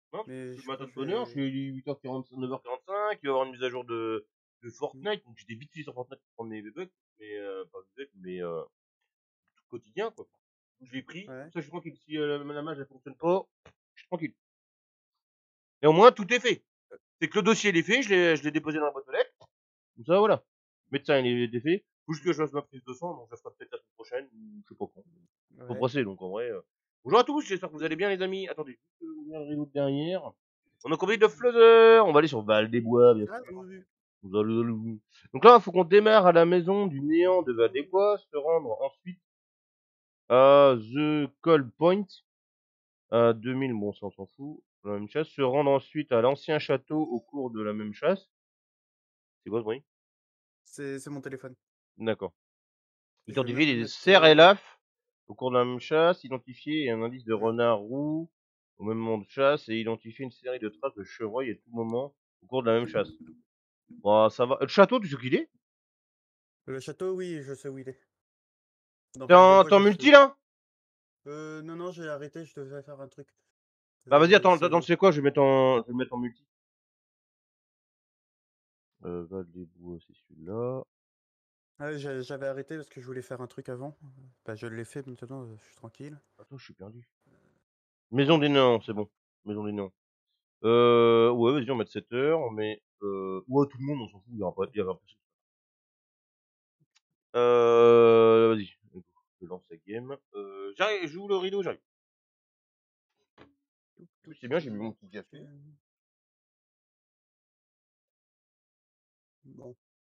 Non, Mais le je matin crois de que je bonne heure, je vais... suis 8h45, 9h45, il va y avoir une mise à jour de Fortnite, donc j'étais vite fait sur Fortnite pour prendre mes bugs, mais pas mes bugs, mais tout quotidien, quoi. Donc je l'ai pris, Ouais. comme ça je suis tranquille. Si la mage elle fonctionne pas, je suis tranquille. Et au moins tout est fait. C'est que le dossier il est fait, je l'ai déposé dans la boîte aux lettres. Comme ça, voilà. Médecin il est fait. Faut juste que je fasse ma prise de sang, donc ça sera peut-être la semaine prochaine, ou je sais pas quand. Faut Ouais. brasser, donc en vrai. Bonjour à tous, j'espère que vous allez bien les amis. Attendez, juste ouvrir le rideau de derrière. On a combien de flooders? On va aller sur Val des Bois, bien Ah, sûr. oui. Donc là, il faut qu'on démarre à la maison du néant de Val des Bois, se rendre ensuite à The Cold Point, à 2000, bon, ça on s'en fout, la même chasse, se rendre ensuite à l'ancien château au cours de la même chasse. C'est quoi ce bruit? C'est mon téléphone. D'accord. Je vais Identifier même le les mettre... cerfs et laf au cours de la même chasse, identifier un indice de renard roux au même moment de chasse et identifier une série de traces de chevreuil à tout moment au cours de la même chasse. Bon, ça va. Le château, tu sais où il est? Le château, oui, je sais où il est. Dans T'es Val des en, Bois, t'es en je sais. multi là? Non, non, j'ai arrêté, je devais faire un truc. Bah vas-y, attends, C'est attends, bon. tu sais quoi, je vais le mettre en multi. Val des Bois, c'est celui-là. Ah, j'avais arrêté parce que je voulais faire un truc avant. Bah, je l'ai fait maintenant, je suis tranquille. Attends, je suis perdu. Maison des Néants, c'est bon. Maison des Néants. Ouais, vas-y, on met 7 heures, on met, ouais, tout le monde, on s'en fout, il y aura pas, il y aura pas. Vas-y. Je lance la game. J'arrive, j'ouvre le rideau, j'arrive. Tout, C'est bien, j'ai bu mon petit café. Bon.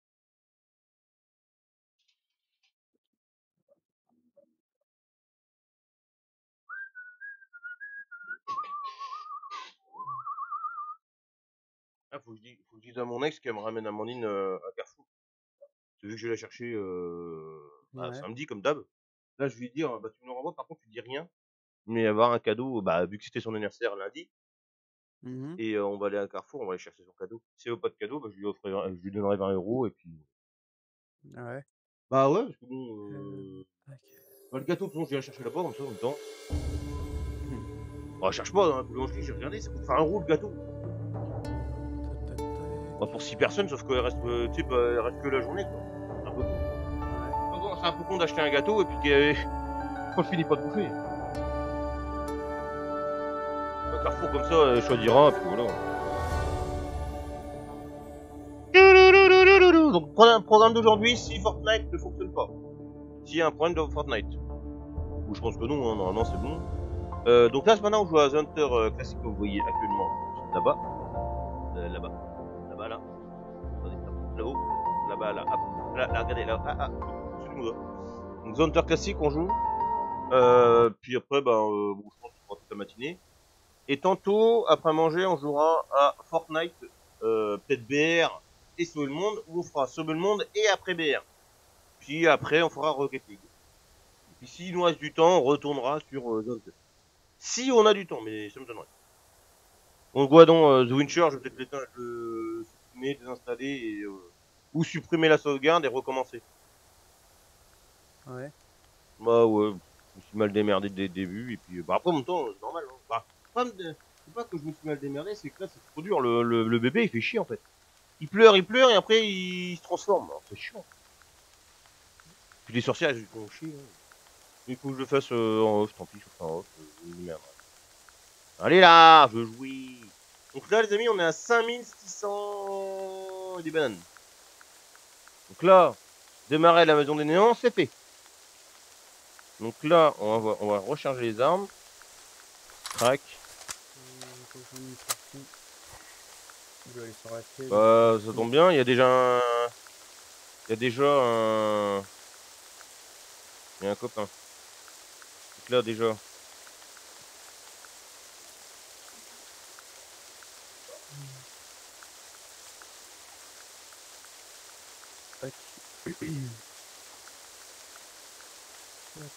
Ah, faut que je dise à mon ex qu'elle me ramène Amandine à Carrefour. C'est vu que je vais la chercher Ouais. samedi, comme d'hab. Là, je vais lui dire, bah, tu me le renvoies, par contre, tu dis rien. Mais avoir un cadeau, bah, vu que c'était son anniversaire lundi, Mhm. et on va aller à Carrefour, on va aller chercher son cadeau. Si elle veut pas de cadeau, bah, je lui donnerai 20 euros, et puis... Ouais. Bah ouais, parce que bon, Tac. bah, le gâteau, bon, je vais la chercher là-bas, comme ça, en même temps. Hmm. Bah, cherche pas dans la boulangerie, j'ai regardé, ça coûte 20 euros le gâteau. Tac, tac, Bah, tac. pour 6 personnes, sauf qu'elle reste, tu sais, bah, elle reste que la journée, quoi. C'est un peu con. Ouais. C'est un peu con d'acheter un gâteau, et puis qu'on finit pas de bouffer. Un Carrefour comme ça, elle choisira, et puis voilà. Donc, programme d'aujourd'hui, si Fortnite ne fonctionne pas. S'il y a un problème de Fortnite. Ou je pense que non, hein, normalement c'est bon. Donc là, maintenant, on joue à The Hunter classique que vous voyez actuellement là-bas. Là-bas. Là-bas, là. Attendez, hop, là-haut. Là-bas, là. Hop. Là, regardez, là. C'est nous, là. Donc The Hunter classique, on joue. Puis après, bon, je pense qu'on fera toute la matinée. Et tantôt, après manger, on jouera à Fortnite, peut-être BR et Sauver le Monde, ou on fera Sauver le Monde et après BR. Puis après, on fera Rocket League. Et puis s'il nous reste du temps, on retournera sur Zone 2. Si on a du temps, mais ça me donnerait. On voit donc The Witcher, je vais peut-être le supprimer, désinstaller, et, ou supprimer la sauvegarde et recommencer. Ouais. Bah ouais, je me suis mal démerdé dès le début, et puis bah après en même temps, c'est normal. Hein. Bah, c'est pas que je me suis mal démerdé, c'est que là c'est trop dur, le bébé il fait chier en fait. Il pleure, et après il se transforme. Alors, c'est chiant. Puis les sorcières elles font chier. Hein. Il faut que je le fasse en off, tant pis, je le ferai en off, merde. Allez là, je jouis. Donc là, les amis, on est à 5600 et des bananes. Donc là, démarrer la maison des néants, c'est fait. Donc là, on va recharger les armes. Crac. Faut que je mette ici. Je vais aller s'arrêter, donc Bah, ça ici. tombe bien, il y a déjà un... Il y a déjà un... Il y a un copain. Donc là, déjà... Tac. Tac,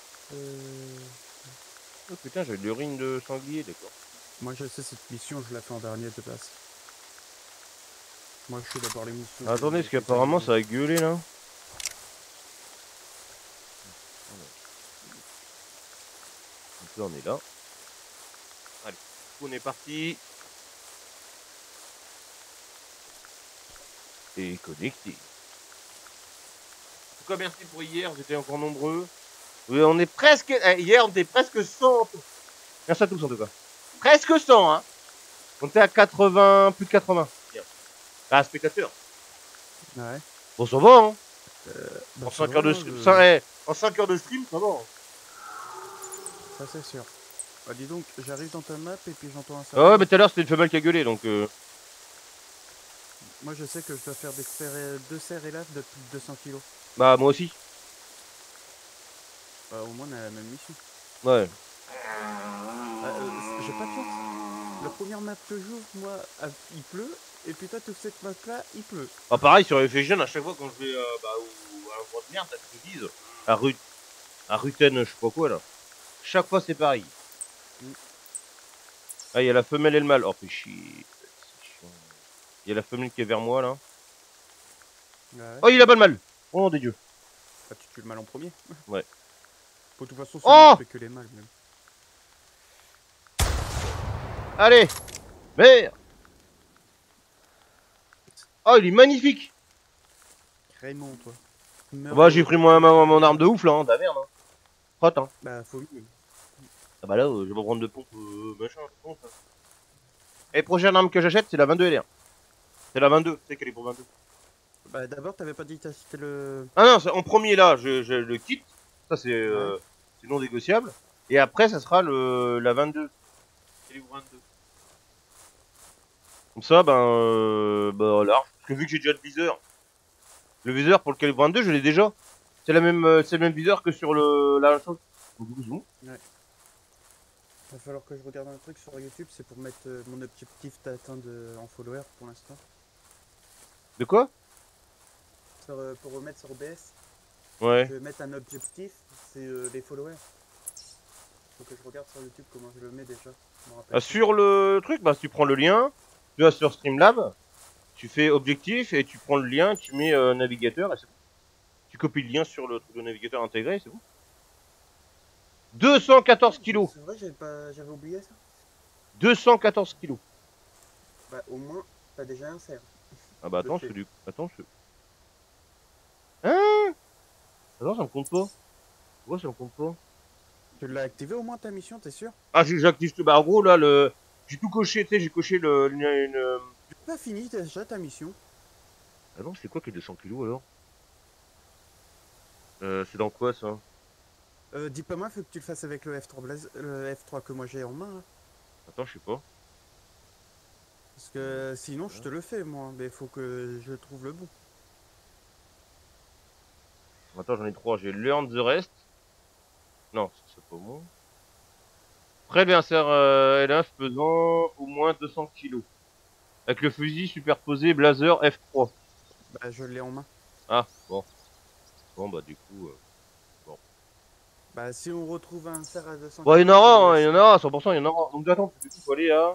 Oh putain, j'avais de l'urine de sanglier, d'accord. Moi, je sais cette mission, je la fais en dernier de base. Moi, je fais d'abord les missions Attendez, parce que qu'apparemment, t'aimes. ça a gueulé, là. Donc là, on est là. Allez, on est parti. et connecté. En tout cas, merci pour hier, vous étiez encore nombreux. Oui, on est presque... Hier, on était presque 100. Merci à tous, en tout cas. Presque 100, hein. On était à 80, plus de 80. Hier. Ah, spectateurs. Ouais. Bon, ça va, hein. Bah, En ça 5 va, heures de hein, stream, je- en 5 heures de stream, ça va. Hein. Ça c'est sûr. Bah dis donc, j'arrive dans ta map et puis j'entends un Ah serveur. ouais, mais tout à l'heure, c'était une femelle qui a gueulé, donc... Moi je sais que je dois faire deux serres et de plus de 200 kilos. Bah, moi aussi. Bah au moins on a la même mission. Ouais. J'ai pas de chance. La première map que j'ouvre, moi, il pleut. Et puis toi, tu fais cette map là, il pleut. Bah, pareil, sur FGN, à chaque fois, quand je vais bah, à un endroit de merde, là, que je te dise, à Ruten, je sais pas quoi, là. Chaque fois, c'est pareil. Ah, il y a la femelle et le mâle. Oh, fais chier. Il y a la femelle qui est vers moi, là. Ouais. Oh, il a pas le mâle. Oh, nom des dieux. Ah, tu tues le mal en premier. Ouais. De toute façon, Oh c'est que les mâles, même. Allez. Merde. Oh, il est magnifique. Raymond, toi. Bah, j'ai pris mon arme de ouf, là, hein. De la merde, hein. Hot, hein. Bah, faut mieux. Ah bah là, je vais pas prendre de pompe, machin, pompe. Et prochaine arme que j'achète, c'est la 22 LR. C'est la 22, tu sais qu'elle est pour 22. Bah, d'abord, t'avais pas dit que t'achetais le. Ah non, en premier là, je le quitte. Ça c'est non négociable. Et après, ça sera la 22. Calibre 22. Comme ça, bah là, parce que vu que j'ai déjà le viseur pour le calibre 22, je l'ai déjà. C'est c'est le même viseur que sur la chose. Donc, du coup, c'est bon. Ouais. Va falloir que je regarde un truc sur YouTube, c'est pour mettre mon objectif d'atteindre en follower pour l'instant. De quoi? Pour remettre sur OBS, Ouais. je vais mettre un objectif, c'est les followers. Faut que je regarde sur YouTube comment je le mets déjà. Je m'en rappelle Ah, plus. sur le truc, bah tu prends le lien, tu vas sur Streamlab, tu fais objectif et tu prends le lien, tu mets navigateur et c'est bon. Tu copies le lien sur le truc de navigateur intégré et c'est bon. 214 kilos. C'est vrai, j'avais oublié ça. 214 kilos. Bah, au moins, t'as déjà un cerf. Ah bah attends, Je sais. Attends, Hein? Attends, ça me compte pas. Pourquoi ça me compte pas? Tu l'as activé au moins ta mission, t'es sûr? Ah, j'active tout. Bah en gros là, j'ai tout coché, tu sais, j'ai coché J'ai pas fini déjà ta mission. Ah non, c'est quoi qui est 200 kilos alors? C'est dans quoi ça? Dis pas moi, faut que tu le fasses avec le F3 le F3 que moi j'ai en main. Hein. Attends, je sais pas. Parce que sinon je te le fais moi, mais faut que je trouve le bon. Attends, j'en ai 3. J'ai Learn the Rest. Non, c'est pas bon. Très bien, sert LF pesant au moins 200 kilos. Avec le fusil superposé Blazer F3. Bah je l'ai en main. Ah, bon. Bon, bah du coup... Bah si on retrouve un cerf à 200 Bon, il y en kilos, aura, hein, il y en aura, 100%, il y en aura. Donc attends, du coup, faut aller à...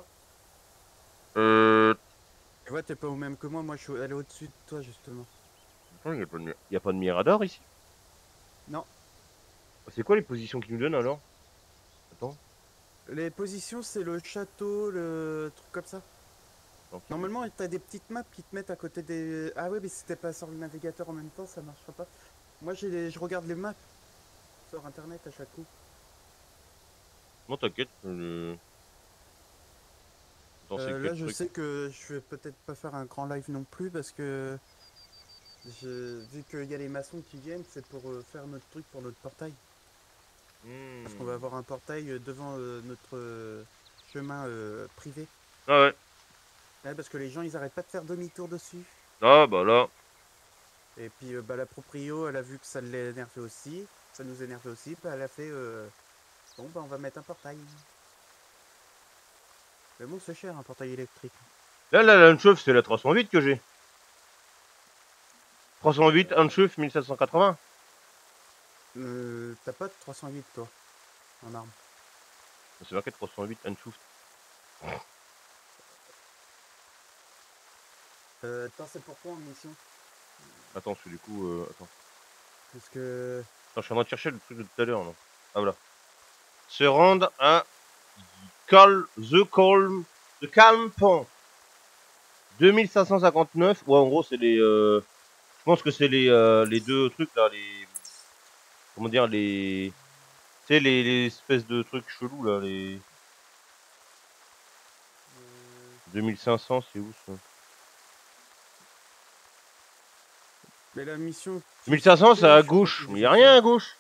Tu vois, t'es pas au même que moi je suis allé au-dessus de toi justement. Attends, y a pas de mirador ici? Non. C'est quoi les positions qu'ils nous donnent alors? Attends. Les positions c'est le château, le truc comme ça. Attends. Normalement t'as des petites maps qui te mettent à côté des... Ah ouais mais si t'es pas sur le navigateur en même temps ça marchera pas. Moi je regarde les maps sur internet à chaque coup. Non, t'inquiète. Attends, c'est Là quel je truc? sais que je vais peut-être pas faire un grand live non plus parce que vu qu'il y a les maçons qui viennent, c'est pour faire notre truc pour notre portail. Parce qu'on va avoir un portail devant notre chemin privé. Ah ouais. Ouais, parce que les gens ils arrêtent pas de faire demi-tour dessus. Ah bah là. Et puis bah, la proprio elle a vu que ça l'énervait aussi, ça nous énervait aussi, bah, elle a fait bon bah on va mettre un portail. Mais bon c'est cher un portail électrique. Là, la Unchef, c'est la 308 que j'ai. 308, Unchef, 1780. T'as pas de 308 toi en arme. C'est marqué 308 Unchef. Attends c'est pourquoi en mission? Attends, parce que du coup, attends. Parce que... Attends, je suis en train de chercher le truc de tout à l'heure, là. Ah, voilà. Se rendre à The Calm Point. 2559. Ouais, en gros, c'est les. Je pense que c'est les deux trucs là, les. Comment dire, les. Tu sais, les espèces de trucs chelous là, les. 2500, c'est où ça? Mais la mission. 1500, c'est à gauche. Mais y a rien à gauche.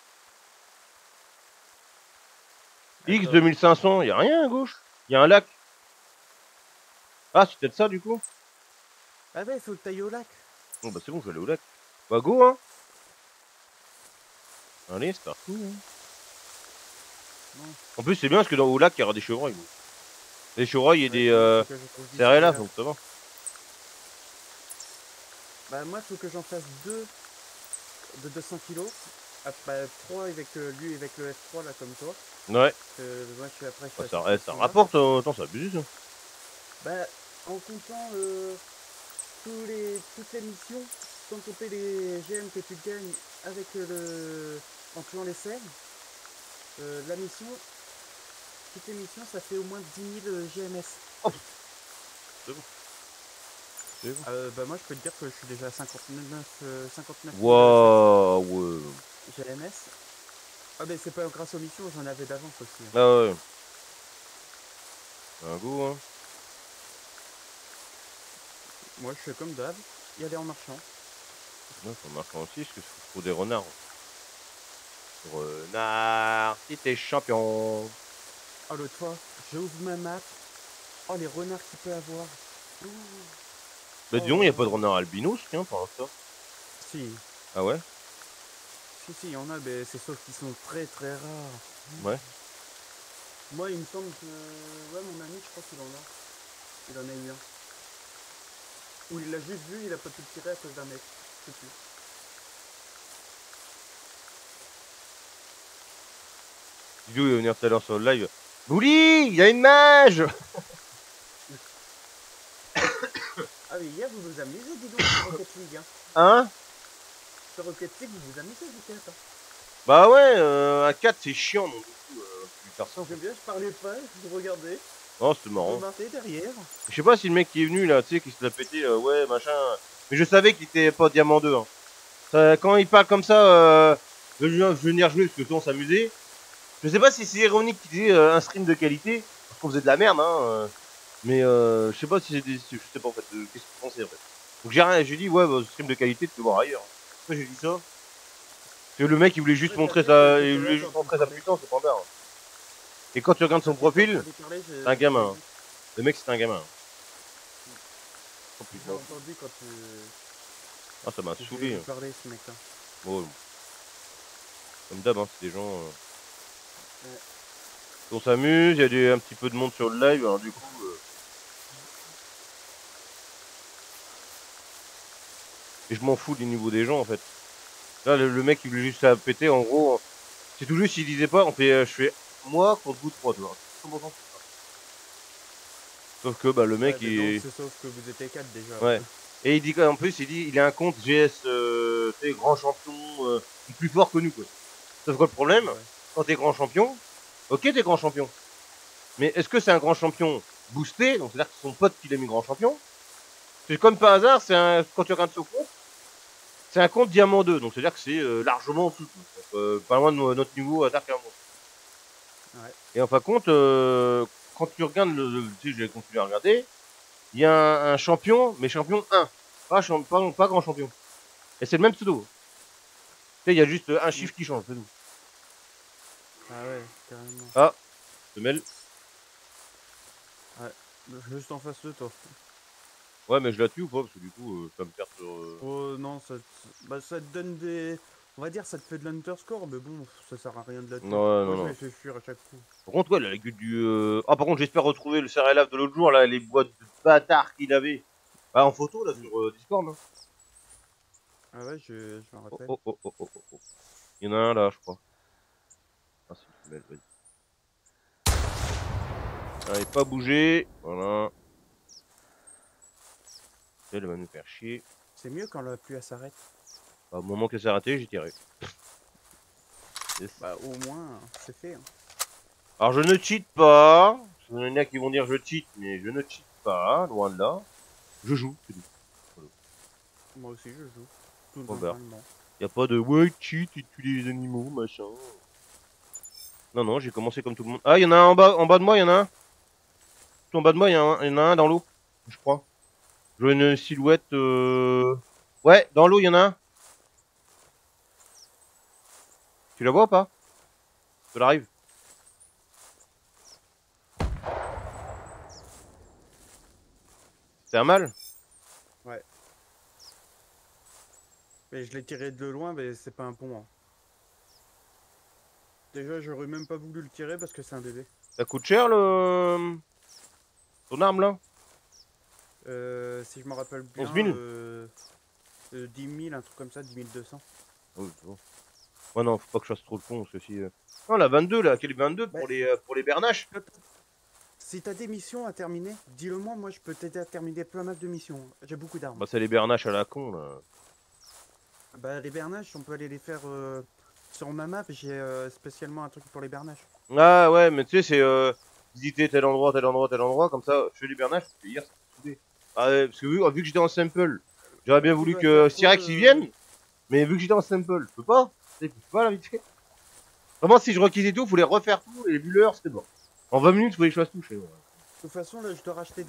X 2500, y a rien à gauche. Y a un lac. Ah, c'est peut-être ça du coup. Ah ouais, faut que t'ailles au lac. Bon, bah c'est bon, je vais aller au lac. Bah go, hein. Allez, c'est parti. Hein. En plus, c'est bien parce que au lac, il y aura des chevreuils. Des chevreuils et des céréales, donc ça va. Bah moi, faut que j'en fasse 2 de 200 kilos. Ah, bah 3 avec lui, avec le F3 là, comme toi. Ouais. Moi, je suis après. Bah, ça rapporte, attends, ça abuse ça. Bah, en comptant toutes les missions, sans compter les GM que tu gagnes avec en tuant les serres, la mission, toutes les missions, ça fait au moins 10 000 GMS. Oh. C'est bon. C'est bon. Bah moi, je peux te dire que je suis déjà à 59 Waouh. GMS. Ah mais c'est pas grâce aux missions, j'en avais d'avance aussi. Hein. Ah ouais. Un goût, hein. Moi, je fais comme d'hab, y aller en marchant. Ouais, faut marquer aussi, parce que je trouve des renards. Renard, si t'es champion. Oh, l'autre fois, j'ouvre ma map. Oh, les renards qu'il peut avoir. Ouh. Bah disons, y a pas de renard albinos, tiens, pour l'instant. Si. Ah ouais? Si, il y en a, mais c'est sauf qu'ils sont très très rares. Ouais. Moi, il me semble que. Ouais, mon ami, je crois qu'il en a. Il en a eu un. Ou il l'a juste vu, il a pas pu le tirer à cause d'un mec. Je sais plus. Didou il va venir tout à l'heure sur le live. Bouli, il y a une mage! Ah oui, hier, vous vous amusez, dis donc, sur Rocket League. Hein? Sur Rocket League, vous vous amusez, vous 4. Bah ouais, un 4 c'est chiant, donc du coup, je vais faire ça. J'aime bien, je parlais pas, je regardais. Oh, c'était Je marrant. remarquais derrière. Je sais pas si le mec qui est venu là, tu sais, qui se l'a pété, ouais, machin. Mais je savais qu'il était pas Diamant 2. Hein. Ça, quand il parle comme ça, de venir jouer parce que tout on s'amusait. Je sais pas si c'est ironique qu'il disait un stream de qualité, parce qu'on faisait de la merde, hein. Mais je sais pas si c'est des. Je sais pas en fait, qu'est-ce que tu pensais en fait. Donc j'ai dit, ouais, bah, stream de qualité, tu peux voir ailleurs. Pourquoi j'ai dit ça? Parce que le mec il voulait juste montrer sa. Il voulait juste montrer sa puissance, c'est pas bien. Et quand tu regardes son profil, c'est un gamin. Le mec c'est un gamin. Oh putain. J'ai entendu quand tu. Ah, ça m'a saoulé. Parler, ce mec-là. Bon, comme d'hab, hein, c'est des gens. On s'amuse, il y a un petit peu de monde sur le live, alors du coup. Et je m'en fous du niveau des gens en fait. Là, le mec il voulait juste la péter, en gros. C'est tout juste, il disait pas, je fais moi contre vous 3, tu vois. Sauf que bah le mec il. Sauf que vous étiez 4 déjà. Ouais. Et il dit en plus, il a un compte GS, t'es grand champion, plus fort que nous quoi. Sauf que le problème, quand t'es grand champion, ok t'es grand champion. Mais est-ce que c'est un grand champion boosté, donc c'est-à-dire que son pote qui l'a mis grand champion? C'est comme par hasard, quand tu regardes son compte, c'est un compte diamant 2, donc c'est-à-dire que c'est largement en dessous. Pas loin de notre niveau à Dark Armor. Ouais. Et en fin de compte, quand tu regardes tu sais, j'ai continué à regarder, il y a un champion, mais champion 1. Pas grand champion. Et c'est le même pseudo. Tu sais, il y a juste un chiffre qui change, c'est tout. Ah ouais, carrément. Ah, semelle. Ouais, juste en face de toi. Ouais, mais je la tue ou pas? Parce que du coup, ça me perd sur. Oh non, ça te donne des. On va dire, ça te fait de l'underscore, mais bon, ça sert à rien de la tuer. Non, Moi, je me fais fuir à chaque coup. Par contre, ouais, la gueule du. Ah, par contre, j'espère retrouver le CRLF de l'autre jour, là, les boîtes de bâtards qu'il avait. Bah, en photo, là, sur Discord. Hein. Ah ouais, je m'en rappelle. Oh. Il y en a un là, je crois. Ah, c'est une femelle, vas-y. Allez, pas bouger. Voilà. Elle va nous faire chier. C'est mieux quand la pluie s'arrête. Bah, au moment qu'elle s'est arrêtée, j'ai tiré. Yes. Bah, au moins, c'est fait. Hein. Alors, je ne cheat pas. Il y en a qui vont dire je cheat, mais je ne cheat pas, loin de là. Je joue, c'est tout. Voilà. Moi aussi, je joue. Tout Robert. normalement. Y a pas de ouais, cheat, tu tues les animaux, machin. Non, non, j'ai commencé comme tout le monde. Ah, y en a un en bas de moi, y en a un. Tout en bas de moi, y en a un dans l'eau, je crois. Je vois une silhouette. Ouais, dans l'eau, y en a un. Tu la vois ou pas? Ça l'arrive. C'est un mâle? Ouais. Mais je l'ai tiré de loin, mais c'est pas un pont. Hein. Déjà, j'aurais même pas voulu le tirer parce que c'est un bébé. Ça coûte cher le. Ton arme là? Si je me rappelle bien, 11 000? 10 000, un truc comme ça, 10 200. Oui, c'est bon. Ouais, non, faut pas que je fasse trop le con parce que si. Non, la 22 là, quelle 22 Bah, pour les bernaches? si t'as des missions à terminer, dis-le moi, moi je peux t'aider à terminer plein mal de missions. J'ai beaucoup d'armes. Bah, c'est les bernaches à la con là. Bah les bernaches, on peut aller les faire sur ma map, j'ai spécialement un truc pour les bernaches. Ah ouais, mais tu sais, c'est visiter tel endroit, tel endroit, tel endroit, comme ça, je fais les bernaches, parce que hier, c'était saoulé. Ah ouais, parce que vu que j'étais en sample, j'aurais bien Tu voulu vas que faire quoi Cyrex y vienne, mais vu que j'étais en sample, je peux pas. Tu sais, je peux pas l'inviter. Vraiment, si je requisais tout, faut les refaire tout, et les bulleurs, c'était bon. En 20 minutes, faut que je fasse tout chez moi. De toute façon, là, je dois racheter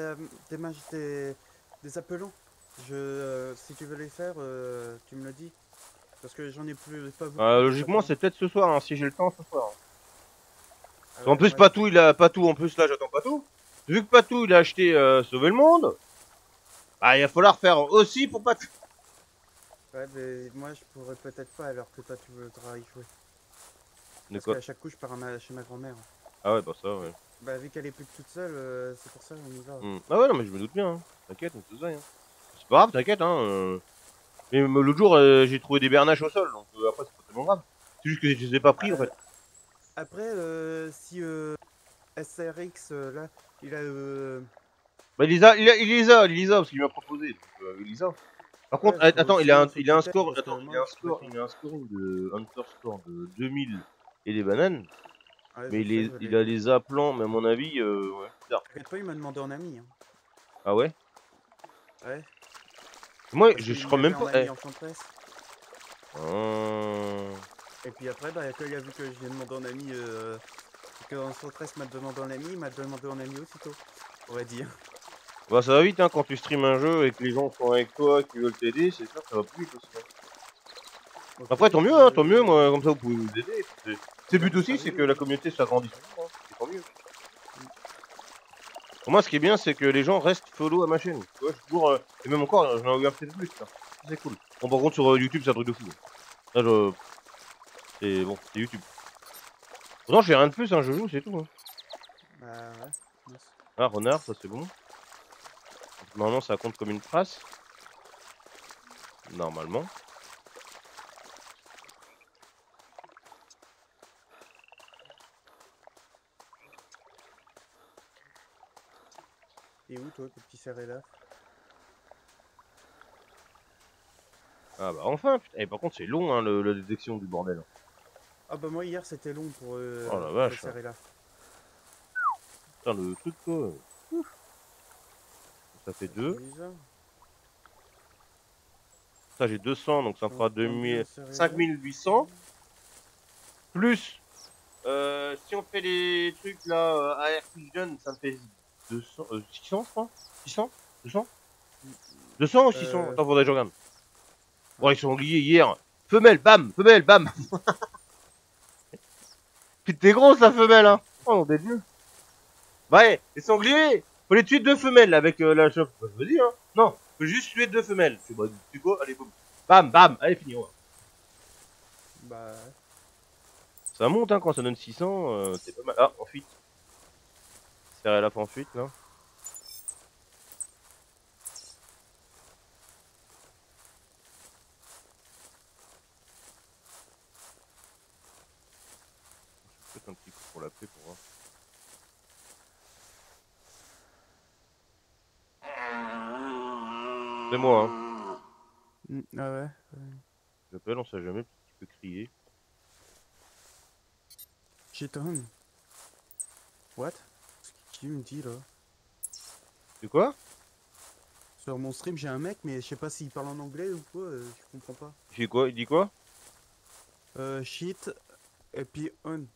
des appelants. Si tu veux les faire, tu me le dis. Parce que j'en ai plus, pas beaucoup des Logiquement, appelants. c'est peut-être ce soir, hein, si j'ai le temps, ce soir. Ah En ouais, plus, ouais. Patou, il a Patou, en plus, là, j'attends Patou. Vu que Patou, il a acheté Sauver le Monde, bah, il va falloir faire aussi pour Patou. Ouais, mais moi, je pourrais peut-être pas alors que toi, tu voudras y jouer. De Parce quoi? qu'à chaque coup, je pars chez ma grand-mère. Ah ouais, bah ça, ouais. Bah, vu qu'elle est plus toute seule, c'est pour ça qu'on y va. Ah ouais, non, mais je me doute bien, hein. T'inquiète, on te hein. C'est pas grave, t'inquiète, hein. Mais l'autre jour, j'ai trouvé des bernaches au sol, donc après, c'est pas tellement grave. C'est juste que je les ai pas pris, en fait. Après, si SRX, là, il a... Bah, il les a, parce qu'il m'a proposé, donc il les a. Par contre, ouais, faut, attends, sinon, faut que il a tu un t'aides, score, parce que attends, moi, je pourrais pas. il a un scoring de, Hunter score de 2000 et des bananes, Ouais, mais je sais, je il l'ai a vu. les aplants, mais à mon avis, ouais, bizarre. T'inquiète pas, il m'a demandé en ami. Hein. Ah ouais? Ouais, Moi, parce je qu'il crois m'y avait même en pas, ami en Chantress. euh, Et puis après, bah, quand il a vu que je lui ai demandé en ami, que en Chantress m'a demandé en ami, il m'a demandé en ami aussitôt, on va dire. Bah, ça va vite, hein, quand tu stream un jeu et que les gens sont avec toi, qui veulent t'aider, c'est sûr que ça va plus vite aussi, hein. Ok, Après, tant mieux, moi, comme ça vous pouvez nous aider. C'est le ouais, but ce sera aussi, c'est que mieux. la communauté s'agrandisse, hein. C'est tant mieux. Pour moi, ce qui est bien, c'est que les gens restent follow à ma chaîne. Tu vois, je suis toujours, et même encore, j'en ai eu un peut-être plus, ça. C'est cool. Bon, par contre, sur YouTube, c'est un truc de fou. Là, c'est bon, c'est YouTube. Pourtant, j'ai rien de plus, hein, je joue, c'est tout, hein. Bah ouais. Mince. Ah, renard, ça c'est bon. Donc, normalement, ça compte comme une trace. Normalement. Et où toi, le petit serré là? Ah bah enfin, putain. Et par contre, c'est long, hein, la détection du bordel. Ah bah moi hier c'était long Oh la pour le vache. serré là. Putain, le truc, quoi. Ça fait 2. Ça, j'ai 200, donc ça me fera 2000, 5800. Plus, si on fait les trucs là, AR Fusion, ça me fait 200, 600, je crois. 600 200 200 ou 600? Attends, faudrait que je regarde. Oh, ils sont liés hier. Femelle, bam, femelle, bam. Putain, t'es grosse la femelle, hein. Oh, mon dieu. Ouais, les sangliers. Faut les tuer 2 femelles avec la chauffe. Bah, vas-y, hein. Non, faut juste tuer 2 femelles. Tu vois, tu quoi? Allez, boum. Bam, bam. Allez, fini, ouais. Bah Ça monte, hein, quand ça donne 600, c'est pas mal. Ah, en fuite. Serrer la fin en fuite, là. Je vais peut-être un petit coup pour la paix pour voir. C'est moi, hein. ah ouais. J'appelle, on sait jamais, peut-être qu'il peut crier. Cheaton. What? Qu'est-ce qu'il me dit là? C'est quoi? Sur mon stream, j'ai un mec, mais je sais pas s'il parle en anglais ou quoi, je comprends pas. Il fait quoi? Il dit quoi? Shit, et puis on.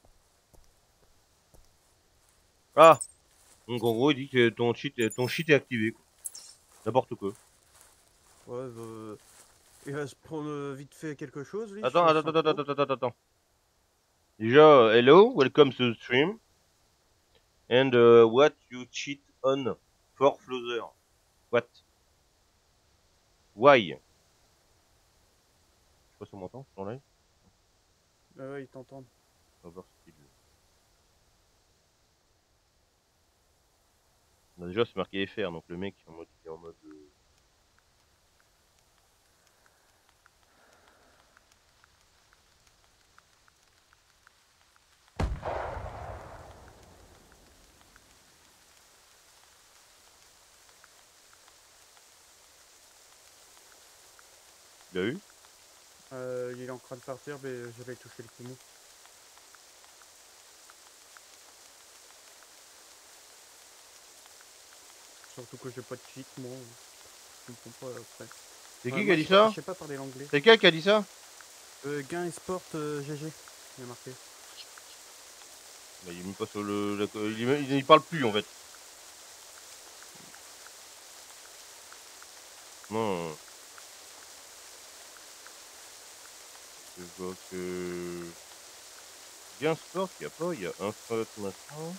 Ah! Donc en gros, il dit que ton cheat est activé, quoi. N'importe quoi. Ouais, il va se prendre vite fait quelque chose, lui, Attends, je attends, sens attends, trop. attends, attends, attends. Déjà, hello, welcome to the stream. And what you cheat on for Flother? What? Why? Je sais pas si on m'entend, en live. Ouais, ils t'entendent. On va voir ce qu'il veut. Bah, déjà, c'est marqué FR, donc le mec il est en mode Il a eu? Il est en train de partir, mais je vais toucher le poumon. Surtout que j'ai pas de cheat, moi. Je comprends pas après. C'est Ouais, qui a moi, dit ça? je sais pas parler l'anglais. C'est quel qui a dit ça? Gain et Sport GG, il a marqué. Bah, il est même pas sur il parle plus en fait. Non. Je vois que... Bien sport, il y a pas, il y a un spot maintenant.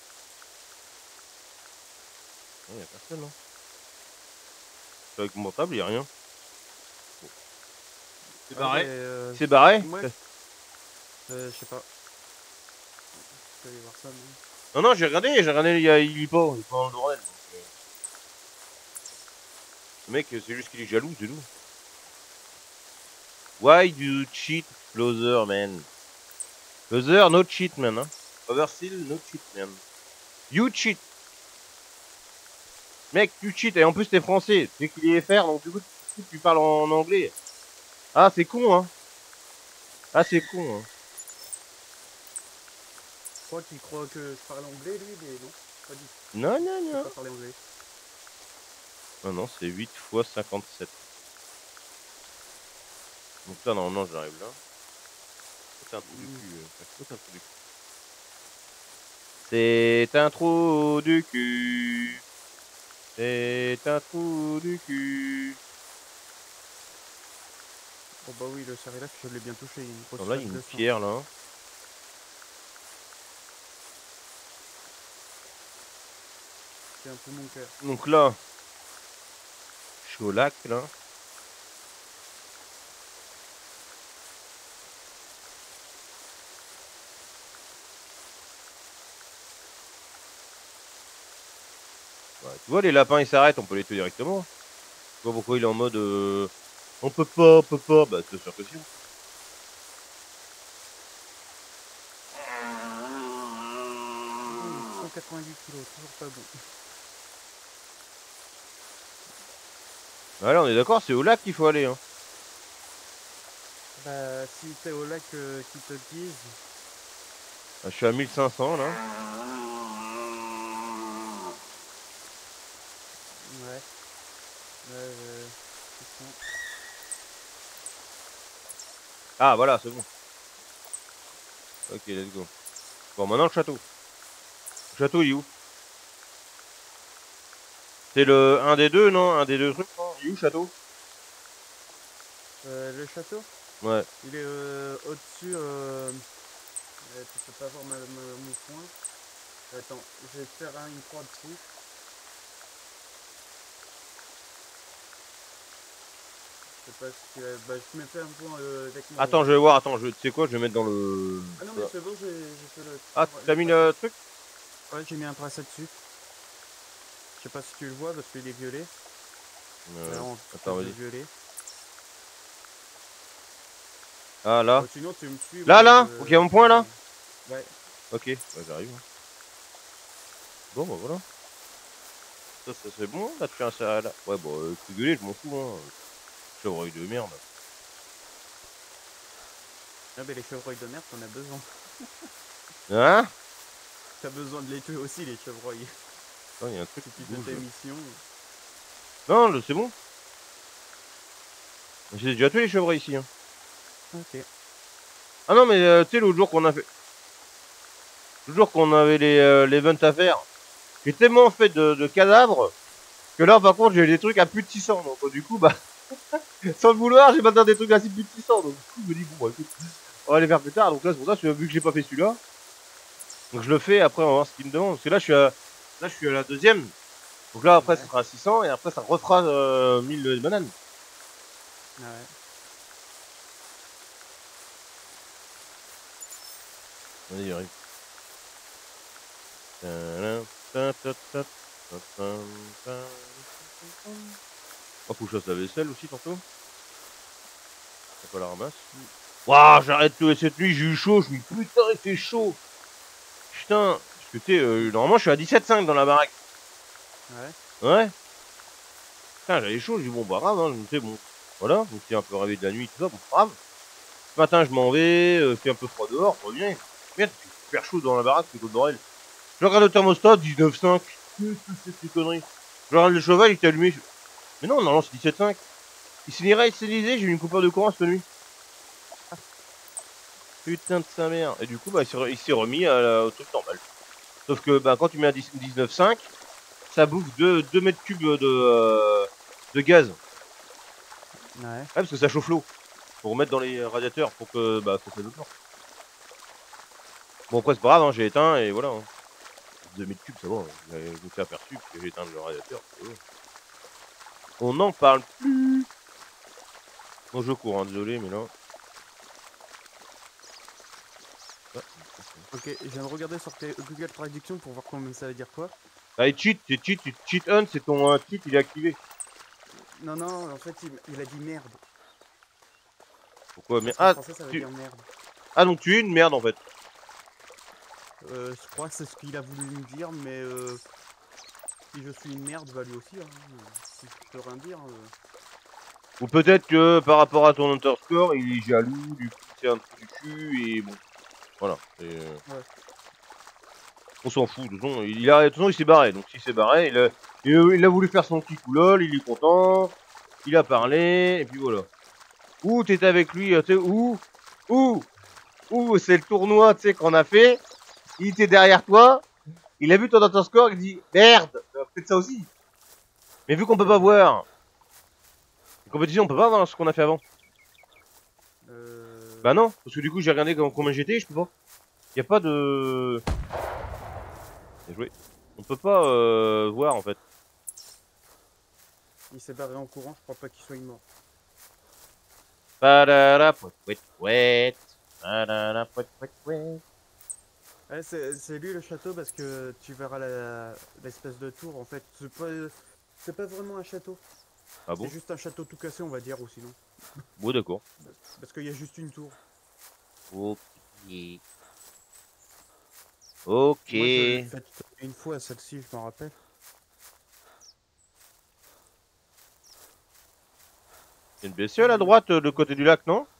Il y a personne, hein. Avec mon portable, il y a rien. Bon. C'est barré. C'est barré. Ouais, je sais pas. Je vais aller voir ça, mais... Non, non, j'ai regardé, il est pas dans le bordel. Donc, le mec, c'est juste qu'il est jaloux, c'est tout. Why do you cheat, Closer, man? Closer, no cheat, man. Hein? Overseal, no cheat, man. You cheat. Mec, tu cheat, et en plus t'es français. Tu sais qu'il est FR, donc du coup, tu parles en anglais. Ah, c'est con, hein. Ah, c'est con, hein. Je crois qu'il croit que je parle anglais, lui, mais non, pas du tout. Non, non, Je peux non. pas parler anglais. Non, non, c'est 8 fois 57. Donc là, normalement, j'arrive là. C'est un trou du cul. C'est un trou du cul. C'est un trou du cul. Oh bah oui, le Cerilaf, je l'ai bien touché, il y a une grosse Non, là, il y a flaque une de sang. pierre, là. C'est un peu mon cœur. Donc là, je suis au lac, là. Ouais, tu vois, les lapins, ils s'arrêtent, on peut les tuer directement. Tu vois pourquoi il est en mode... on peut pas, on peut pas. Bah, c'est sûr que si. 190 kilos, toujours pas bon. Allez, on est d'accord, c'est au lac qu'il faut aller, hein. Bah, si t'es au lac qui te disent... Bah, je suis à 1500, là. Ouais. C'est ça. Ah, voilà, c'est bon. Ok, let's go. Bon, maintenant, le château. Le château, il est où? C'est le... un des deux, non? Un des deux trucs, non? Il est où, le château? Le château, Ouais. il est au-dessus... tu peux pas voir mon point. Attends, je vais te faire une croix dessus. Je sais pas si tu as... Bah, je me fais un point avec mon... Attends, je vais voir, attends, tu sais quoi, je vais mettre dans le... Ah non, mais c'est bon, j'ai fait le... Ah, t'as mis le truc? Ouais, j'ai mis un tracé dessus. Je sais pas si tu le vois parce qu'il est violet. Non, attends, vas-y. violet. Ah, là. Sinon, tu me suis. Là, ok, mon point, là? Ouais. Ok, bah, j'arrive. Bon, bah, voilà. Ça c'est bon, là, tu fais un céréal. Ouais, bon, tu gueuler, je m'en fous, hein. Chevreuil de merde. Ah, mais les chevreuils de merde, t'en as besoin. Hein? T'as besoin de les tuer aussi, les chevreuils. Il y a un truc Si qui tu fais bouge. ta mission. Non, c'est bon. J'ai déjà tué les chevreuils ici. Hein. Ok. Ah non, mais tu sais, l'autre jour qu'on a fait. Le jour qu'on avait les ventes à faire, j'ai tellement fait de cadavres que là, par contre, j'ai des trucs à plus de 600. Donc, du coup, bah, sans le vouloir, j'ai maintenant des trucs à plus de 600. Donc, du coup, je me dis, bon, bah, écoute, on va les faire plus tard. Donc là, c'est pour ça, vu que j'ai pas fait celui-là. Donc, je le fais, après, on va voir ce qu'il me demande. Parce que là, je suis à la deuxième. Donc là, après, Ouais. ce sera 600 et après, ça refera 1000 bananes. Ouais. Vas-y, arrive. Oh, faut que je fasse la vaisselle aussi, tantôt. Faut pas la ramasse. Waouh, j'arrête cette nuit, j'ai eu chaud. Je me dis, putain, il fait chaud. Putain, parce que tu sais, normalement, je suis à 17,5 dans la baraque. Ouais. Ouais. Putain, j'avais chaud. Je dis, bon, bah, grave, hein. Je me dis, bon, voilà. Je me suis un peu réveillé de la nuit, tout ça, bon, grave. Ce matin, je m'en vais, fait un peu froid dehors, je reviens. Merde, il fait super chaud dans la baraque, c'est bordel. Je regarde le thermostat, 19,5. Qu'est-ce que c'est ces conneries? Je regarde le cheval, il était allumé. Mais non, normalement, c'est 17,5. Il s'est disait, j'ai eu une coupure de courant cette nuit. Putain de sa mère. Et du coup, bah, il s'est remis au truc normal. Sauf que, bah, quand tu mets à 19,5, ça bouffe 2 mètres cubes de gaz. Ouais. Ouais, parce que ça chauffe l'eau. Faut remettre dans les radiateurs pour que, bah, ça fait le temps. Bon, après, c'est pas grave, hein, j'ai éteint et voilà. Hein. 2 mètres cubes, ça va. Hein. Je me suis aperçu que j'ai éteint le radiateur. On n'en parle plus. Bon, je cours, hein, désolé, mais là. Ah, Ok, je viens de regarder sur Google Traduction pour voir comment ça veut dire quoi. ah, et cheat on, c'est ton cheat, il est activé. Non, non, en fait, il a dit merde. Pourquoi? Mais Parce qu'en français, ça veut dire merde. ah, donc tu es une merde en fait. Je crois que c'est ce qu'il a voulu me dire, mais si je suis une merde, bah lui aussi. Hein. Si je peux rien dire. Ou peut-être que par rapport à ton underscore, il est jaloux, du coup c'est un truc du cul et bon. Voilà. Ouais. On s'en fout, de toute façon, de toute façon, il s'est barré. Donc s'il s'est barré, il a voulu faire son petit coup lol, il est content, il a parlé, et puis voilà. Ou t'étais avec lui, tu sais, ou c'est le tournoi, tu sais, qu'on a fait, il était derrière toi, il a vu ton underscore, il dit merde, peut-être ça aussi. Mais vu qu'on peut pas voir, les compétitions, on peut pas voir ce qu'on a fait avant. Bah non, parce que du coup j'ai regardé combien j'étais, je peux pas. Y a pas de... Bien joué. On peut pas voir en fait. Il s'est barré en courant, je crois pas qu'il soit mort. Padara, pouet, pouet. Padara, pouet, pouet, pouet. Ouais, c'est lui le château parce que tu verras l'espèce de tour en fait. C'est pas vraiment un château. Ah bon? C'est juste un château tout cassé, on va dire, ou sinon. Bon, d'accord. Parce qu'il y a juste une tour. Ok. Ok. Moi, je l'ai faite une fois, celle-ci, je m'en rappelle. C'est une bestiole à droite, de côté du lac, non?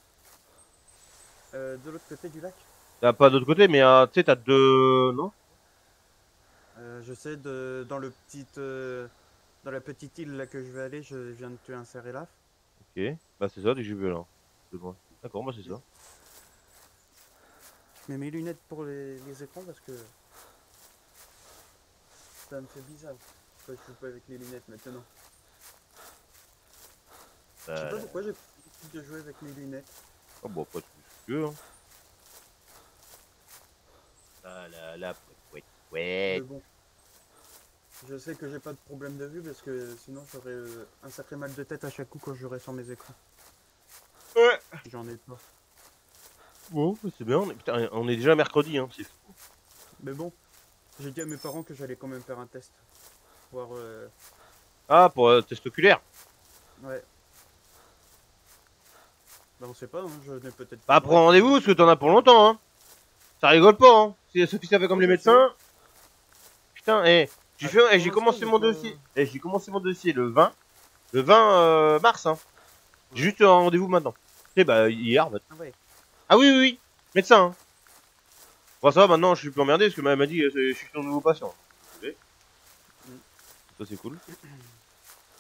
De l'autre côté du lac. T'as pas d'autre côté, mais tu sais, t'as deux... Non? Je sais, dans la petite île là que je vais aller, je viens de tuer un cérélas. Ok. Bah c'est ça, dès que j'ai vu là. De loin. D'accord, bah c'est ça. Je mets mes lunettes pour les écrans parce que ça me fait bizarre. Quand je joue pas avec les lunettes maintenant. Je sais pas pourquoi j'ai l'habitude de jouer avec mes lunettes. Oh bah pas tout ce que tu veux, hein. Ah là là, pouet, pouet. Mais bon, je sais que j'ai pas de problème de vue parce que sinon j'aurais un sacré mal de tête à chaque coup quand je jouerais sur mes écrans. Ouais. J'en ai pas. Bon, bah, c'est bien. Putain, on est déjà mercredi, hein. C'est fou. Mais bon, j'ai dit à mes parents que j'allais quand même faire un test. Voir. Ah, pour test oculaire. Ouais. Bah on sait pas, hein, je n'ai peut-être Bah prends rendez-vous parce que t'en as pour longtemps, hein. Ça rigole pas, hein. Si Sophie ça fait comme les médecins. Putain, j'ai commencé mon dossier. J'ai commencé mon dossier le 20. Le 20 mars, hein. J'ai juste un rendez-vous maintenant. Tu sais, bah hier. Bah... Ah ouais. Ah oui, oui, oui. Médecin, hein. Bon, ça va, maintenant je suis plus emmerdé parce que elle m'a dit je suis ton nouveau patient. Ça c'est cool.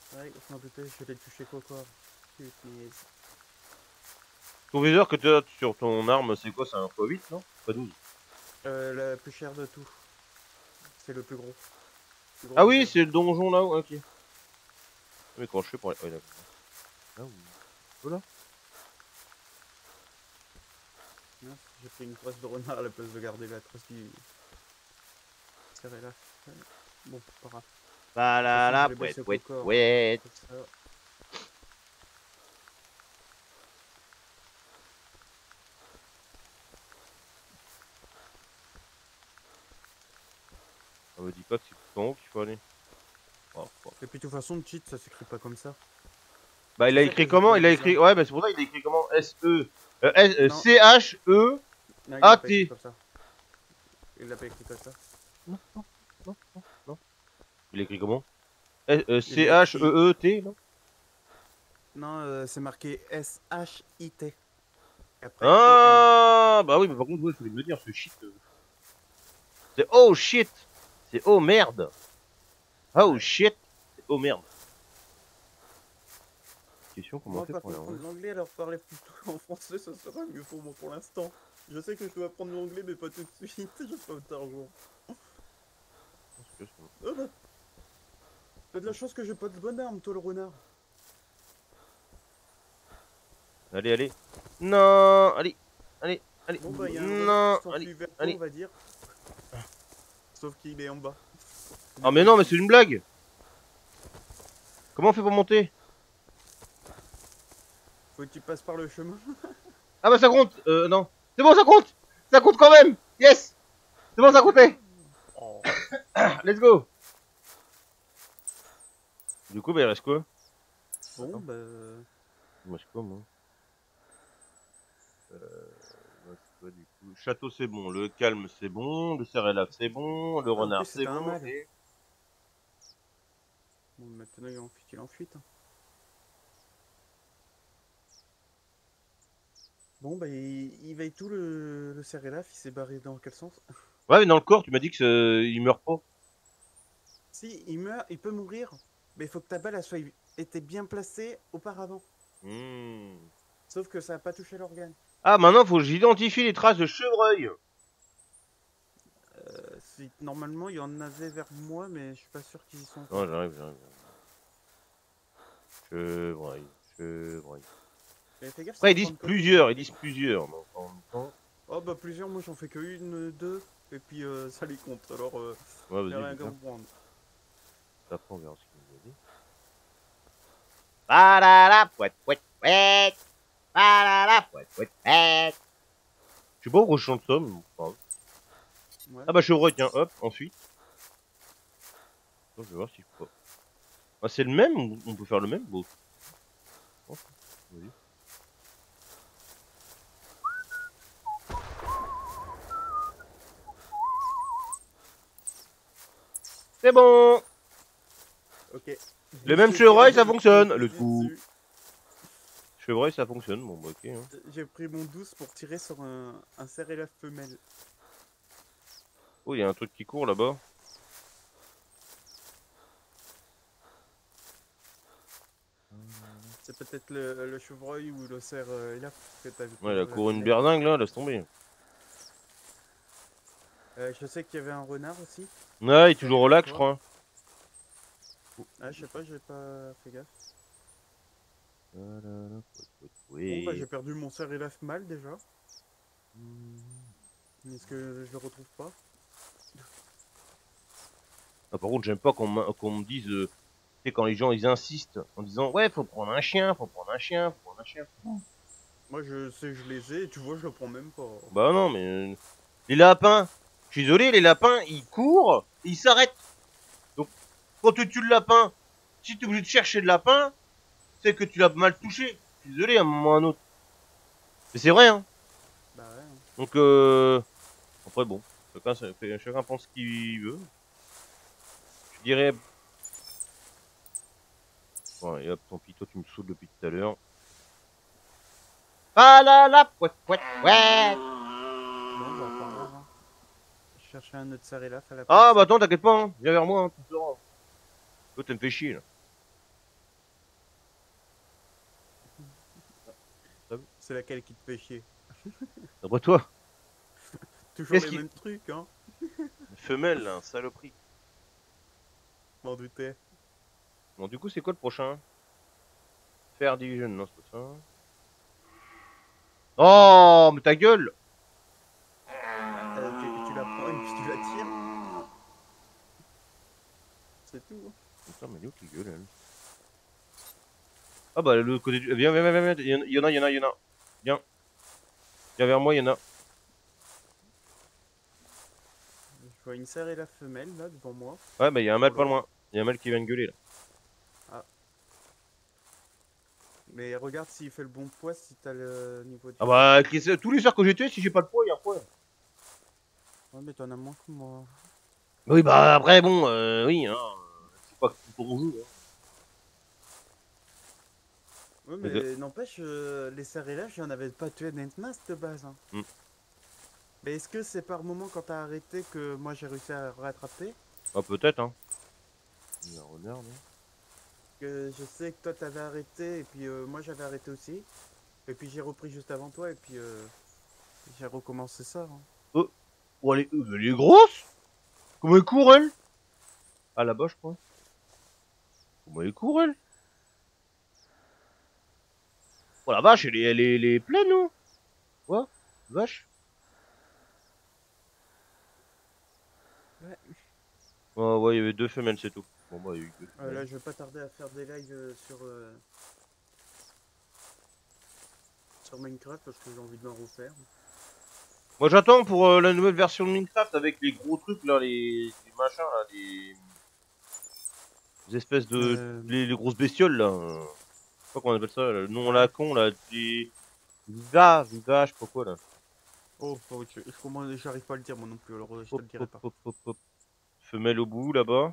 Ouais, je m'en doutais, je l'ai touché quoi quoi. Putain. Ton viseur que tu as sur ton arme, c'est quoi? C'est un x8, non? Pas 12. La plus chère de tout. C'est le plus gros. Plus gros Ah oui, viseur. c'est le donjon là, ok. Mais comment je fais pour aller... Ouais, d'accord. Là ou... Voilà. Mince, j'ai pris une trace de renard à la place de garder la trace du... Serré là. Ouais. Bon, pas grave. Bah De toute la façon, je la, l'ai pouet, baissé au pouet, corps. pouet. Comme ça. On me dit pas que c'est tout en haut qu'il faut aller. Oh, oh. Et puis de toute façon, le cheat, ça s'écrit pas comme ça. Bah il C'est a ça qui écrit est comment? Il a bizarre. écrit... Ouais, bah c'est pour ça qu'il a écrit comment? S-E... Non, C-H-E... non, il l'a pas écrit A-T. comme ça. Il l'a pas écrit comme ça. Non, non, non, non, non. Il a écrit comment? Il a écrit... C-H-E-E-T, non? Non, c'est marqué S-H-I-T. Après E-N. Ah bah oui, mais par contre, ouais, il fallait me le dire, ce shit. C'est oh shit. C'est oh merde. Oh Ouais. shit. C'est oh merde. Question, comment on Moi, fait par pour aller contre, en haut? l'anglais, alors parler plutôt en français, ça sera mieux pour moi pour l'instant. Je sais que je dois apprendre l'anglais, mais pas tout de suite. J'ai pas d'argent. Oh bah, t'as de la chance que j'ai pas de bonne arme, toi le renard. Allez, allez. Non, allez, allez, allez. Bon bah, il y a un renard qui Non, allez, s'enfuit vers toi, on allez. va dire. Sauf qu'il est en bas. Ah mais non, mais c'est une blague. Comment on fait pour monter? Faut que tu passes par le chemin. Ah bah ça compte. Non. C'est bon, ça compte. Ça compte quand même. Yes. C'est bon, ça comptait. Oh. Let's go. Du coup, bah il reste quoi? Bon Attends. bah... Moi, c'est quoi, moi? Ouais, c'est quoi, du coup? Château, c'est bon. Le calme, c'est bon. Le cerf c'est bon. Le Ah, en plus renard, c'est c'était un bon. mâle. Et... Bon, maintenant il est en fuite. Hein. Bon bah, il veille tout le Cerelaf, il s'est barré dans quel sens? Ouais, mais dans le corps, tu m'as dit que il meurt pas. Si, il meurt, il peut mourir, mais il faut que ta balle elle soit était bien placée auparavant. Hmm. Sauf que ça n'a pas touché l'organe. Ah, maintenant, faut que j'identifie les traces de chevreuil. Normalement, il y en avait vers moi, mais je suis pas sûr qu'ils y sont Non, encore. j'arrive. Chevreuil, chevreuil. Mais fais gaffe, ça Après, va prendre comme ils disent plusieurs. Donc, en même temps... Oh bah plusieurs, moi j'en fais que une, deux, et puis ça les compte, alors Ouais, y a vas-y, rien dis à ça. comprendre. Après, on verra ce qu'il nous a dit. Palala, pouet, pouet, pouet. Palala, pouet, pouet, pouet. Je sais pas pourquoi je chante ça, mais bon, c'est pas grave. Ouais. Ah bah, chevreuil, tiens, hop, ensuite. Attends, je vais voir si je peux pas. Ah, c'est le même ou on peut faire le même? Bon. Oh, vas-y. C'est bon. Ok. Le même J'ai chevreuil, perdu ça le fonctionne. coup Le d'fusil coup. dessus. Chevreuil, ça fonctionne. Bon, bah, ok. Hein. J'ai pris mon 12 pour tirer sur un Cerelaf femelle. Oh, il y a un truc qui court là-bas. C'est peut-être le chevreuil ou le cerf Elaf que t'as vu Ouais, il a courir la couru une femelle. berdingue là, laisse tomber. Je sais qu'il y avait un renard aussi. Ouais, il est Qui toujours allait au vers lac, je toi. crois. Ah, je sais pas, j'ai pas fait gaffe. Bon, bah, Oui. j'ai perdu mon cerf Elaf mâle déjà. Est-ce que je le retrouve pas? Ah, par contre, j'aime pas qu'on me dise, tu sais, quand les gens ils insistent en disant ouais, faut prendre un chien, faut prendre un chien, faut prendre un chien. Moi, je sais, je les ai, et tu vois, je le prends même pas. Bah non, mais les lapins, je suis désolé, les lapins ils courent, et ils s'arrêtent. Donc quand tu tues le lapin, si tu es obligé de chercher le lapin, c'est que tu l'as mal touché. Je suis désolé à un moment ou à un autre. Mais c'est vrai, hein. Bah ouais. Hein. Donc après bon, chacun pense ce qu'il veut. Je dirais. Bon, et hop, tant pis, toi tu me sautes depuis tout à l'heure. Ah là là, pouet, pouet, pouet. Bon, bah, pas grave. Hein. Je cherchais un autre Cerelaf à la place. Ah bah attends, t'inquiète pas, hein. Viens vers moi, hein, tu sauras. Toi, tu me fais chier là. C'est laquelle qui te fait chier? D'après toi. Toujours Qu'est-ce les qui... mêmes trucs, hein. Une femelle, un saloperie. M'en doutais. Bon, du coup, c'est quoi le prochain? Fair Division, non, c'est pas ça. Oh, mais ta gueule! Tu la prends et puis tu la tires. C'est tout. Putain, mais elle est où qui gueule, elle? Ah bah, le côté du... Viens, viens, viens, viens, il y en a, il y en a, il y en a. Viens. Viens vers moi, il y en a. Je vois une serre et la femelle là devant moi. Ouais, bah, il y a un mâle pas loin. Il y a un mâle qui vient de gueuler, là. Ah. Mais regarde s'il fait le bon poids, si t'as le niveau du... Ah bah, tous les cerfs que j'ai tués, si j'ai pas le poids, il y a un poids. Ouais, mais t'en as moins que moi. Oui, bah, après, bon, oui, hein. C'est pas tout pour joue, hein. Ouais, mais n'empêche, les serres-là, j'en avais pas tué d'Entnas de base. Hein. Mm. Mais est-ce que c'est par moment quand t'as arrêté que moi j'ai réussi à rattraper? Ah, peut-être, hein. Il y a un renard, là. Que je sais que toi t'avais arrêté et puis moi j'avais arrêté aussi. Et puis j'ai repris juste avant toi et puis j'ai recommencé ça. Hein. Oh, elle est grosse! Comment elle court, elle? Ah, là-bas, je crois. Comment elle court, elle? Oh, la vache, elle est pleine, non? Quoi? Vache? Ouais. Oh, ouais, il y avait 2 femelles, c'est tout. Bon, bah, il y a eu 2 femelles. Là je vais pas tarder à faire des lives sur Minecraft parce que j'ai envie de m'en refaire. Moi, j'attends pour la nouvelle version de Minecraft avec les gros trucs, là, les machins, là, les espèces de... Les grosses bestioles, là. Je sais pas comment on appelle ça, là, le nom à la con, là. Des... Viva, je sais pas quoi, là. Oh, j'arrive pas à le dire moi non plus, alors je te Hop, le dirai hop, pas. hop, hop, hop. Femelle au bout, là-bas.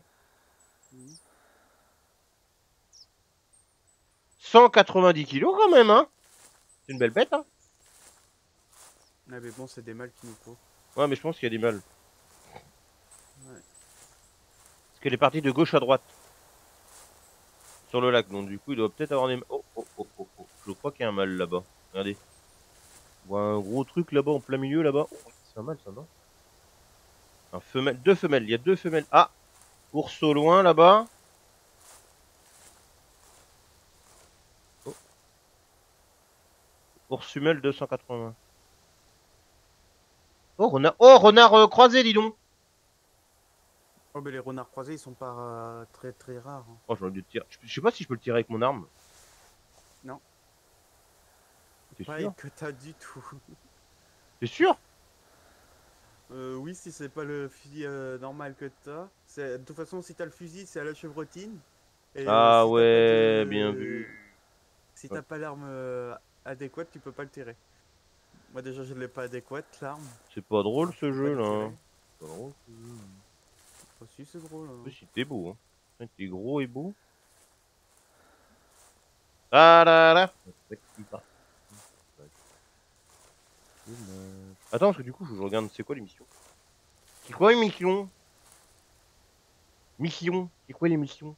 190 kilos, quand même, hein. C'est une belle bête, hein. Ah mais bon, c'est des mâles qu'il nous faut. Ouais, mais je pense qu'il y a des mâles. Ouais. Parce qu'elle est partie de gauche à droite. Sur le lac, donc du coup, il doit peut-être avoir des... Oh, oh, oh, oh, oh. Je crois qu'il y a un mâle, là-bas. Regardez. On voit un gros truc, là-bas, en plein milieu, là-bas. Oh, c'est un mâle, ça, non? Un femelle, 2 femelles, il y a 2 femelles. Ah! Ours au loin, là-bas. Oh. Ours femelle 280. Oh, renard croisé, dis donc. Oh mais les renards croisés ils sont pas très très rares. Hein. Oh, j'ai envie de tirer. Je sais pas si je peux le tirer avec mon arme. Non. T'es Pas sûr? que t'as du tout. T'es sûr? Oui, si c'est pas le fusil normal que t'as. De toute façon, si t'as le fusil, c'est à la chevrotine. Et Ah si t'as pas ouais, bien de... vu. Si Ouais. t'as pas l'arme adéquate, tu peux pas le tirer. Moi déjà, je l'ai pas adéquate, l'arme. C'est pas drôle, Alors je ce peux pas jeu, le là. tirer. Hein. C'est pas drôle, ce jeu. Aussi, c'est drôle. En Hein. plus, il était beau, hein. Putain, il était gros et beau. Ah là là. Attends, parce que du coup, faut que je regarde, c'est quoi l'émission? C'est quoi l'émission? Mission? C'est quoi l'émission?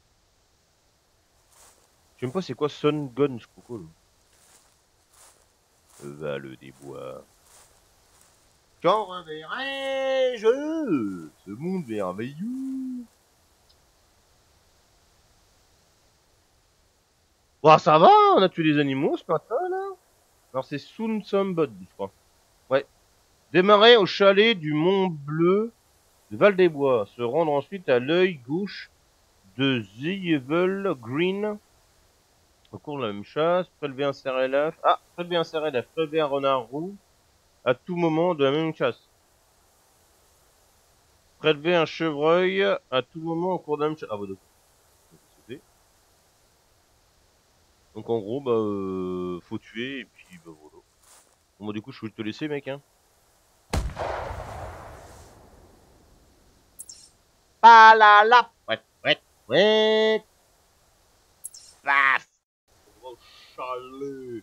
Je sais même pas c'est quoi Sun Gun, je sais pas quoi. Val des bois. Quand reverrai-je ce monde merveilleux? Bah ça va, on a tué des animaux ce matin là. Alors c'est Soon Somebody, je crois. Ouais. Démarrer au chalet du Mont Bleu de Val-des-Bois. Se rendre ensuite à l'œil gauche de The Green. Au cours de la même chasse. Prélever un cerf-élève. Ah, prélever un cerf-élève. Prélever un renard roux. À tout moment de la même chasse. Prélever un chevreuil à tout moment au cours de la même chasse. Ah bah d'accord. Donc en gros, bah, faut tuer et puis bah voilà. Bon bah du coup, je vais te laisser, mec, hein. Ah là là. Ouais, ouais, ouais. Paf. Oh, chalet.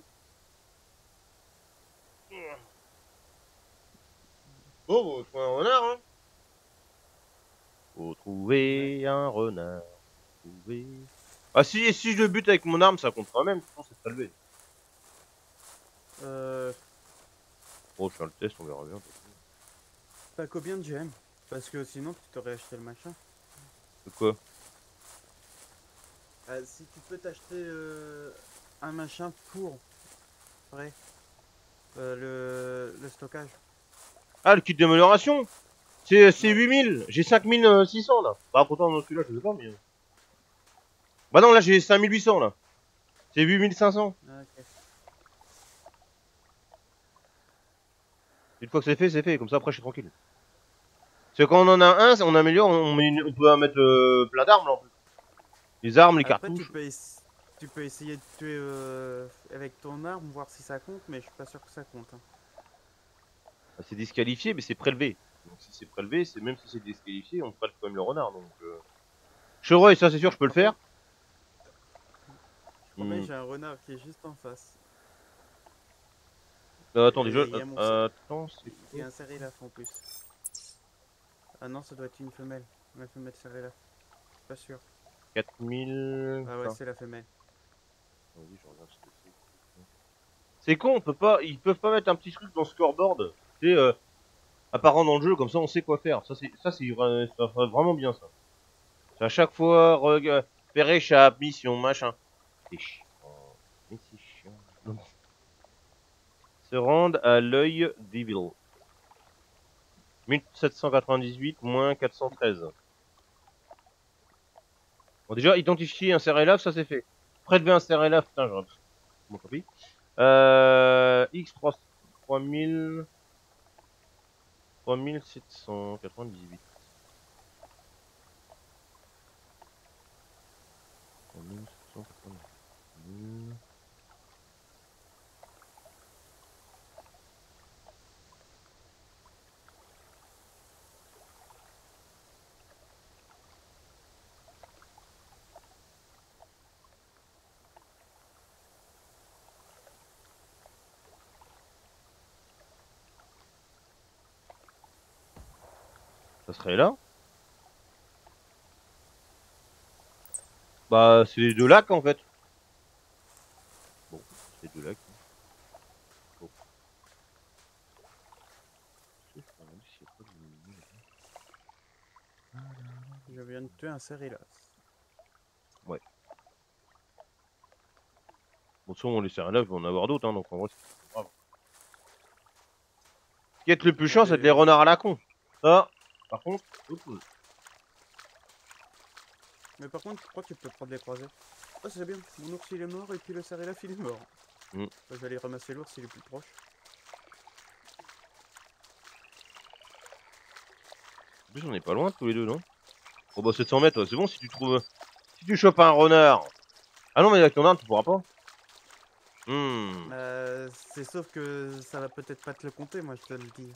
Bon, bah, faut un renard, hein. Faut trouver un renard. Trouver... Ah si je le bute avec mon arme, ça compte quand même, je pense que c'est prélevé. Bon, je vais faire le test, on verra bien. T'as combien de gemmes? Parce que sinon tu t'aurais acheté le machin. De quoi? Si tu peux t'acheter un machin pour vrai, le stockage. Ah, le kit d'amélioration. C'est Ouais. 8000. J'ai 5600 là. Bah, pourtant, dans celui-là, je sais pas, mais. Bah, non, là, j'ai 5800 là. C'est 8500. Ah, ok. Une fois que c'est fait, comme ça après je suis tranquille. Parce que quand on en a un, on améliore, on peut mettre plein d'armes là en plus. Les armes, les Après cartouches. tu peux essayer de tuer avec ton arme, voir si ça compte, mais je suis pas sûr que ça compte, hein. Bah, c'est disqualifié, mais c'est prélevé. Donc si c'est prélevé, c'est même si c'est disqualifié, on prélève quand même le renard. Donc chevreuil, ça c'est sûr, je peux le Par contre, faire. je promets, Hmm. j'ai un renard qui est juste en face. Attends, déjà, Et il y a mon attends, c'est il y quoi? a un Cerelaf en plus. Ah non, ça doit être une femelle. La femelle Cerelaf. Pas sûr. 4000. Ah ouais, Enfin, c'est la femelle. vas-y, je regarde ce que c'est. C'est con, on peut pas, ils peuvent pas mettre un petit truc dans le scoreboard. Tu sais, apparent dans le jeu, comme ça on sait quoi faire. Ça serait vraiment bien ça. C'est à chaque fois, faire échappe, mission, machin. C'est chiant. Mais c'est chiant. Non. Se rendre à l'œil Devil. 1798 moins 413. Bon, déjà, identifier un Cerelaf, ça c'est fait. Prélever un Cerelaf, putain, j'aurais. Bon, tant pis. X3, 3000. 3798. 3798. Ça serait là. Bah, c'est les deux lacs en fait. Bon, c'est les deux lacs. Bon. Je viens de tuer un Cerelaf. Ouais. Bon, souvent, les Cerelaf, on va en avoir d'autres, hein, donc en vrai, c'est pas grave. Ce qui est le plus chiant, c'est les renards à la con. Ça, par contre, autre chose. Mais par contre, je crois que tu peux prendre les croisés. Oh, c'est bien. Mon ours il est mort et puis le Cerelaf il est mort. Mm. Je vais aller ramasser l'ours, il est plus proche. En plus, on est pas loin tous les deux, non? Oh bah 700 mètres, c'est bon si tu trouves. Si tu chopes un renard. Ah non, mais avec ton arme, tu pourras pas. C'est sauf que ça va peut-être pas te le compter, moi je te le dis.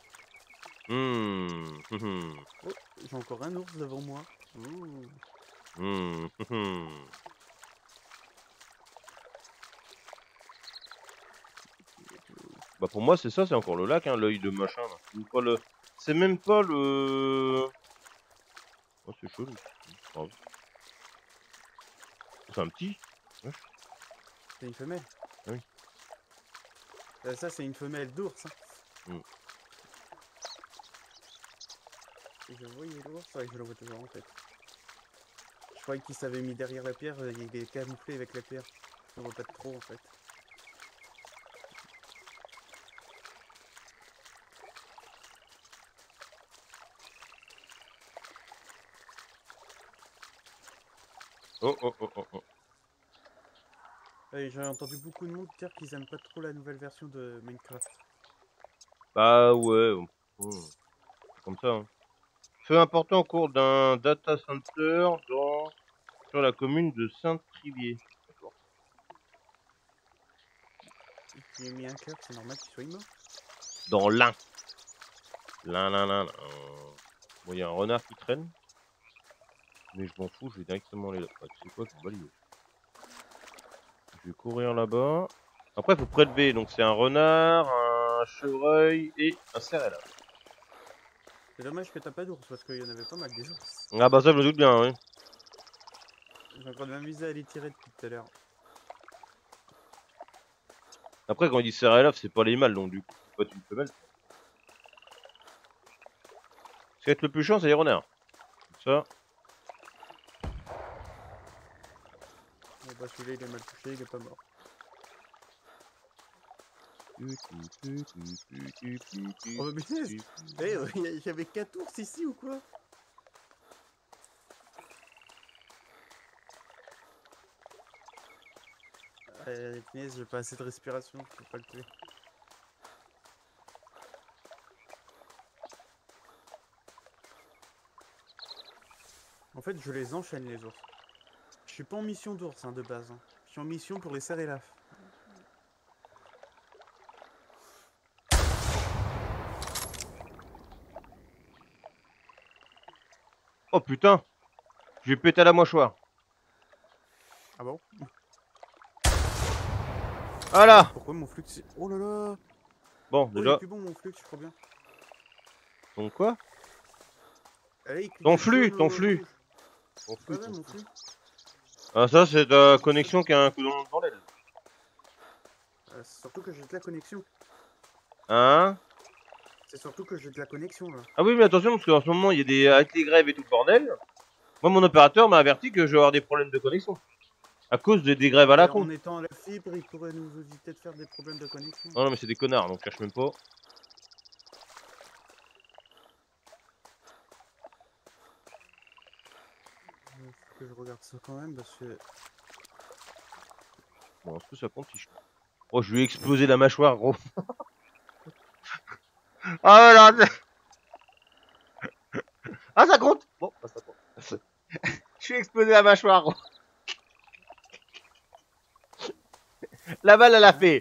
Oh, j'ai encore un ours devant moi. Ouh. Bah pour moi, c'est ça, c'est encore le lac, hein, l'œil de machin. Là. C'est pas le. C'est même pas le. Oh, c'est chaud. Oh. C'est un petit. Ouais. C'est une femelle. Ah oui. Ça, c'est une femelle d'ours. Hein. Mm. Et je voyais l'ours, ouais, je le vois toujours en fait. Je croyais qu'il s'avait mis derrière la pierre, il est camouflé avec la pierre. Je le vois pas trop en fait. Oh, oh, oh, oh, oh. J'ai entendu beaucoup de monde dire qu'ils aiment pas trop la nouvelle version de Minecraft. Bah ouais. Comme ça. Hein. Fait important au cours d'un data center sur la commune de Saint-Trivier. D'accord. Tu lui as mis un cœur, c'est normal qu'il soit mort. Dans l'Ain. L'Ain. Bon, il y a un renard qui traîne. Mais je m'en fous, je vais directement aller là. Ah, tu sais quoi, je m'en bats les couilles. Je vais courir là-bas. Après, il faut prélever. Donc, c'est un renard, un chevreuil et un cerf. C'est dommage que t'as pas d'ours parce qu'il y en avait pas mal des ours. Ah, bah, ça, je me doute bien, oui. J'ai encore de m'amuser à les tirer depuis tout à l'heure. Après, quand il dit CRLF, c'est pas les mâles, donc du coup, c'est pas une femelle. Ce qui va être le plus chiant, c'est les renards. Ça. Bon bah celui-là il est mal touché, il est pas mort. Oh bah punaise. Eh, j'avais 4 ours ici ou quoi? Punaise, j'ai pas assez de respiration, je peux pas le tuer. En fait, je les enchaîne les ours. Je suis pas en mission d'ours hein, de base. Hein. Je suis en mission pour les CRLF. Oh putain, je vais péter à la mâchoire. Ah bon? Voilà. Pourquoi mon flux... Oh là là. Bon, Oh, il est déjà. plus bon mon flux, je crois bien. Donc quoi? Allez, il Ton clignote flux, jaune, ton rouge. flux. Ton flux, Ouais, ton mon flux. flux. Ah ça, c'est ta connexion qui a un coup dans l'aile. C'est surtout que j'ai de la connexion. Hein? C'est surtout que j'ai de la connexion là. Ah oui, mais attention, parce qu'en ce moment, il y a des... Avec les grèves et tout le bordel, moi, mon opérateur m'a averti que je vais avoir des problèmes de connexion. À cause des grèves à la Et con. en étant à la fibre, il pourrait nous éviter de faire des problèmes de connexion. Non, non, mais c'est des connards, donc cherche même pas. Faut que je regarde ça quand même parce que... Bon, est-ce que ça compte si je... Oh, je lui ai explosé la mâchoire, gros. Ah là là. Ah, ça compte. Bon, ça compte. Je lui ai explosé la mâchoire, gros. La balle, elle a fait.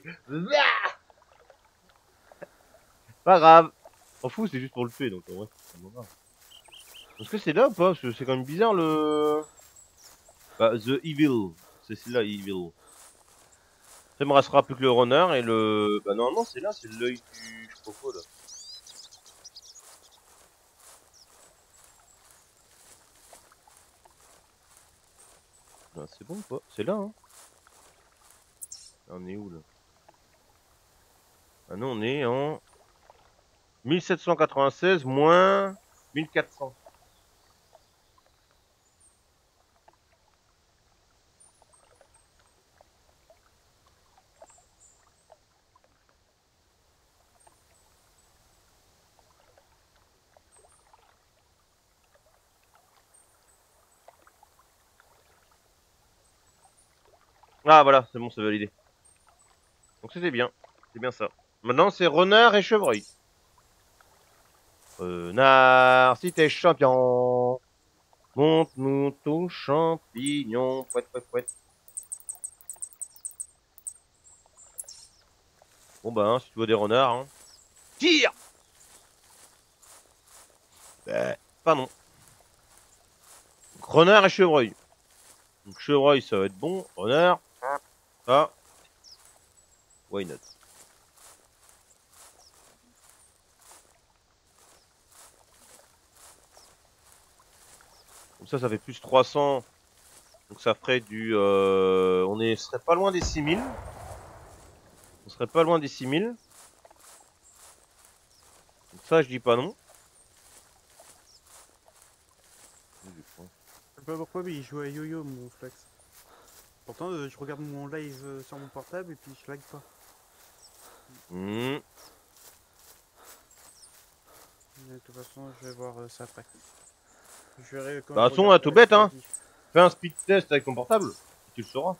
Pas grave. S'en fout, c'est juste pour le tuer, donc en vrai, c'est pas grave. Est-ce que c'est là ou pas? Parce que c'est quand même bizarre le... Bah, The Evil. C'est celui-là, Evil. Ça me restera plus que le runner et le... Bah normalement c'est là, c'est l'œil du... Je sais pas quoi là. Ah, c'est bon ou pas? C'est là hein. On est où là? Ah non, on est en 1796 moins 1400. Ah voilà, c'est bon, c'est validé. Donc c'était bien. C'est bien ça. Maintenant c'est renard et chevreuil. Renard, si t'es champion, monte-nous ton champignon. Pouet, pouet, pouet. Bon bah, hein, si tu vois des renards, hein. Tire. Pardon. Renard et chevreuil. Donc chevreuil, ça va être bon. Renard, ah, why not? Comme ça fait plus 300. Donc ça ferait du... serait pas loin des 6000. On serait pas loin des 6000. Donc ça, je dis pas non. Je sais pas pourquoi, mais il joue à yo-yo mon flex. Pourtant, je regarde mon live sur mon portable et puis je lag pas. Mmh. De toute façon, je vais voir ça après. Je verrai quand Bah, je de toute façon, à tout regarderai bête, sur la hein. diff. Fais un speed test avec ton portable. Tu le sauras.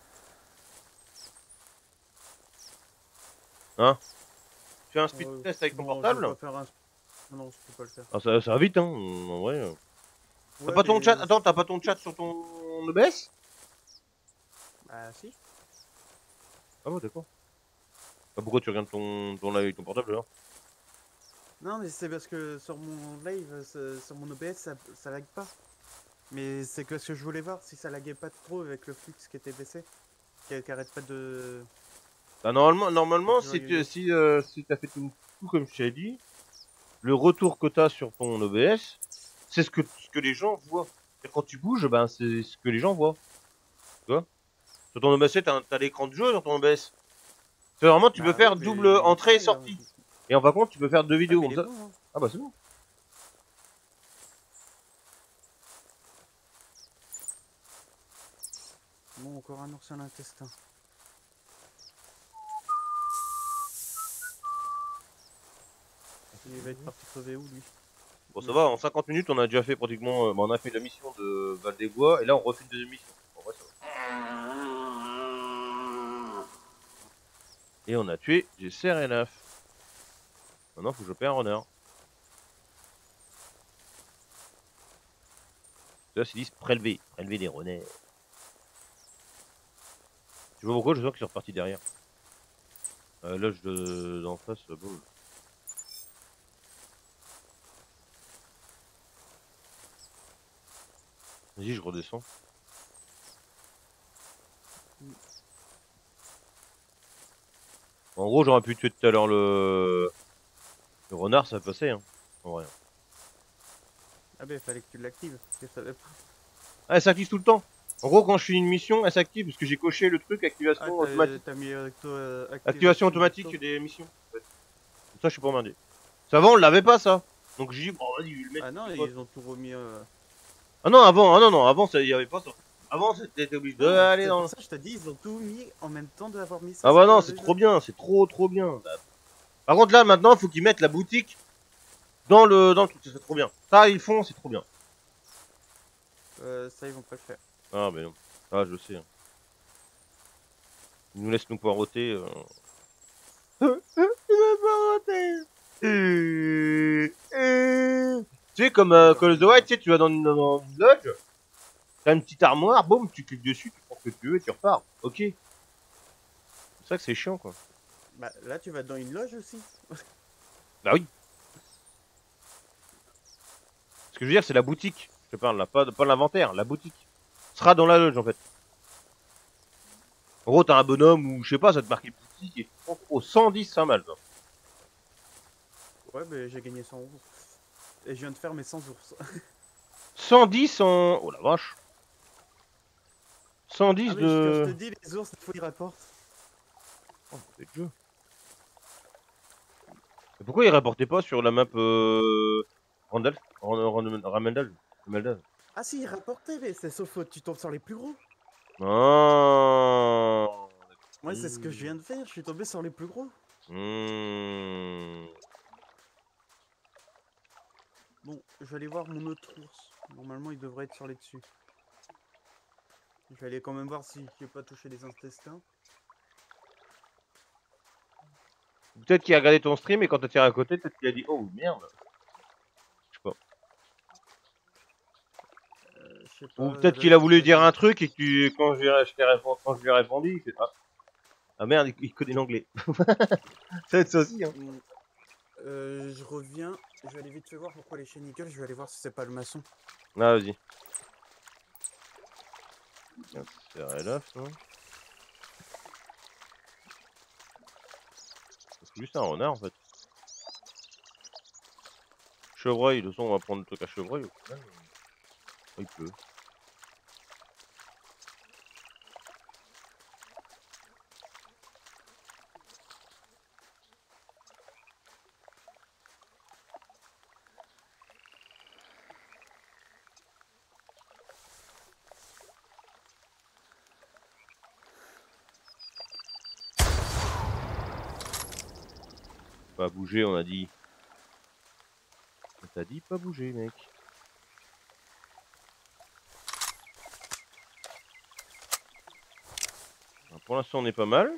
Hein? Fais un speed test avec ton Non, je vais portable. pas faire un... Non, je peux pas le faire. Ah, ça va vite, hein. En vrai. T'as Ouais, pas ton mais... chat? Attends, t'as pas ton chat sur ton OBS? Bah si. Ah bon, d'accord. Bah, pourquoi tu regardes ton live avec ton portable alors? Non, mais c'est parce que sur mon live, sur mon OBS, ça lag pas. Mais c'est que ce que je voulais voir, si ça laguait pas trop avec le flux qui était baissé. Qui arrête pas de... Bah, normalement, si t'as fait tout comme je t'ai dit, le retour que t'as sur ton OBS, c'est ce que les gens voient. Et quand tu bouges, ben, c'est ce que les gens voient. Tu vois? Sur ton OBS, t'as l'écran de jeu dans ton OBS. C'est vraiment, tu peux Bah faire oui, mais double il est entrée et pareil, hein. sortie. Et en par contre, tu peux faire 2 Ah, vidéos mais comme il est ça. bon, hein. Ah bah c'est bon. Bon, encore un ours à l'intestin. Il va être parti crever où, lui? Bon, ça va, en 50 minutes, on a déjà fait pratiquement... on a fait la mission de Val des Bois, et là, on refait une deuxième mission. En vrai, ça va. Et on a tué Jesser et Naf. Maintenant, faut que je paie un renard. Là, c'est dit prélever. Prélever des renards. Tu vois pourquoi je sens qu'ils sont repartis derrière. Là, d'en face, bon. Vas-y, je redescends. En gros, j'aurais pu tuer tout à l'heure le renard, ça passait, hein. En vrai. Ah bah, il fallait que tu l'actives. Je savais pas. Ah, elle s'active tout le temps. En gros, quand je finis une mission, elle s'active parce que j'ai coché le truc Ah, activation automatique. t'as mis Activation automatique des missions. En fait. Comme ça, je suis pas emmerdé. Ça, avant, on l'avait pas, ça. Donc, j'ai dit, bon, vas-y, je vais le mettre. Ah non, ils ont tout remis. Ah non, avant, ah non, non, avant, il y avait pas ça. Avant, t'étais obligé Non, d'aller c'est dans. pour ça que je te dis, ils ont tout mis en même temps d'avoir mis ça Ah bah sur non, c'est le trop jeu. bien, c'est trop bien. Par contre, là, maintenant, il faut qu'ils mettent la boutique dans le truc, c'est trop bien. Ça, ils font, c'est trop bien. Ça, ils vont pas le faire. Ah, mais non. Ah, je sais. Hein. Ils nous laissent nous poireauter. Ils nous poireauter. Tu sais, comme Call of the White, tu sais, tu vas dans une lodge, t'as une petite armoire, boum, tu cliques dessus, tu prends ce que tu veux et tu repars. Ok. C'est ça que c'est chiant, quoi. Bah, là, tu vas dans une loge aussi. Bah oui. Ce que je veux dire, c'est la boutique. Je te parle là, pas l'inventaire, la boutique. Sera dans la loge, en fait. En gros, t'as un bonhomme ou je sais pas, ça te marque boutique et tu prends au 110, c'est un mal. Ça. Ouais, bah, j'ai gagné 100 ours. Et je viens de faire mes 100 ours. 110 en... Oh la vache. 110 Ah, mais quand je te de... dis, les ours, il faut qu'ils rapportent. Oh, c'est le jeu. Et pourquoi ils rapportaient pas sur la map Randall Ramendal? Ah, si, ils rapportaient, mais c'est sauf que tu tombes sur les plus gros. Ah. Moi, c'est ce que je viens de faire, je suis tombé sur les plus gros. Bon, je vais aller voir mon autre ours. Normalement, il devrait être sur les dessus. Je vais aller quand même voir si j'ai pas touché les intestins. Peut-être qu'il a regardé ton stream et quand t'as tiré à côté, peut-être qu'il a dit oh merde. Je sais pas. Je sais pas. Ou peut-être qu'il a voulu dire un truc et que quand je lui ai répondu, il fait ah merde, il connaît l'anglais. Ça va être ça aussi, hein. Bon, je reviens. Je vais aller vite fait voir pourquoi les chiens nickel. Je vais aller voir si c'est pas le maçon. Ah, vas-y. C'est là, non? C'est juste un renard en fait. Chevreuil, de toute façon, on va prendre le truc à chevreuil au final. Oh, il pleut. Pas bouger, on a dit. On t'a dit pas bouger, mec. Alors, pour l'instant, on est pas mal.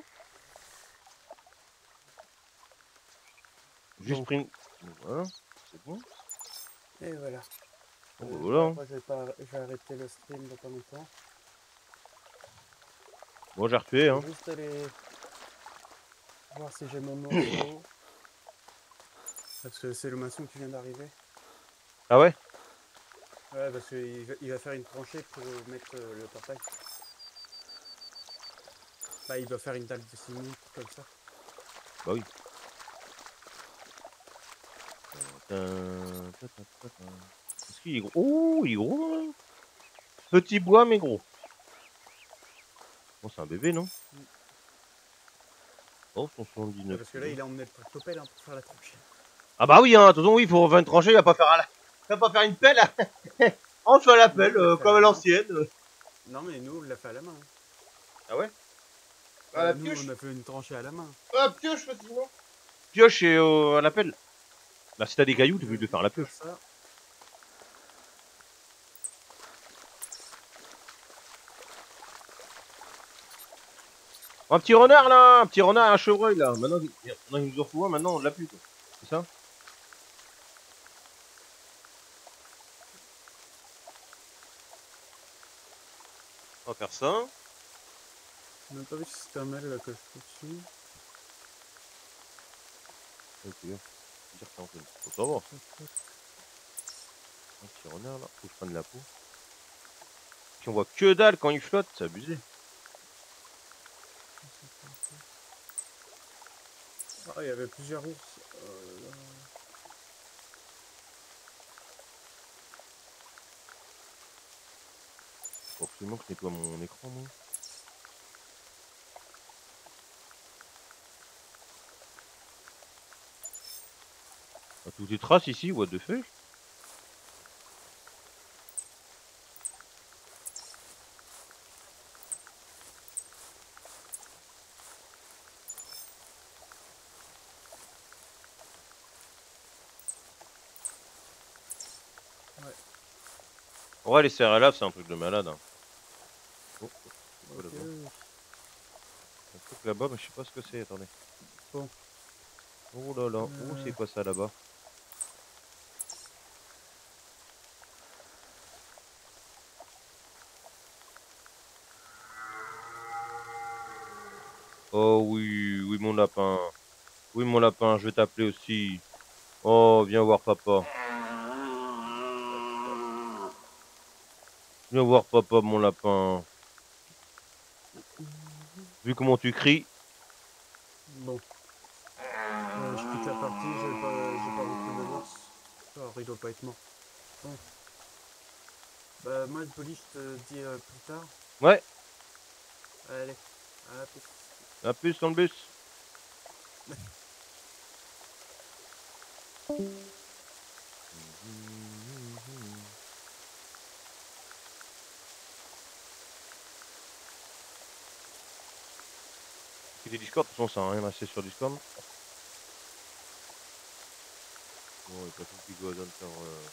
Juste Bon. pris une... Voilà, c'est bon. Et voilà. Bon, bah, voilà. Après, je vais arrêter le stream dans pas longtemps. Bon, j'ai retué, hein. Je vais juste aller voir si j'ai mon morceau. Parce que c'est le maçon qui vient d'arriver. Ah ouais? Ouais, parce qu'il va faire une tranchée pour mettre le portail. Bah, il doit faire une dalle de ciment comme ça. Bah oui. Est-ce qu'il est gros? Oh, il est gros, hein. Petit bois, mais gros. Bon, c'est un bébé, non? Oh, 179. Parce que là, il a emmené le tractopelle hein, pour faire la tranchée. Ah bah oui, hein, de toute façon, oui, il faut faire une tranchée, il va pas faire une pelle. On fait la pelle, comme à l'ancienne. Non, mais nous, on l'a fait à la main. Ah ouais? À la Nous, pioche? on a fait une tranchée à la main. Ah, pioche, facilement. Pioche et à la pelle. Bah, si t'as des cailloux, t'es obligé de faire à la pioche. Ça. Oh, un petit renard là, un petit renard, un chevreuil là. Maintenant, il nous en faut un, maintenant on l'a plus quoi. C'est ça? On va faire ça. Je n'ai pas vu si c'était un mail là, que je poursuis. Ok. Dire ça en fait. Faut savoir. Un petit renard là. Faut que je prenne la peau. Puis on voit que dalle quand il flotte, c'est abusé. Ah, il y avait plusieurs ours. Faut absolument que je nettoie mon écran moi. Ah, toutes les traces ici, what the fuck? Ouais. En vrai, les CRLA, c'est un truc de malade. Hein. Oh, c'est quoi là-bas? Un truc là-bas, mais je sais pas ce que c'est, attendez. Bon. Oh là là, oh c'est quoi ça là-bas? Oh oui, oui mon lapin. Oui mon lapin, je vais t'appeler aussi. Oh, viens voir papa. Viens voir papa mon lapin. Vu comment tu cries. Bon. Je quitte la partie, j'ai pas retrouvé l'ours. Alors, il doit pas être mort. Bon. Bah, moi, le poli, je te dis plus tard. Ouais, Allez, à la plus. à plus dans le bus. Quitter Discord, de toute façon ça n'a rien à faire sur Discord. Bon, il n'y a pas tout qui doit faire.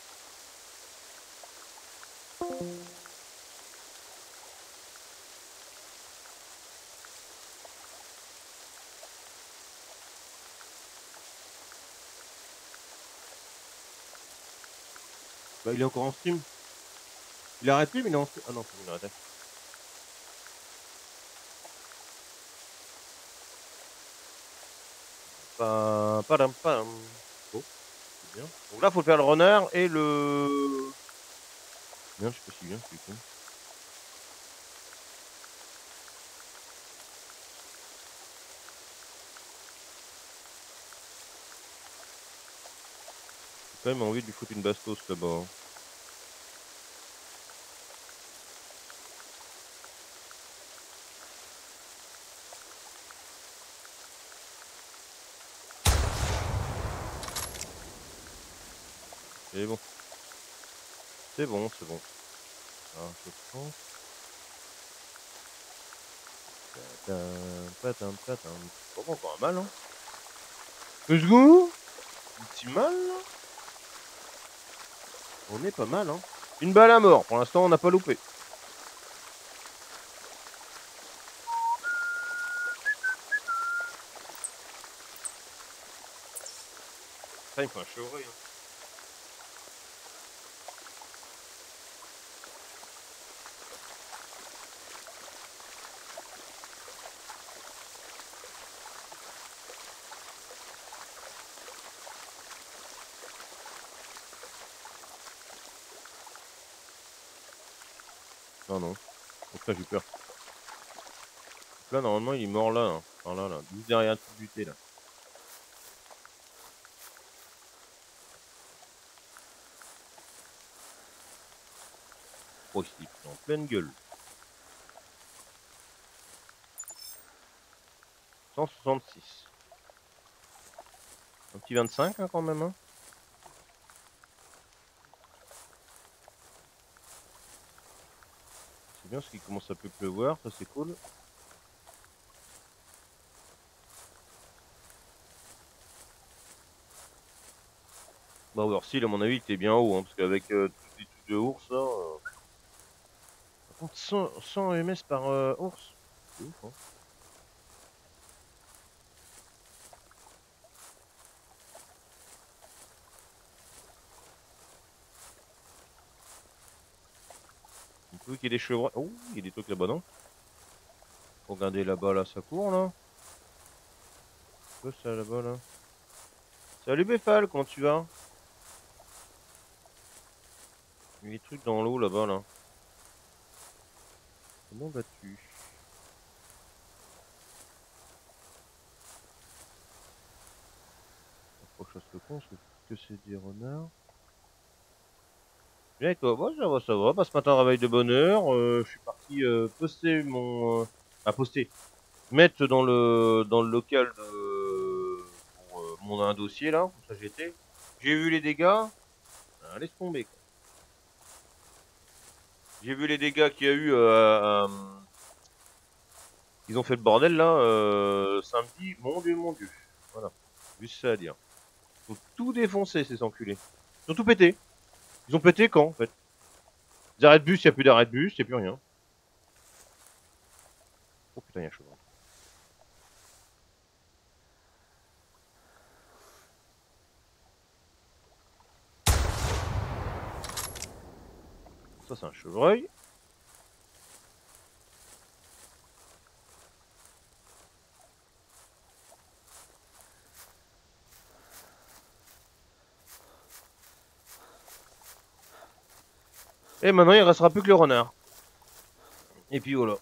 Bah, il est encore en stream. Il a arrêté, mais il est en stream. Ah non, il a arrêté. Padam, padam. Oh, c'est bien. Donc là, faut faire le runner et le. Bien, je sais pas si bien, c'est con. J'ai quand même envie de lui foutre une bastos là-bas. Hein. C'est bon. C'est bon, c'est bon. Ah, je prends. Padam, padam. Bon, encore un mal, hein. Let's go. Un petit mal, là. On est pas mal, hein. Une balle à mort. Pour l'instant, on n'a pas loupé. Ça, il faut un chevreuil. Hein. Non, non. Donc là, j'ai peur. Donc là, normalement, il est mort là. Hein. Enfin, là. Juste derrière un truc buté, là. Oh, il est en pleine gueule. 166. Un petit 25 hein, quand même. Hein. C'est bien parce qu'il commence à peu pleuvoir, ça c'est cool. Bah Overseal à mon avis il était bien haut, hein, parce qu'avec tous les trucs de ours là... Par contre 100 EMS par ours, c'est ouf hein. Il peut qu'il y ait des chevreuils... Oh, il y a des trucs là-bas non? Regardez là-bas là, ça court là. Quoi ça là-bas là? Salut Beffal, comment tu vas? Il y a des trucs dans l'eau là-bas là. Comment vas-tu? Faut que je fasse le con, parce que c'est des renards. Bien et toi? Bah, ça va, ça va. Bah, ce matin, réveil de bonne heure. Je suis parti poster mon... poster. Mettre dans le local de... pour mon un dossier là, comme ça j'étais. J'ai vu les dégâts. Ah, laisse tomber quoi. J'ai vu les dégâts qu'il y a eu ils ont fait le bordel là samedi. Mon dieu, mon dieu. Voilà. Juste ça à dire. Ils ont tout défoncé ces enculés. Ils ont tout pété. Ils ont pété quand en fait? Les arrêts de bus, il n'y a plus d'arrêt de bus, il n'y a plus rien. Oh putain, il y a chaud. Ça, c'est un chevreuil. Et maintenant, il restera plus que le renard. Et puis voilà.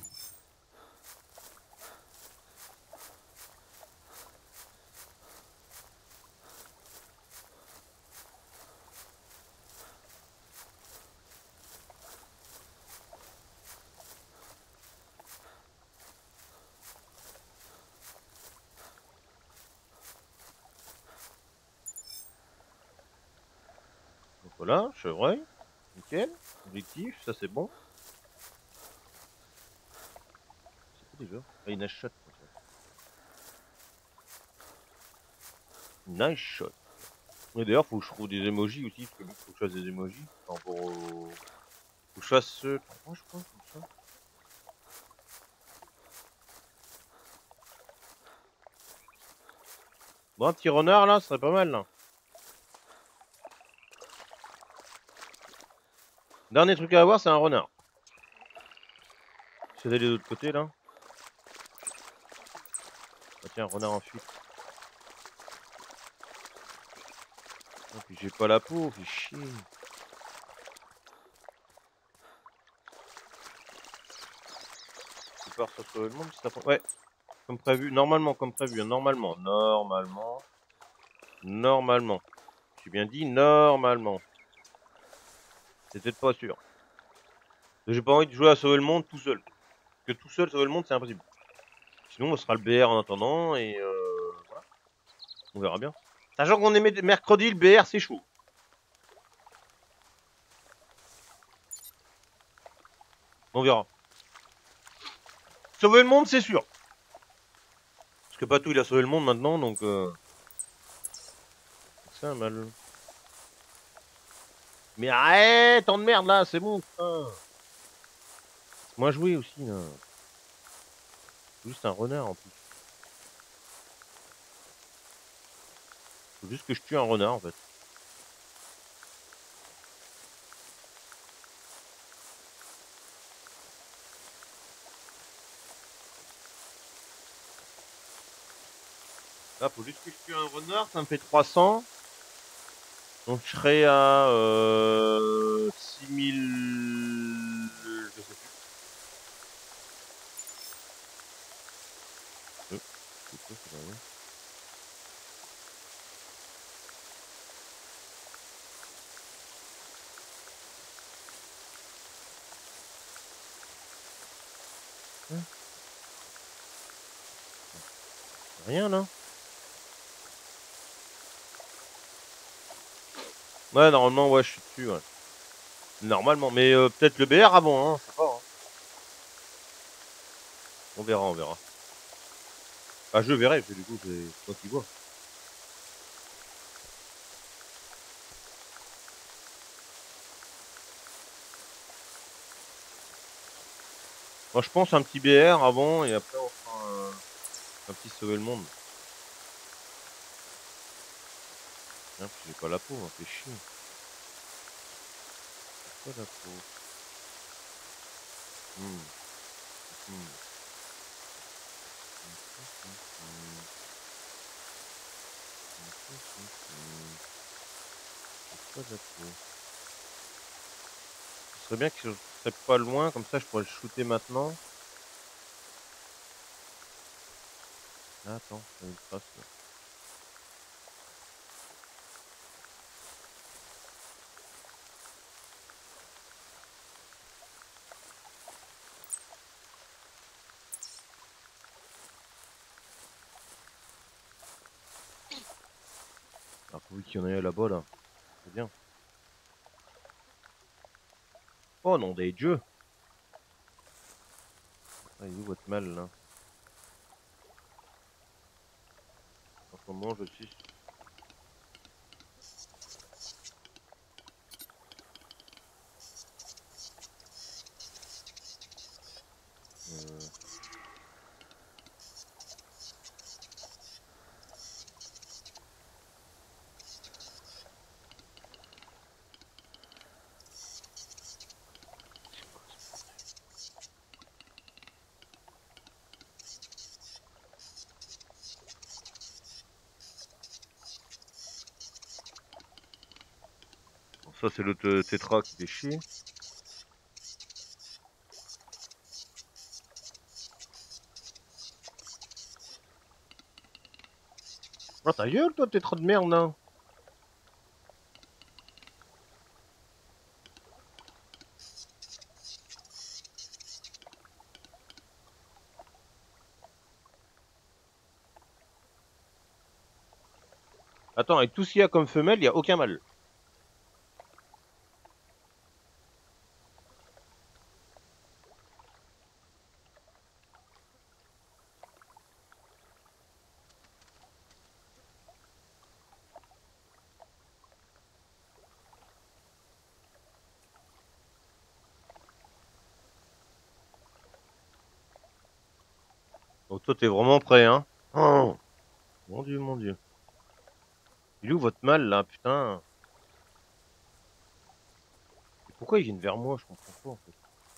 Donc voilà, chevreuil. Nickel. Objectif, ça c'est bon. C'est quoi déjà? Ah, une nice shot. Nice shot. Et d'ailleurs, faut que je trouve des emojis aussi, parce que lui, faut que je fasse des emojis. Par rapport au... Faut que je fasse 3, je crois, comme ça. Bon, un petit renard là, ce serait pas mal là. Dernier truc à avoir, c'est un renard. C'est d'aller de l'autre côté là. Ah tiens, renard en fuite. Oh, puis j'ai pas la peau, fait chier. Tu pars sur le monde, c'est ouais. Comme prévu, normalement, comme prévu, hein, normalement. J'ai bien dit normalement. C'est peut-être pas sûr. J'ai pas envie de jouer à sauver le monde tout seul. Parce que tout seul sauver le monde, c'est impossible. Sinon, on sera le BR en attendant et voilà. On verra bien. Sachant qu'on est mercredi, le BR, c'est chaud. On verra. Sauver le monde, c'est sûr. Parce que Patou, il a sauvé le monde maintenant, donc... C'est un mal. Mais arrête, tant de merde là, c'est bon. Putain. Moi jouer aussi là. Juste un renard en plus. Faut juste que je tue un renard en fait. Là, faut juste que je tue un renard, ça me fait 300. Donc je serai à 6000... Je sais plus. C'est quoi, c'est rien. Rien là. Ouais, normalement, ouais, je suis dessus, ouais. Normalement, mais peut-être le BR avant, hein, je sais pas. Hein. On verra, on verra. Ah, je verrai, parce que du coup, c'est toi qui vois. Moi, je pense un petit BR avant, et après, on fera un petit sauver le monde. Hein, puis j'ai pas la peau, hein, fait chier. J'ai pas la peau. Hmm. Hmm. Pas de la peau. Ce serait bien que je serais pas loin, comme ça je pourrais le shooter maintenant. Ah, attends, il y a une trace là. Alors pourvu qu'il y en ait là-bas là. C'est bien. Oh non, des jeux. Ah, il est où votre mal là? En ce moment je suis. Bon, ça c'est le tétra qui fait chier. Oh ta gueule toi, tétra de merde là. Attends, avec tout ce qu'il y a comme femelle, il y a aucun mâle. Oh toi t'es vraiment prêt hein. Oh mon dieu, mon dieu. Il est où votre mâle là, putain? Et pourquoi ils viennent vers moi? Je comprends pas en fait.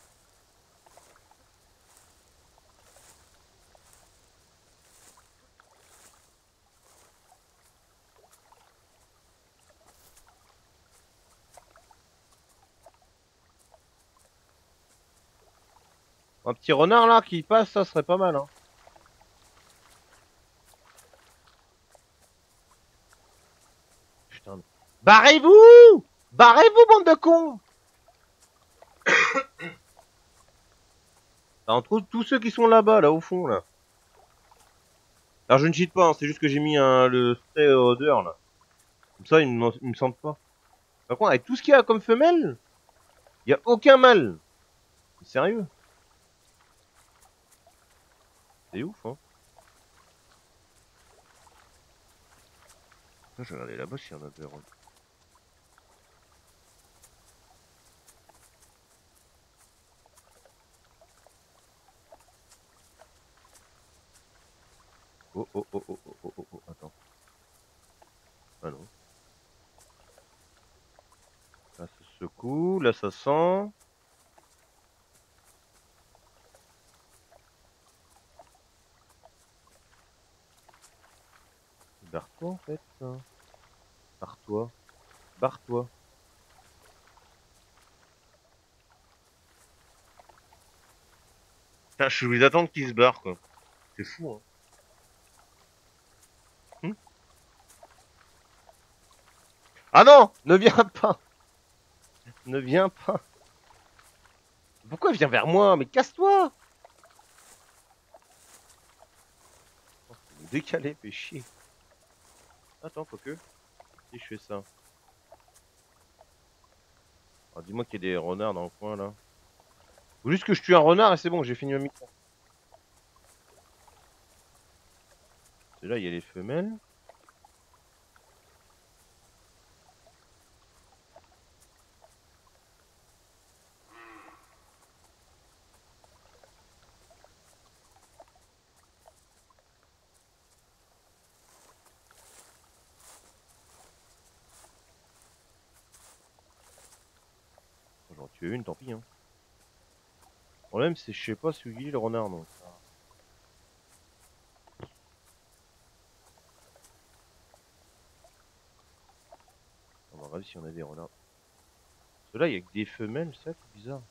Un petit renard là qui passe, ça serait pas mal hein. Putain. Barrez-vous! Barrez-vous, bande de cons! Entre autres, tous ceux qui sont là-bas, là, au fond, là. Alors, je ne cheat pas, hein, c'est juste que j'ai mis le spray odeur, là. Comme ça, il me semble pas. Par contre, avec tout ce qu'il y a comme femelle, il y a aucun mâle. C'est sérieux. C'est ouf, hein. Je vais regarder là-bas s'il y en a d'autres. Oh, oh, oh, oh, oh, oh, oh, oh, attends. Ah non. Là, ça secoue, là, ça sent. Barre-toi, en fait, ça. Barre-toi. Barre-toi. Putain, je suis obligé d'attendre qu'il se barre, quoi. C'est fou, hein. Ah non! Ne viens pas! Ne viens pas! Pourquoi il vient vers moi? Mais casse-toi! décalé, fait chier. Attends, quoique. Si je fais ça. Ah, dis-moi qu'il y a des renards dans le coin là. Faut juste que je tue un renard et c'est bon, j'ai fini ma mission. Et là, il y a les femelles. J'en tue une, tant pis. Hein. Le problème, c'est que je sais pas si il est le renard donc. On va regarder si on a des renards. Ceux-là, il y a que des femelles, ça, c'est bizarre.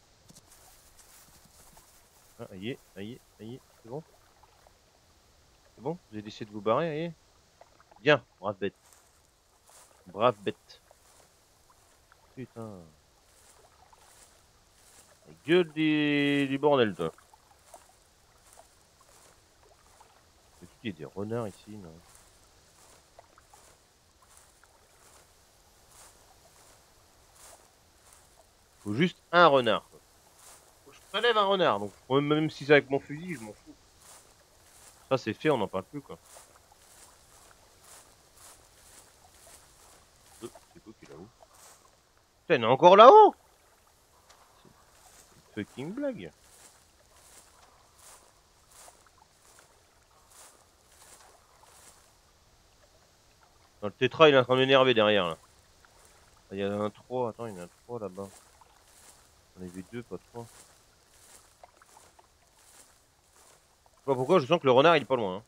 Ah, aïe, aïe, aïe, c'est bon? C'est bon? Vous avez décidé de vous barrer, aïe? Bien, brave bête. Brave bête. Putain. La gueule du bordel, toi. Est-ce qu'il y a des renards ici, non? Faut juste un renard. Quoi. Faut que je prélève un renard, donc même si c'est avec mon fusil, je m'en fous. Ça c'est fait, on n'en parle plus quoi. C'est quoi qui est là-haut? Putain, il est encore là-haut! C'est une fucking blague. Dans le tétra, il est en train de m'énerver derrière là. Il y en a un 3, attends, il y en a un 3 là-bas. J'en ai vu 2, pas 3. Je sais pas pourquoi, je sens que le renard il est pas loin. Hein.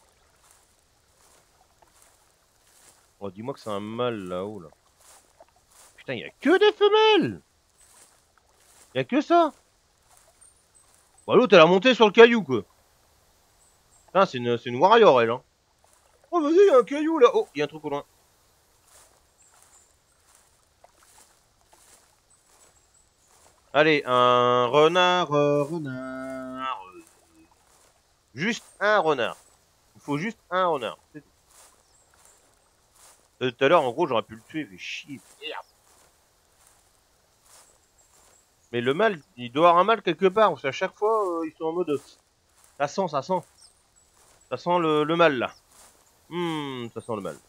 Oh, dis-moi que c'est un mâle là-haut là. Putain, il y a que des femelles! Il y a que ça! Bah, l'autre elle a monté sur le caillou quoi. Putain, c'est une warrior elle. Hein. Oh, vas-y, il y a un caillou là. Oh, il y a un truc au loin. Allez, un renard, renard. Juste un renard. Il faut juste un renard. C'est tout. Tout à l'heure, en gros, j'aurais pu le tuer, mais chier. Merde. Mais le mâle, il doit avoir un mâle quelque part, parce qu'à chaque fois, ils sont en mode... Ça sent, ça sent. Ça sent le mâle, là. Ça sent le mâle.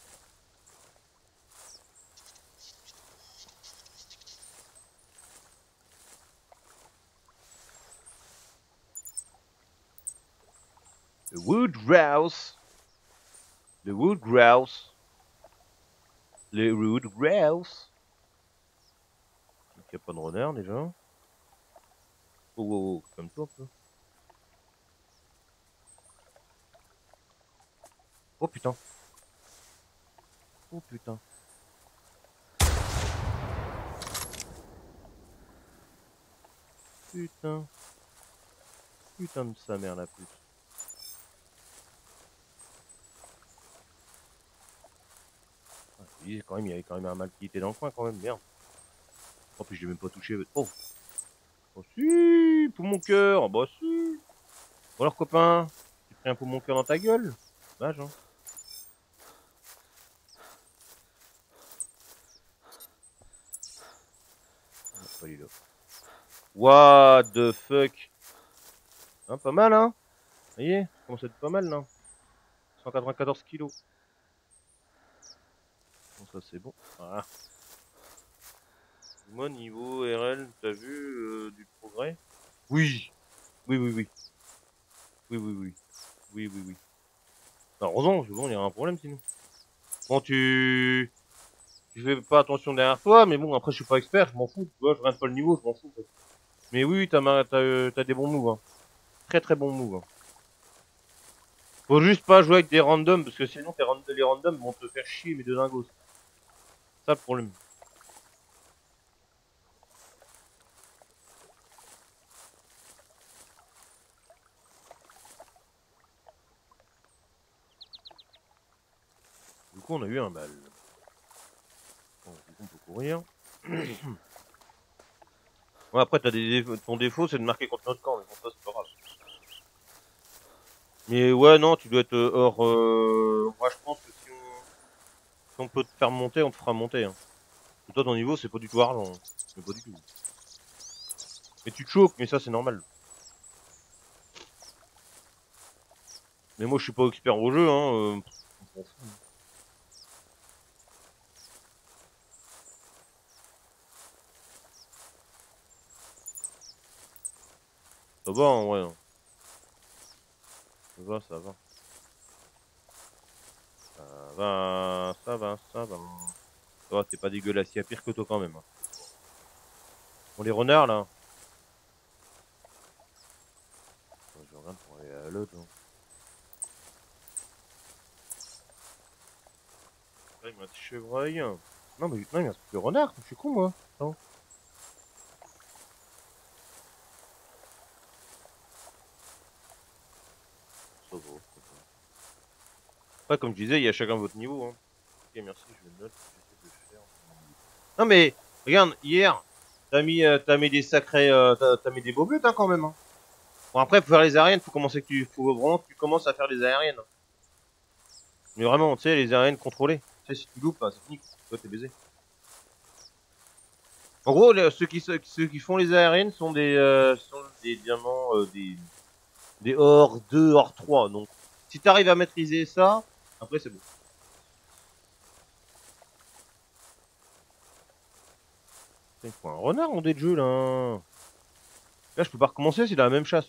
Le wood grouse. Le wood grouse. Le wood grouse. Il n'y a pas de renard, déjà. Oh, oh, oh, comme toi, un peu. Oh, putain. Oh, putain. Putain. Putain de sa mère, la pute. Ah, il y avait quand même un mâle qui était dans le coin, quand même, merde. Oh, puis je l'ai même pas touché. Oh. Oh, si, pour mon cœur. Bah, si. Bon, alors, copain, tu pris un pour mon cœur dans ta gueule? Dommage, hein. Ah, pas lui, là. What the fuck? Hein, pas mal, hein? Vous voyez, ça commence à être pas mal, là. 194 kilos. Bon, ça, c'est bon. Voilà. Moi, niveau RL, t'as vu du progrès? Oui. Oui, oui, oui. Oui, oui, oui. Oui, oui, oui. Alors, heureusement, bon, il y a un problème sinon. Bon, tu fais pas attention derrière toi, mais bon, après, je suis pas expert, je m'en fous. Tu vois, je regarde pas le niveau, je m'en fous. Mais oui, t'as des bons moves. Hein. Très, très bons moves. Hein. Faut juste pas jouer avec des randoms, parce que sinon, les randoms vont te faire chier, mais de dingos. C'est ça le problème. Du coup, on a eu un mal. Bon, du coup, on peut courir. Ouais, après, ton défaut, c'est de marquer contre notre camp, mais bon, ça, c'est pas grave. Mais ouais, non, tu dois être hors... Moi, je pense que si on peut te faire monter, on te fera monter. Hein. Et toi, ton niveau, c'est pas du tout argent. Hein. Mais pas du tout. Mais tu te choques, mais ça, c'est normal. Mais moi, je suis pas expert au jeu, hein. On s'en fout. Ça va, en vrai. Hein. Ça va, ça va. Ça va, ça va, ça va. Ça va, t'es pas dégueulasse. Il y a pire que toi quand même. Hein. Bon, les renards, là. Je regarde pour aller à l'autre. Hein. Là, il me reste chevreuil. Non, mais non, il me reste plus de renard. Je suis con, moi. Non. Ça va. Après, comme je disais, il y a chacun votre niveau. Hein. Ok, merci, je le note. J'essaie de faire. Non, mais, regarde, hier, t'as mis des sacrés, t'as mis des beaux buts, hein, quand même. Hein. Bon, après, pour faire les aériennes, faut vraiment que tu commences à faire les aériennes. Hein. Mais vraiment, tu sais, les aériennes contrôlées. Tu sais, si tu loupes, bah, c'est fini. Toi, t'es baisé. En gros, ceux qui font les aériennes sont des diamants, des or 2, or 3. Donc, si t'arrives à maîtriser ça, après, c'est bon. Il faut un renard en dé de jeu, là. Là, je peux pas recommencer, c'est la même chasse.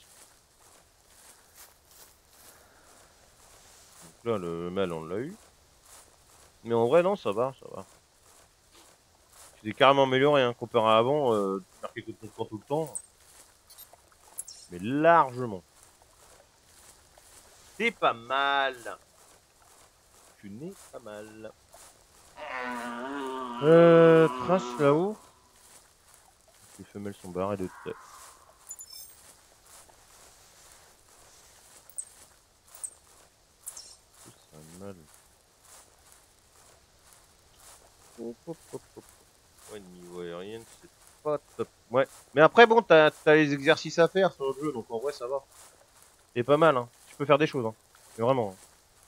Donc là, le mâle, on l'a eu. Mais en vrai, non, ça va, ça va. C'est carrément amélioré, hein, comparé à avant, faire quelques concours tout le temps. Mais largement. C'est pas mal. Tu n'es pas mal. Trace là-haut. Les femelles sont barrées de tête. C'est un mâle. Hop, hop, hop, hop. Ouais, niveau aérien, c'est pas top. Ouais. Mais après, bon, t'as les exercices à faire sur le jeu, donc en vrai, ça va. C'est pas mal, hein. Tu peux faire des choses, hein. Mais vraiment. Hein.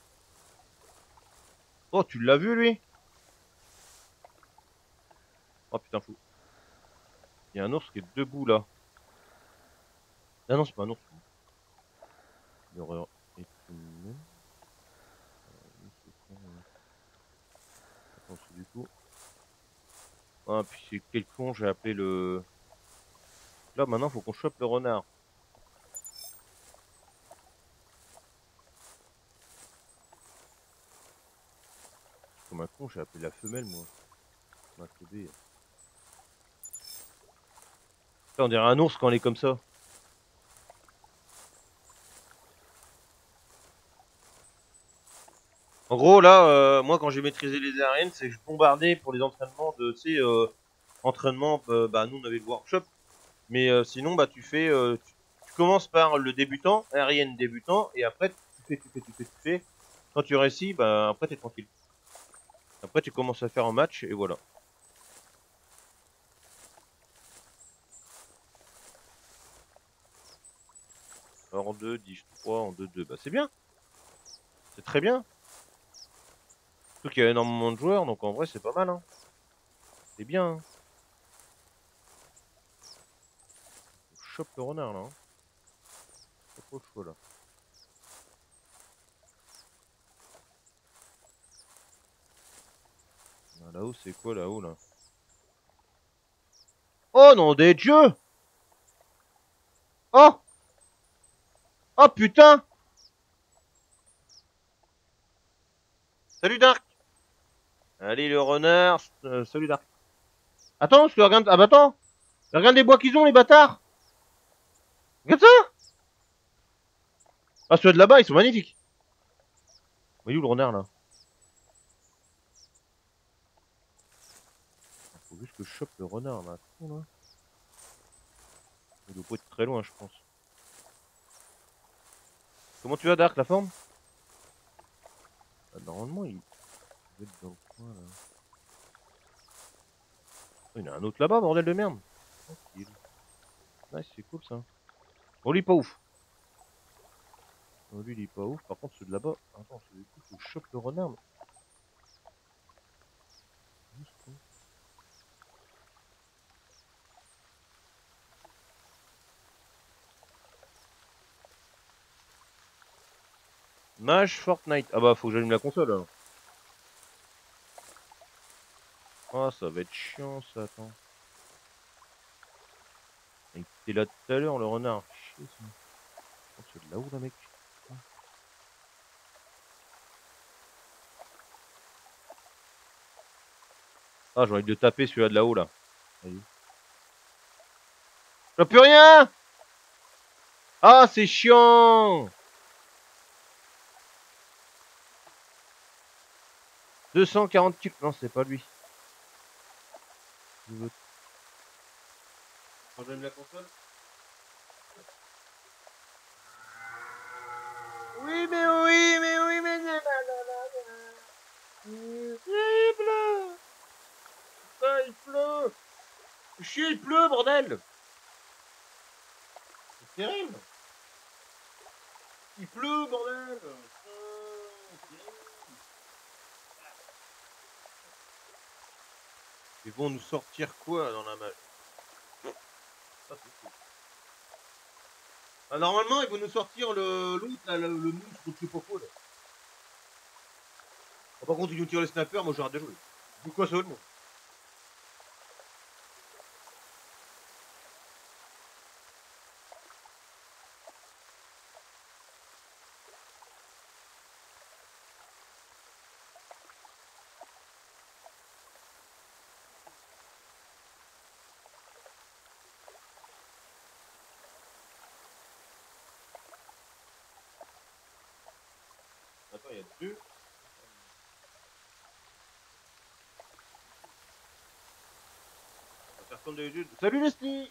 Oh, tu l'as vu, lui? Oh, putain, fou. Il y a un ours qui est debout, là. Ah non, c'est pas un ours. Il aurait été même. Attends, c'est du coup. Ah, puis c'est quel con, j'ai appelé le... Là, maintenant, faut qu'on chope le renard. Comme un con, j'ai appelé la femelle, moi. Ma teubé. On dirait un ours quand il est comme ça. En gros, là, moi, quand j'ai maîtrisé les aériennes, c'est que je bombardais pour les entraînements de, tu sais, entraînement, bah, nous, on avait le workshop. Mais sinon, bah, tu commences par le débutant, aérienne débutant, et après, tu fais. Quand tu réussis, bah, après, t'es tranquille. Après, tu commences à faire un match, et voilà. Alors, en 2, 10, 3, en 2, 2. Bah, c'est bien. C'est très bien. Surtout qu'il y a énormément de joueurs, donc en vrai, c'est pas mal, hein. C'est bien, hein. On chope le renard, là, hein. Pas trop chaud, là. Ah, là-haut, c'est quoi, là-haut, là? Oh, non, des dieux! Oh! Oh, putain! Salut, Dark! Allez, le renard, salut, Dark. Attends, je te regarde... Ah, bah, attends! Regarde les bois qu'ils ont, les bâtards! Regarde ça! Ah, ceux de là-bas, ils sont magnifiques! Il est où le renard, là? Faut juste que je chope le renard, là. Il doit pas être très loin, je pense. Comment tu vas, Dark, la forme? Ah, normalement, il doit être dans le coin, là. Oh, il y en a un autre là-bas, bordel de merde! Tranquille. Nice, c'est cool, ça. Bon, lui, pas ouf. Lui, il est pas ouf. Par contre, ceux de là-bas. Attends, du coup, faut que je chope le renard. Mage Fortnite. Ah bah, faut que j'allume la console alors. Ah, ça va être chiant ça, attends. Il était là tout à l'heure, le renard. Chier, ça. Oh, c'est de là-haut, là, mec. Ah, j'ai envie de le taper celui-là de là-haut, là. Allez. J'ai plus rien. Ah, c'est chiant. 240 kills. Non, c'est pas lui. J'aime la console. Oui, mais oui, mais oui, mais il pleut. Putain, il pleut. Chier, il pleut, bordel. C'est terrible. Il pleut, bordel. Ils vont nous sortir quoi dans la match? Ça, c'est cool. Ah, normalement, ils vont nous sortir l'autre, le monstre, je sais pas quoi, là. Ah, par contre, ils nous tirent les snappers, moi j'arrête de jouer. Du quoi ça, le monde? Attends, il y a deux. Personne d'habitude. Salut Leslie.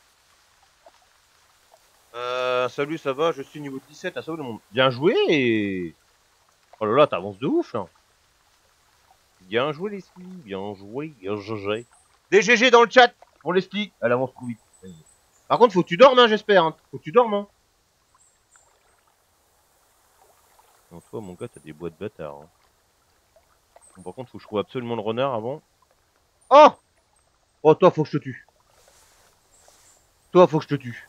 Salut, ça va? Je suis niveau 17. Ah, salut le monde. Bien joué et... Oh là là, t'avances de ouf, là. Bien joué, Leslie. Bien joué. Bien joué. Des GG dans le chat pour Leslie. Elle avance trop vite. Par contre, faut que tu dormes, hein, j'espère. Hein. Faut que tu dormes, hein. Non, toi, mon gars, t'as des boîtes de bâtards. Hein. Bon, par contre, faut que je trouve absolument le renard avant. Oh! Oh, toi, faut que je te tue. Toi, faut que je te tue.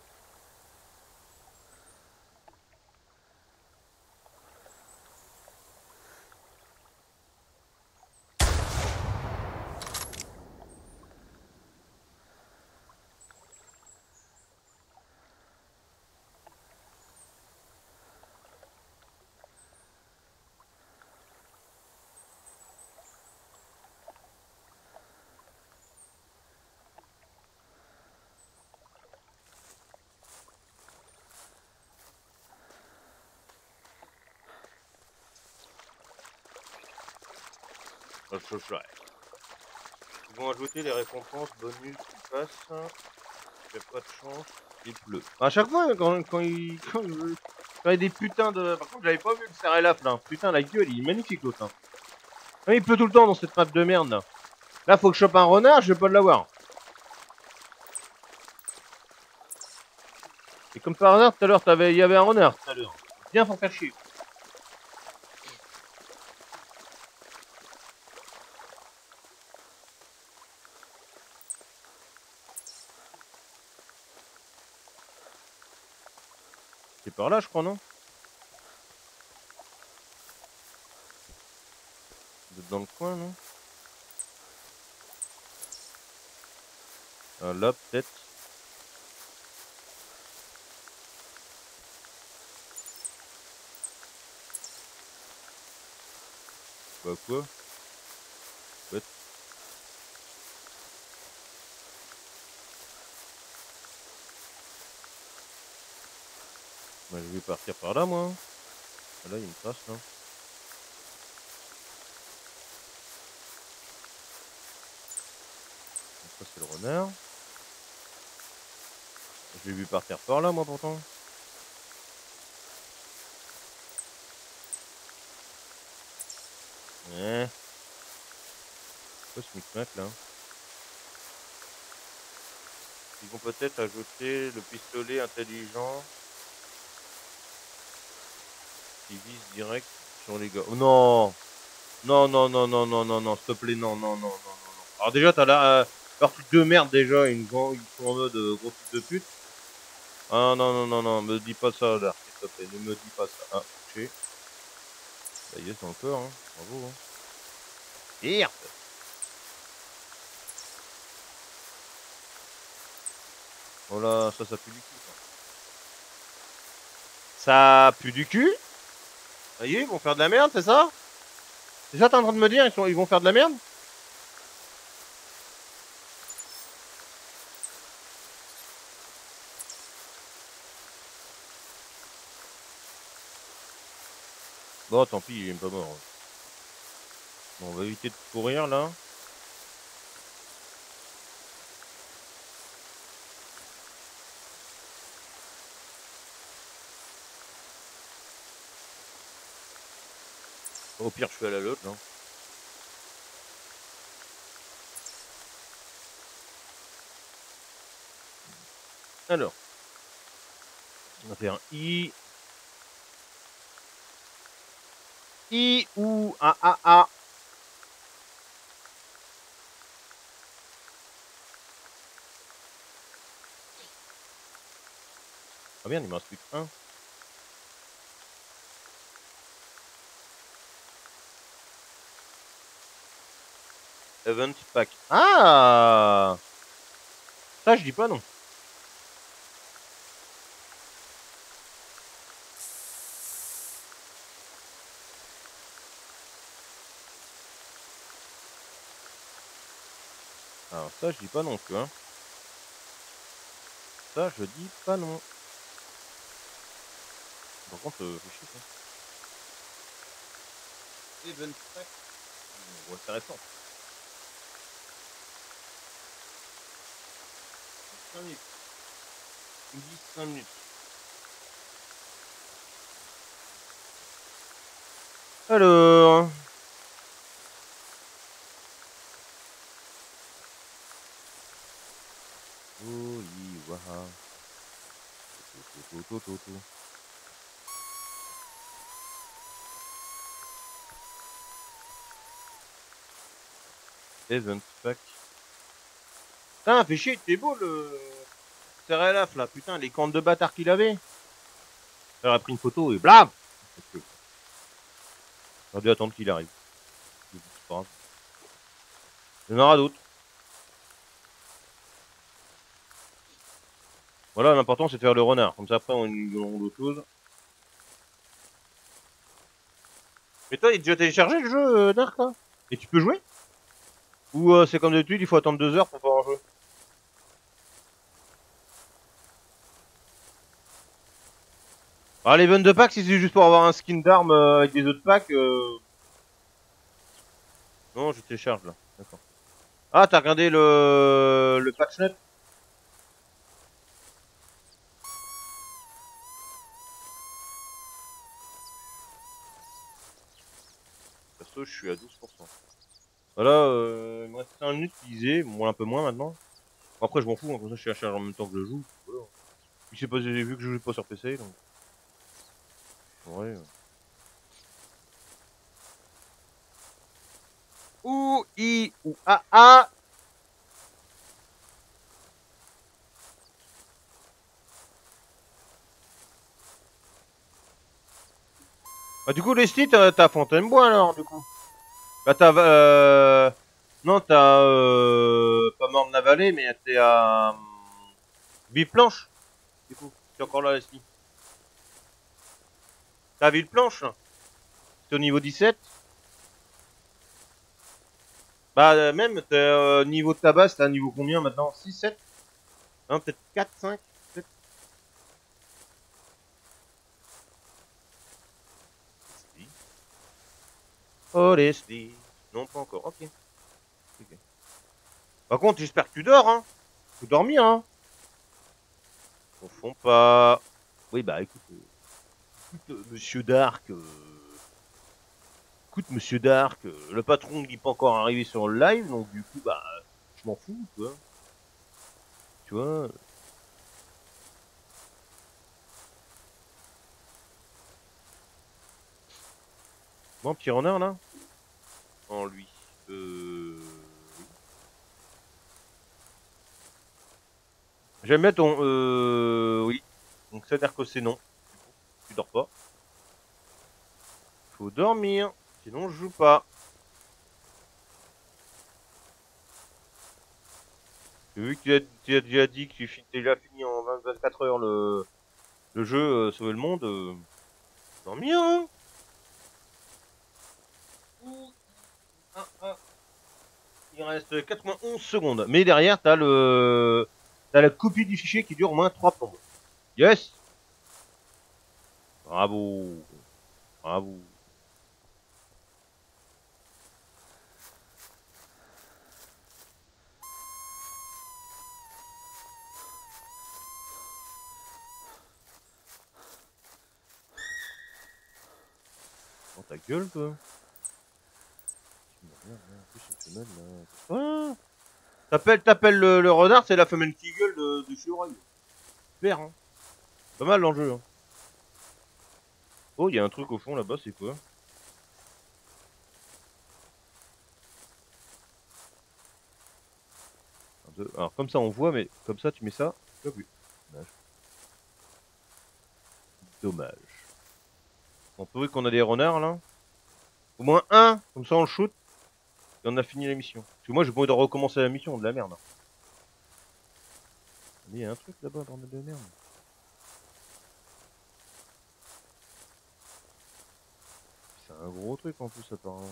Ils vont ajouter les récompenses bonus qui passent. J'ai pas de chance. Il pleut. À chaque fois, quand il y a des putains de... Par contre, j'avais pas vu le Serelaf, là. Putain, la gueule, il est magnifique, l'autre. Hein. Ah, il pleut tout le temps dans cette map de merde, là. Là, faut que je chope un renard, je vais pas l'avoir. Et comme par hasard, tout à l'heure, il y avait un renard, tout à l'heure. Bien pour faire chier. C'est par là, je crois, non? Vous êtes dans le coin, non? Ah, là, peut-être. Bah, quoi? Bête. Bah, je vais partir par là, moi. Ah, là, il y a une trace, là. Ça, c'est le renard. Je l'ai vu partir par là, moi, pourtant. Eh. Quoi ce micmac, là? Ils vont peut-être ajouter le pistolet intelligent. qui vise direct sur les gars. Oh, non. Non, non, non, non, non, non, non, s'il te plaît, non, non, non, non, non, non. Alors déjà, t'as là, leur truc de merde déjà, ils sont en mode gros truc de pute. Ah non, non, non, non, me dis pas ça là, s'il te plaît, ne me dis pas ça. Ah, touché. Bah yes, encore, hein, bravo, hein. Merde. Oh là, ça pue du cul, ça. Ça pue du cul? Ça y est, ils vont faire de la merde, c'est ça? C'est ça t'es en train de me dire, ils vont faire de la merde? Bon, tant pis, il est même pas mort. Bon, on va éviter de courir, là. Au pire, je suis à la lotte, là. Alors. On va faire un I. I, ou, A, A, A. Ah merde, il m'en reste plus qu'un. Event pack. Ah! Ça, je dis pas non. Alors ça, je dis pas non plus, hein. Ça, je dis pas non. Par contre, fais chier, ça. Event pack. Ouais, c'est récent. 5 minutes. 5 minutes. Alors. Oh, waha. Event pack. Putain, fais chier, t'es beau le CRLF là, putain, les cornes de bâtard qu'il avait. Il a pris une photo et blam. J'aurais dû attendre qu'il arrive. C'est pas grave. Il y en aura d'autres. Voilà, l'important c'est de faire le renard. Comme ça après on aura d'autres choses. Mais toi, il est déjà téléchargé le jeu Dark là? Et tu peux jouer? Ou c'est comme d'habitude, il faut attendre 2 heures pour pouvoir jouer? Ah, les ventes de packs, si c'est juste pour avoir un skin d'arme avec des autres packs, non, je télécharge là. D'accord. Ah, t'as regardé le patchnet? Perso, je suis à 12%. Voilà, il me reste 5 minutes disais, bon un peu moins maintenant. Bon, après je m'en fous, hein, comme ça je cherche en même temps que je joue. Voilà. Puis c'est pas, j'ai vu que je joue pas sur PC, donc. Ouais. Ou I ou A A. Bah du coup les stis t'as Fontainebleau alors du coup. Bah t'as non t'as pas Morne-la-Vallée mais t'es à Villeplanche. Du coup, t'es encore là les stis. T'as Villeplanche. C'est au niveau 17. Bah même t'es niveau de ta base, t'es à niveau combien maintenant? 6, 7? Non peut-être 4, 5, 7. Oh les stis. Non pas encore, ok. Ok. Par contre j'espère que tu dors hein. Faut dormir hein. Confond pas. Oui bah écoute, Monsieur Dark. Écoute, Monsieur Dark, le patron n'est pas encore arrivé sur le live, donc du coup, bah, je m'en fous, tu vois. Tu vois. Bon, petit renard là. En lui. J'aime bien ton oui. Donc ça veut dire que c'est non. Tu dors pas. Faut dormir. Sinon je joue pas. Vu que tu as déjà dit que tu t'es déjà fini en 24 heures le jeu Sauver le monde, dormir hein. Il reste 91 secondes. Mais derrière, t'as la copie du fichier qui dure au moins 3 plombes. Yes! Bravo! Bravo! Oh, ta gueule, toi! Ah, t'appelles le renard, c'est la femelle qui gueule de chez Oreille. Super, hein. Pas mal l'enjeu, hein. Oh, il y a un truc au fond là-bas, c'est quoi? Alors, comme ça on voit, mais comme ça tu mets ça, tu vois plus. Dommage. Dommage. On peut voir qu'on a des renards là. Au moins un, comme ça on le shoot. Et on a fini la mission. Parce que moi j'ai pas envie de recommencer la mission, de la merde. Mais il y a un truc là-bas, bordel de merde. C'est un gros truc en plus apparemment.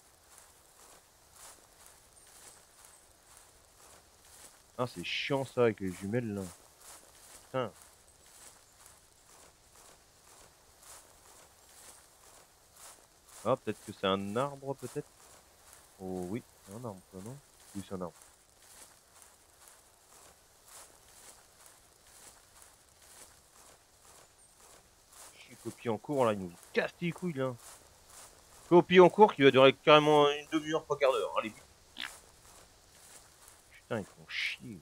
Ah c'est chiant ça avec les jumelles là. Putain. Ah peut-être que c'est un arbre peut-être. Oh oui, c'est un arbre ça non? Oui c'est un arbre. Copie en cours là, il nous casse les couilles là. Copie en cours qui va durer carrément une demi-heure, 3/4 d'heure. Allez vite. Putain ils font chier.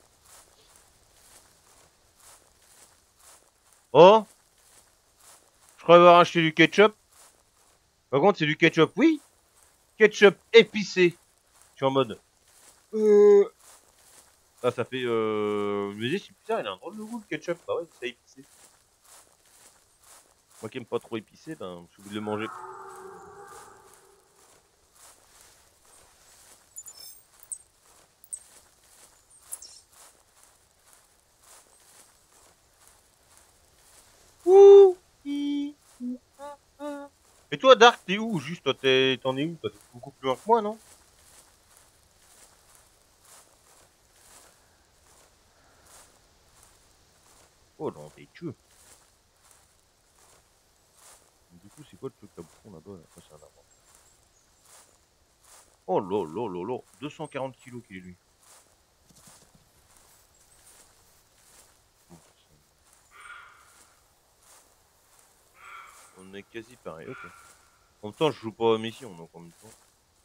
Oh, je crois avoir acheté du ketchup. Par contre, c'est du ketchup, oui. Ketchup épicé. Je suis en mode. Ah, ça fait. Je me dis, putain, il a un drôle de goût le ketchup. Bah ouais, c'est épicé. Moi qui aime pas trop épicé, ben, je suis obligé de le manger. Ouh. Et toi, Dark, t'es où? Juste, toi, t'en es où? Toi, t'es beaucoup plus loin que moi, non? Oh non, t'es tueux. Du coup, c'est quoi le truc là-bas là? C'est un arbre. Oh là là là là, 240 kilos qu'il est lui. On est quasi pareil, ok. En même temps, je joue pas à mission, donc en même temps.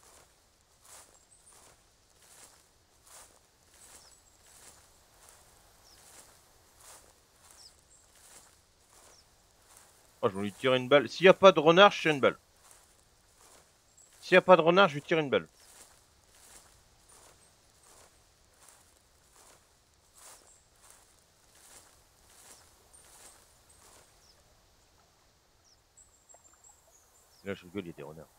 Oh, je vais lui tirer une balle. S'il n'y a pas de renard, je tire une balle. S'il n'y a pas de renard, je lui tire une balle. Là, je rigole, il y a des renards.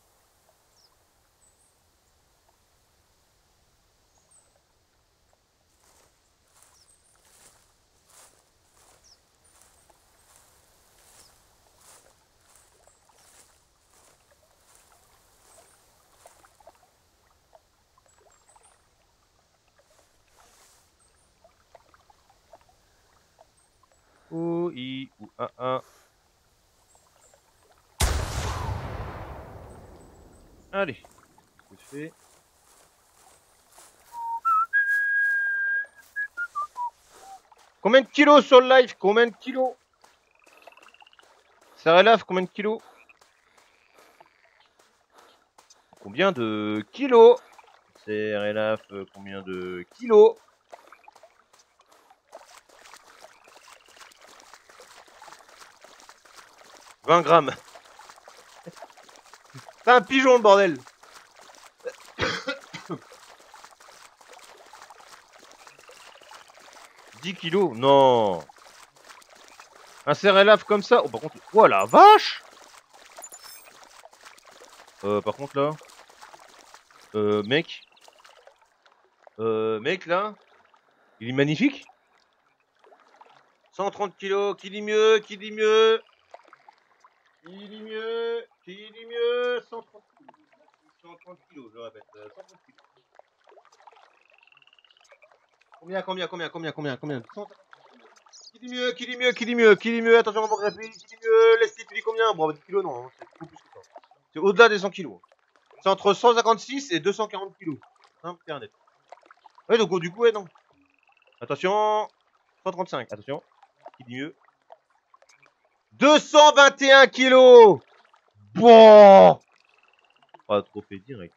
Ou i ou a. Allez, c'est fait. Combien de kilos sur le live? Combien de kilos? Ça relève combien de kilos? Combien de kilos? C'est relève combien de kilos? 20 grammes. C'est un pigeon, le bordel. 10 kilos? Non. Un céréalaf comme ça? Oh, par contre... Oh, la vache! Par contre, là... mec... mec, là... Il est magnifique. 130 kilos, qui dit mieux? Qui dit mieux? Qui dit mieux? Qui dit mieux? 130 kilos. 130 kilos, je le répète. 130 kilos. Combien 150 kilos. Qui dit mieux? Qui dit mieux? Qui dit mieux? Qui dit mieux? Attention, on va répéter. Qui dit mieux? Leslie, tu dis combien? Bon, 10 kilos, non. C'est beaucoup plus que ça. C'est au-delà des 100 kilos. C'est entre 156 et 240 kilos. Hein, c'est un net. Ouais, donc du coup, ouais, non. Attention. 135. Attention. Qui dit mieux? 221 kilos! Bon! Pas trop fait direct.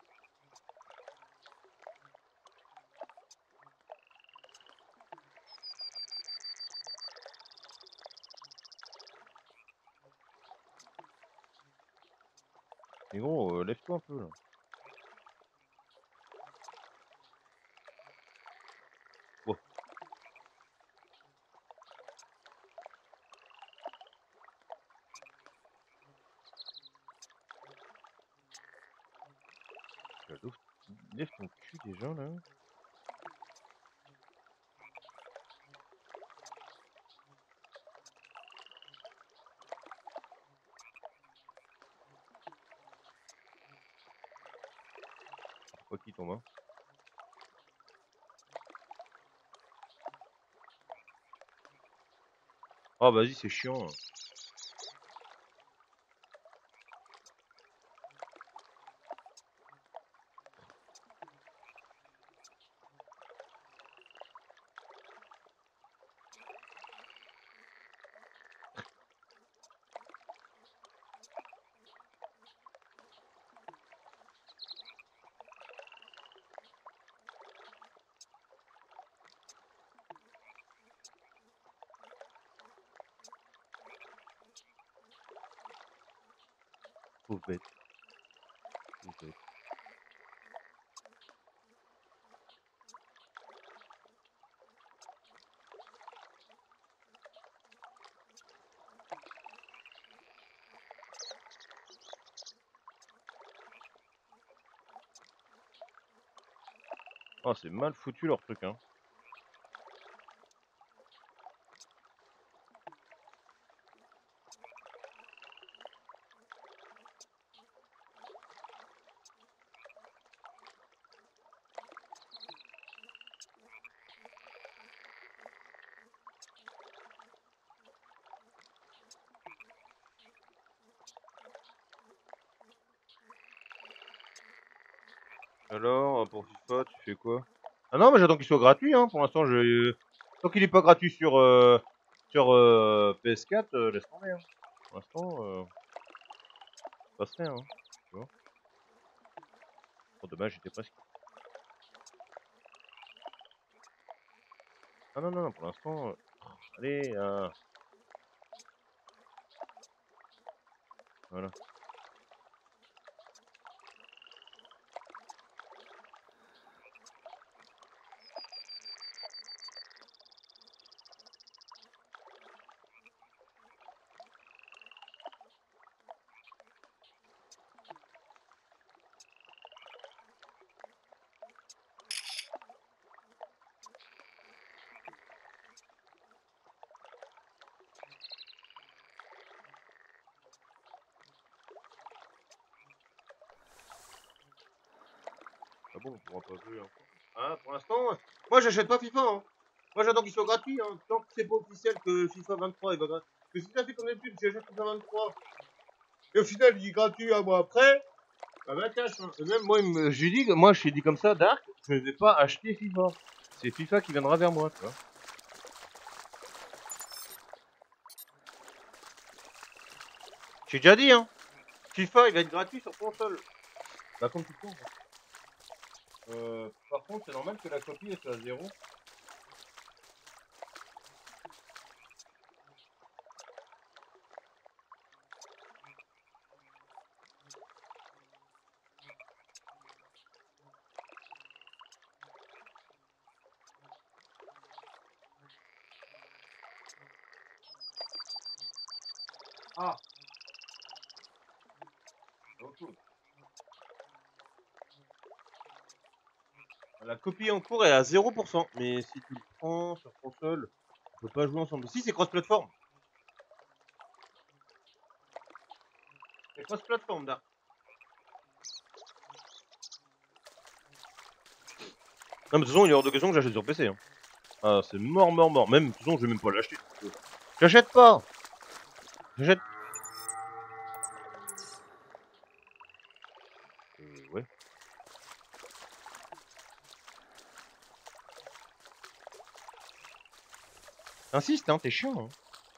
Mais gros, lève-toi un peu là. Bon. Lève ton cul déjà là. Quoi qu'il tombe, hein. Oh vas-y, c'est chiant. Pauvre bête. Pauvre bête. Oh, c'est mal foutu leur truc, hein. Alors, pour FIFA, tu fais quoi? Ah non, mais j'attends qu'il soit gratuit, hein. Pour l'instant, tant qu'il est pas gratuit sur PS4, laisse tomber, hein. Pour l'instant, ça passe rien, hein. Tu vois. Bon, dommage, j'étais presque. Ah non, non, non, pour l'instant, allez, voilà. Ah bon, on pourra pas jouer encore. Ah, pour l'instant, moi j'achète pas FIFA, hein. Moi j'attends qu'il soit gratuit, hein. Tant que c'est pas officiel que FIFA 23 il va gratuit. Parce que si t'as fait ton étude, j'achète FIFA 23. Et au final, il est gratuit un mois après. Bah, bah cash, hein. Et même moi, je suis dit comme ça, Dark, je ne vais pas acheter FIFA. C'est FIFA qui viendra vers moi, tu vois. J'ai déjà dit, hein. FIFA, il va être gratuit sur console. Bah, comme tout le temps. Par contre, c'est normal que la copie elle soit à 0. Ah. La copie en cours est à 0%, mais si tu le prends sur console, on peut pas jouer ensemble. Si, c'est cross-platform. C'est cross-platform, là. Non, mais de toute façon, il est hors de question que j'achète sur PC. Hein. Ah, c'est mort, mort, mort. Même, de toute façon, je vais même pas l'acheter. J'achète pas. J'achète. Ouais. Insiste, hein, t'es chiant. Hein.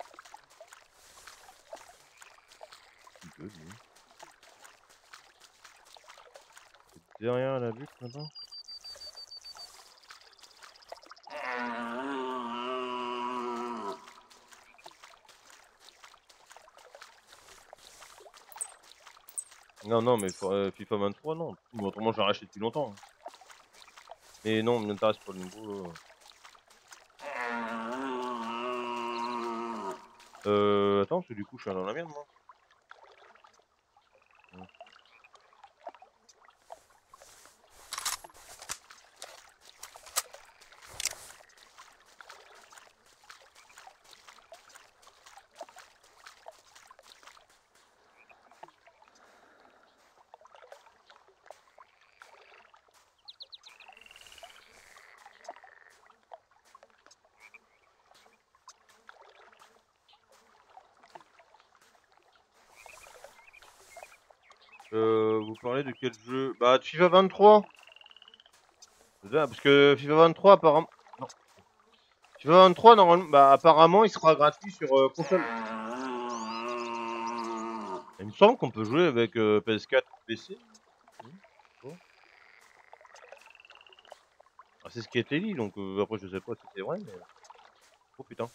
Derrière la butte là-bas. Non, non, mais FIFA 23, non. Autrement, j'aurais acheté depuis longtemps. Hein. Mais non, ne m'intéresse pas le nouveau. Attends, parce que du coup, je suis dans la merde, moi. Vous parlez de quel jeu? Bah, de FIFA 23. Parce que FIFA 23, apparemment. Non. FIFA 23, normalement, bah, apparemment, il sera gratuit sur console. Il me semble qu'on peut jouer avec PS4, PC. Bon. Ah, c'est ce qui a été dit, donc après, je sais pas si c'est vrai, mais. Oh putain.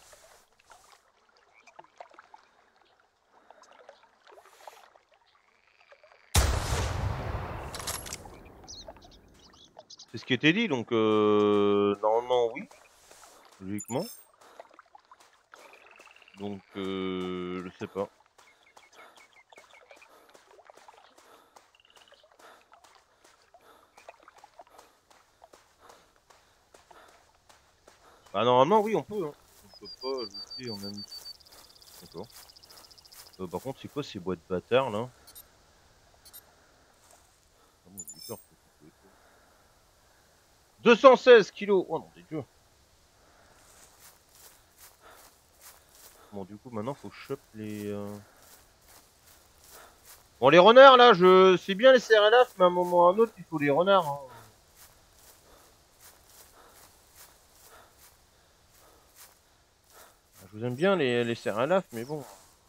C'est ce qui a été dit, donc normalement, oui. Logiquement. Donc, je sais pas. Bah, normalement, oui, on peut. Hein. On peut pas ajouter en même. D'accord. Par contre, c'est quoi ces boîtes bâtards là? 216 kilos. Oh non, c'est dur. Bon, du coup, maintenant, faut que je chope les. Bon, les renards là, je sais bien les CRLF, mais à un moment ou à un autre, il faut les renards. Hein. Je vous aime bien les CRLF, mais bon.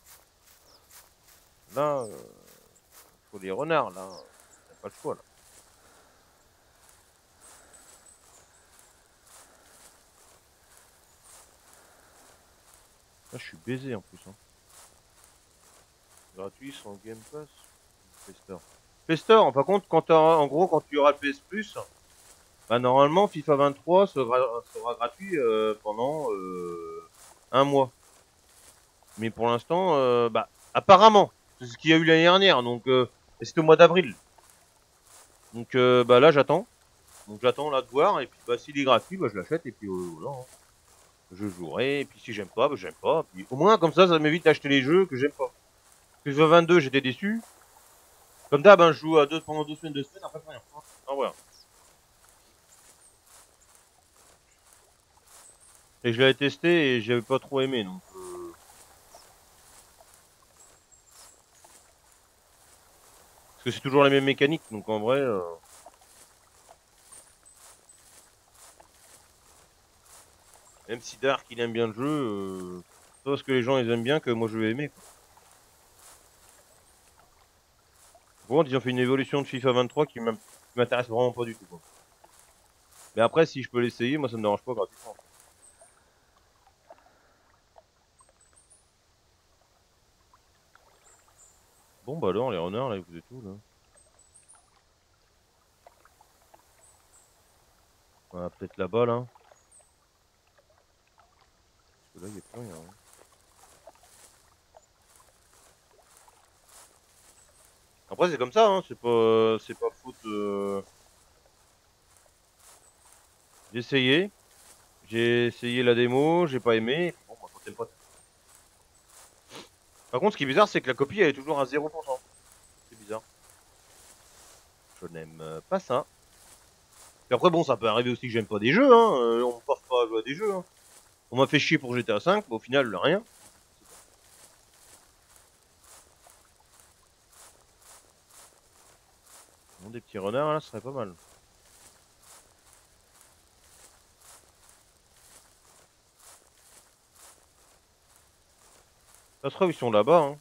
Là, faut les renards là. T'as pas le choix là. Là, je suis baisé en plus. Hein. Gratuit sans Game Pass. Pestor. Pestor, par contre, quand en gros, quand tu auras le PS Plus, bah normalement, FIFA 23 sera gratuit pendant un mois. Mais pour l'instant, bah apparemment, c'est ce qu'il y a eu l'année dernière, donc c'était au mois d'avril. Donc bah là, j'attends. Donc j'attends là de voir, et puis bah s'il est gratuit, bah je l'achète, et puis voilà. Hein. Je jouerai, et puis si j'aime pas, bah j'aime pas. Puis au moins, comme ça m'évite d'acheter les jeux que j'aime pas. Parce que FIFA 22, j'étais déçu. Comme d'hab, hein, je joue à pendant 2 semaines, après rien. Ah voilà. Et je l'avais testé et j'avais pas trop aimé, donc. Parce que c'est toujours la même mécanique, donc en vrai. Même si Dark il aime bien le jeu, c'est pas parce que les gens ils aiment bien que moi je vais aimer. Quoi. Bon, ils ont fait une évolution de FIFA 23 qui m'intéresse vraiment pas du tout. Quoi. Mais après, si je peux l'essayer, moi ça me dérange pas gratuitement. Bon bah alors les renards là, vous êtes où là? Voilà, peut-être là-bas là. Parce que là il y a plus rien. Hein. Après, c'est comme ça, hein, c'est pas faute. J'ai essayé. J'ai essayé la démo, j'ai pas aimé. Et puis bon, bah, quand t'aimes pas. Par contre, ce qui est bizarre, c'est que la copie, elle est toujours à 0%. C'est bizarre. Je n'aime pas ça. Et après, bon, ça peut arriver aussi que j'aime pas des jeux, hein. On me force pas à jouer à des jeux, hein. On m'a fait chier pour GTA V, mais au final, rien. Bon, des petits renards, là, ce serait pas mal. Ça se trouve, ils sont là-bas, hein.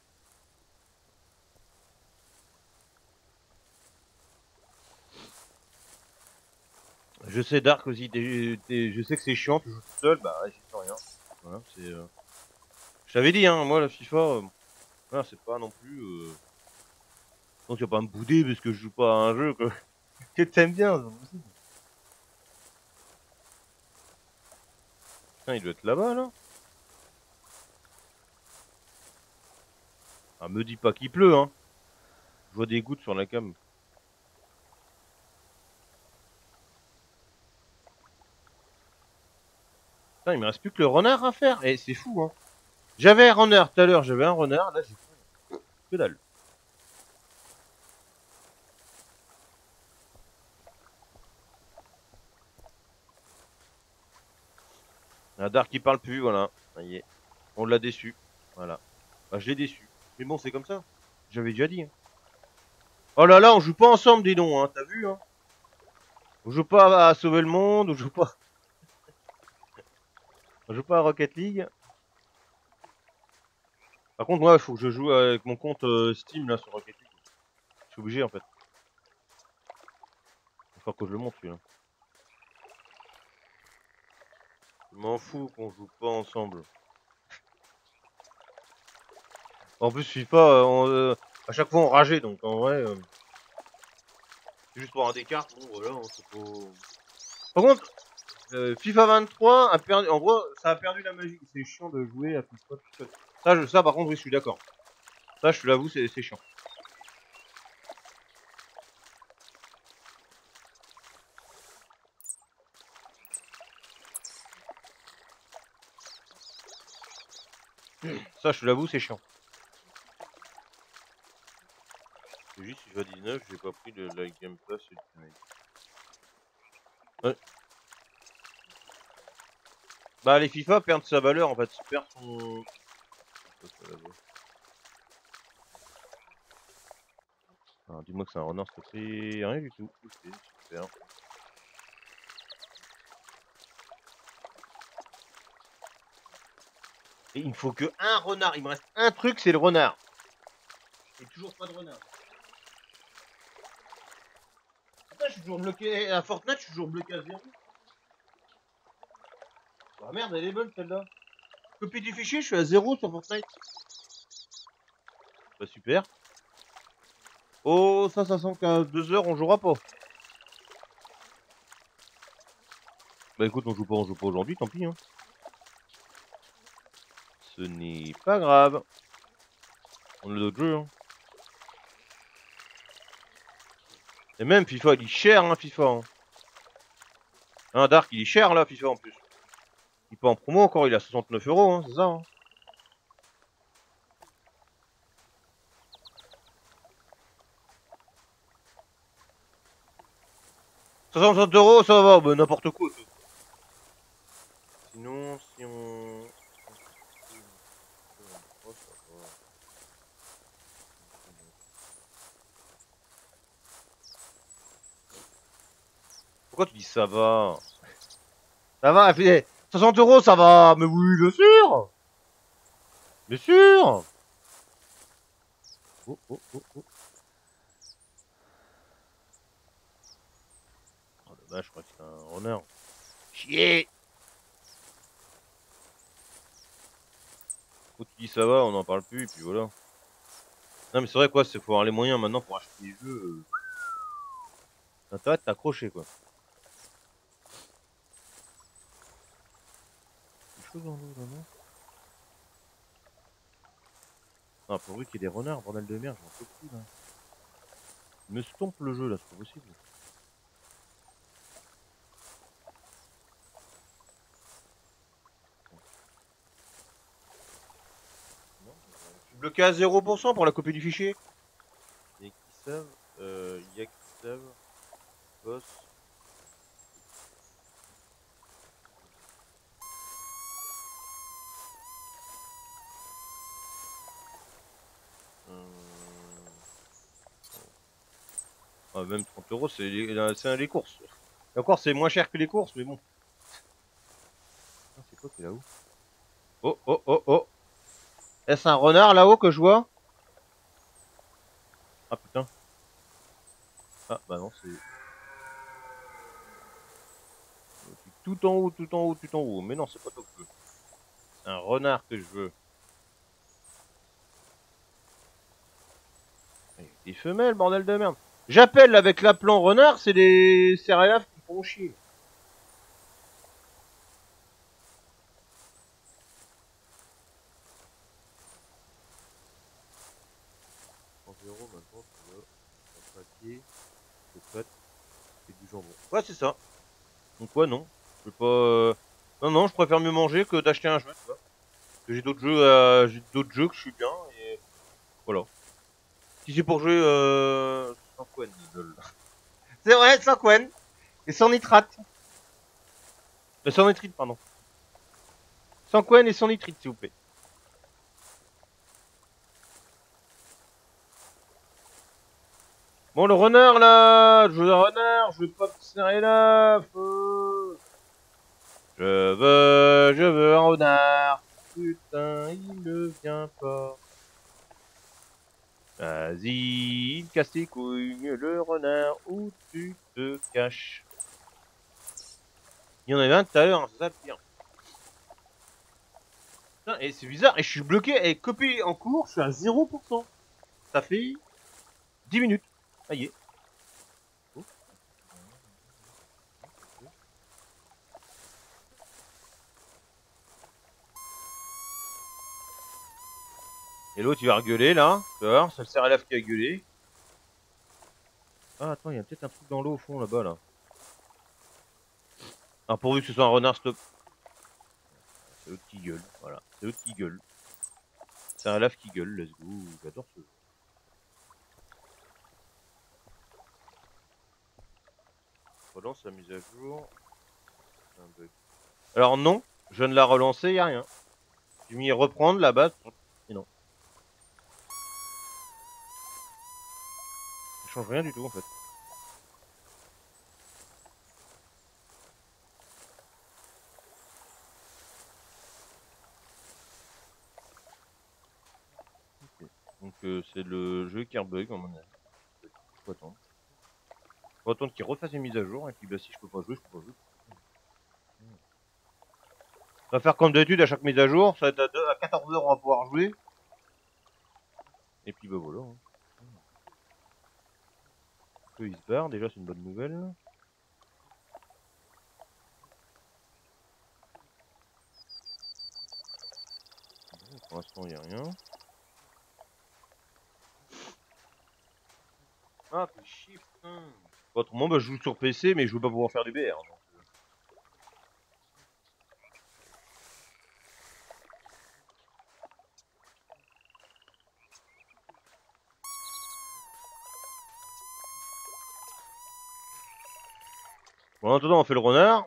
Je sais, Dark aussi, je sais que c'est chiant, tu joues tout seul, bah, ouais, j'y peux rien. Voilà, c'est... Je t'avais dit, hein, moi, la FIFA, voilà, c'est pas non plus... Donc tu vas pas me bouder parce que je joue pas à un jeu que t'aimes bien, c'est pas possible. Putain, il doit être là-bas, là. Ah, me dis pas qu'il pleut, hein. Je vois des gouttes sur la cam. Putain, il me reste plus que le renard à faire. Et c'est fou, hein. J'avais un renard tout à l'heure, j'avais un renard, là j'ai que dalle. Un Dark qui parle plus, voilà. Ça y est. On l'a déçu. Voilà. Bah, je l'ai déçu. Mais bon, c'est comme ça. J'avais déjà dit, hein. Oh là là, on joue pas ensemble, dis donc, hein. T'as vu, hein. On joue pas à sauver le monde, on joue pas à Rocket League. Par contre, moi, il faut que je joue avec mon compte Steam, là, sur Rocket League. Je suis obligé, en fait. Il va falloir que je le monte, celui-là. Je m'en fous qu'on joue pas ensemble. En plus, FIFA, à chaque fois on rageait, donc en vrai, c'est juste pour un des cartes, bon voilà, hein, c'est pas... Par contre, FIFA 23 a perdu, en gros, ça a perdu la magie. C'est chiant de jouer à FIFA tout seul. Ça par contre, oui, je suis d'accord. Ça, je te l'avoue, c'est chiant. Ça, je te l'avoue, c'est chiant. C'est juste, FIFA 19, j'ai pas pris la Game Pass Ultimate. Ouais. Bah, les FIFA perdent sa valeur, en fait. Perdent son... Alors, dis-moi que c'est un renard, s'il te plaît. Rien du tout. Ok, super. Et il me faut que un renard. Il me reste un truc, c'est le renard. Et toujours pas de renard. Putain, je suis toujours bloqué à Fortnite, je suis toujours bloqué à 0. Ah merde, elle est bonne celle-là. Copie du fichier, je suis à 0 sur Fortnite. Bah super. Oh, ça sent qu'à 2 heures on jouera pas. Bah écoute, on joue pas aujourd'hui, tant pis, hein. Ce n'est pas grave. On a d'autres jeux, hein. Et même FIFA, il est cher, hein, FIFA. Hein. Hein, Dark, il est cher, là, FIFA, en plus. Il est pas en promo encore, il est à 69 euros, hein, c'est ça, hein. 60 euros, ça va, bah n'importe quoi. Ça. Sinon, si on... Pourquoi tu dis ça va? Ça va, elle fait 60 euros, ça va. Mais oui, bien sûr. Bien sûr. Oh, oh, oh, oh. Oh, dommage, je crois que c'est un renard. Chier. Quand tu dis ça va, on n'en parle plus, et puis voilà. Non, mais c'est vrai, quoi, c'est faut avoir les moyens maintenant pour acheter des jeux. T'as intérêt de t'accrocher, quoi. Des choses en l'eau, non? Non, pourvu qu'il y ait des renards, bordel de merde, j'en peux plus, là. Il me stompe le jeu là, c'est pas possible. Je suis bloqué à 0% pour la copie du fichier. Il y a qui savent, boss. Ah, même 30 euros, c'est les courses. Et encore, c'est moins cher que les courses, mais bon. Ah, c'est quoi qui est là-haut? Oh, oh, oh, oh. Est-ce un renard là-haut que je vois? Ah putain. Ah bah non, c'est tout en haut, tout en haut, tout en haut. Mais non, c'est pas toi que je veux. C'est un renard que je veux. Des femelles, bordel de merde. J'appelle avec l'appelant renard, c'est des céréales qui font chier. En zéro, maintenant, tu veux un papier, des pâtes et du jambon. Ouais, c'est ça. Donc ouais, non. Je veux pas... Non, non, je préfère mieux manger que d'acheter un jeu, tu vois. Parce que j'ai d'autres jeux que je suis bien, et voilà. Si c'est pour jouer, sans Quen, lol. C'est vrai, sans Quen. Et sans nitrate. Sans nitrite, pardon. Sans Quen et sans nitrite, s'il vous plaît. Bon, le renard, là. Je veux un renard, je veux pas te serrer là. Je veux un renard. Putain, il ne vient pas. Vas-y, il casse les couilles, le renard, où tu te caches. Il y en avait un tout à l'heure, c'est ça le pire. Putain, et c'est bizarre, et je suis bloqué, et copie en cours, je suis à 0%. Ça fait 10 minutes. Ça y est. Oh. Et l'autre il va gueuler là, tu vois, c'est le céréalaf qui a gueulé. Ah attends, il y a peut-être un truc dans l'eau au fond là-bas là. Ah pourvu que ce soit un renard, stop. C'est l'autre qui gueule, voilà, c'est l'autre qui gueule. Céréalaf qui gueule, let's go, j'adore ce jeu. Relance la mise à jour. Un bug. Alors non, je ne la relancer, y a rien. J'ai mis reprendre la base, et non. Ça change rien du tout en fait. Okay. Donc c'est le jeu qui bug à mon avis. Faut attendre. Faut attendre qu'il refasse une mise à jour et puis bah si je peux pas jouer, je peux pas jouer. On va faire comme d'habitude à chaque mise à jour, ça va être à 14h on va pouvoir jouer. Et puis bah voilà. Hein. Il se barre, déjà c'est une bonne nouvelle. Bon, pour l'instant il n'y a rien. Ah t'es chier putain. Autrement bah je joue sur PC mais je veux pas pouvoir faire du BR. Donc. Bon en attendant on fait le renard.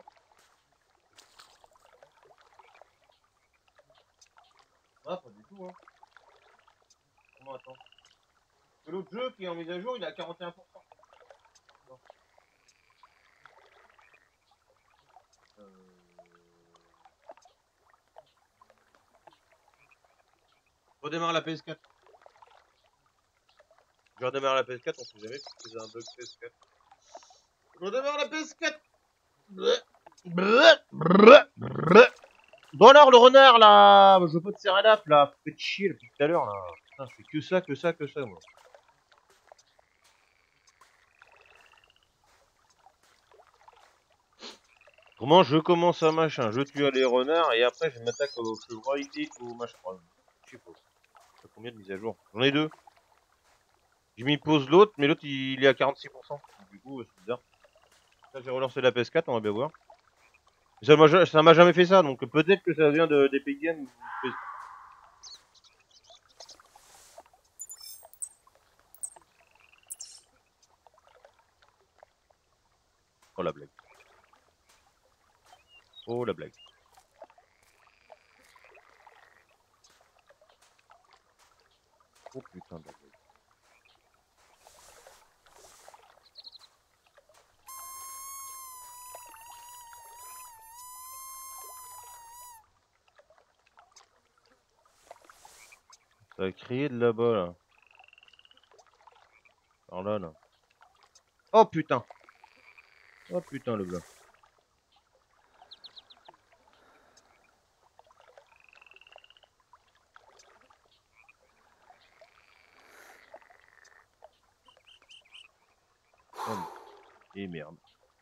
Ah pas du tout hein. Comment attends. L'autre jeu qui est en mise à jour il est à 41%. Non. Redémarre la PS4. Je redémarre la PS4, on sait jamais parce que c'est un bug PS4. Je redémarre la PS4. Bon alors le renard là, je veux pas te serrer la là, faites chier depuis tout à l'heure là. Putain, je fais que ça, que ça, que ça moi. Comment je commence un machin, je tue les renards et après je m'attaque au chevreuil et au machin. Je sais pas. Combien de mises à jour? J'en ai deux. Je m'y pose l'autre, mais l'autre il est à 46%. Donc, du coup, c'est bizarre. Là, j'ai relancé la PS4, on va bien voir. Ça m'a jamais fait ça, donc peut-être que ça vient d'Epic Games ou PS4. Oh la blague. Oh la blague. Oh putain de la blague. Ça a crié de là-bas là. Par là là. Oh putain. Oh putain le blanc. Oh, et merde.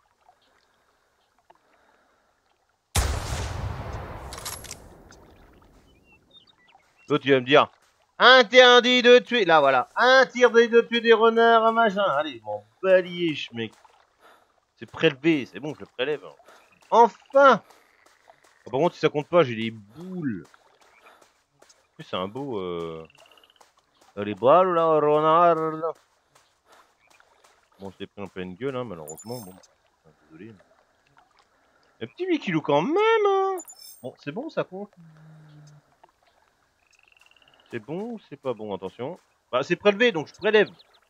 L'autre il va me dire interdit de tuer. Là voilà. Interdit de tuer des renards, machin. Allez, mon baliche mec. C'est prélevé, c'est bon, je le prélève. Enfin. Oh, par contre si ça compte pas, j'ai des boules. C'est un beau les balles là, renard là. Bon, je l'ai pris en pleine gueule, hein, malheureusement. Bon, désolé. Un petit 8 kilos quand même, hein. Bon, c'est bon, ça compte. C'est bon ou c'est pas bon, attention. Bah, c'est prélevé, donc je prélève.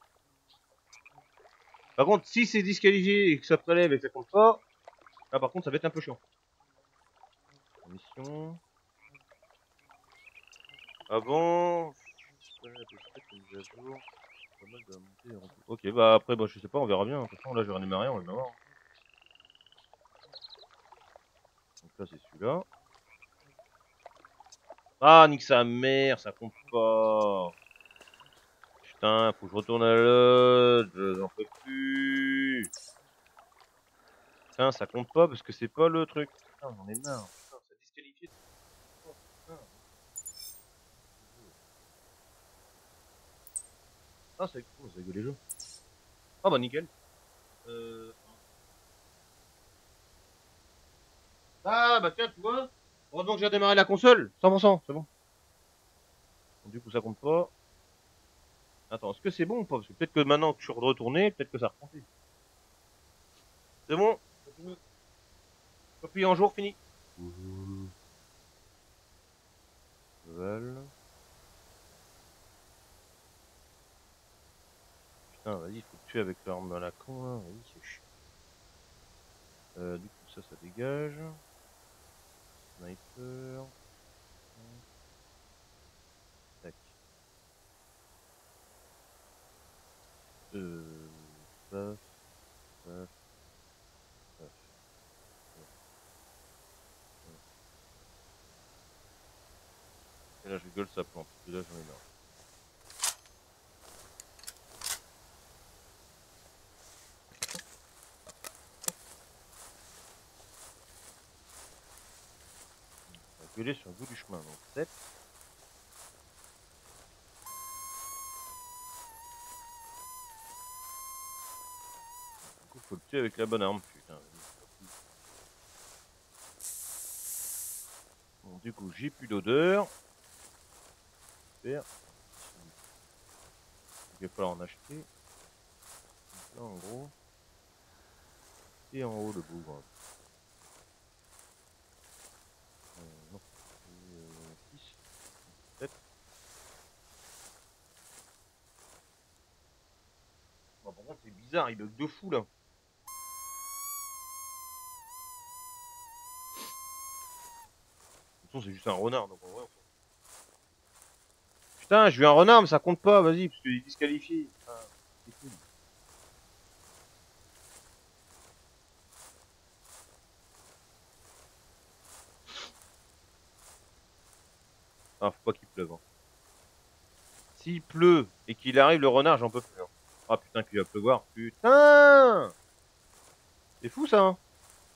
Par contre, si c'est disqualifié et que ça prélève et que ça compte pas, là par contre, ça va être un peu chiant. Mission. Avant. Ok, bah après, bah, je sais pas, on verra bien. De toute façon, là, je vais redémarrer, on va bien voir. Donc là, c'est celui-là. Ah, nique sa mère, ça compte pas. Putain, faut que je retourne à l'autre, j'en peux plus. Putain, ça compte pas parce que c'est pas le truc. Putain, j'en ai marre. Putain, ça disqualifie. Oh, putain. Ah, c'est cool, ça rigole les jeux. Ah bah nickel. Ah bah tiens, tu vois. Heureusement que j'ai redémarré la console. 100%, c'est bon. Bon, du coup, ça compte pas. Attends, est-ce que c'est bon ou pas? Parce que peut-être que maintenant que je suis retourné, peut-être que ça reprend. C'est bon. Copie en jour, fini. Voilà. Putain, vas-y, faut tuer avec l'arme à la con, là. Vas-y, c'est chiant. Du coup, ça dégage. Sniper. Tac. Paf, paf, paf. Et là, je rigole, ça plante. Et là, j'en ai marre. On va gueuler sur le bout du chemin, donc 7. Du coup, faut le tuer avec la bonne arme, putain. Bon, du coup, j'ai plus d'odeur. Super. Il va falloir en acheter. Donc là, en gros. Et en haut, le bougre. Non. 6. 7. Bon, par contre, c'est bizarre, il bug de fou, là. De toute façon, c'est juste un renard, donc en vrai, on s'en fout. Putain, j'ai eu un renard, mais ça compte pas, vas-y, parce qu'il est disqualifié. Ah, c'est cool. Ah, faut pas qu'il pleuve. Hein. S'il pleut et qu'il arrive le renard, j'en peux plus. Hein. Ah putain, qu'il va pleuvoir. Putain! C'est fou ça, hein?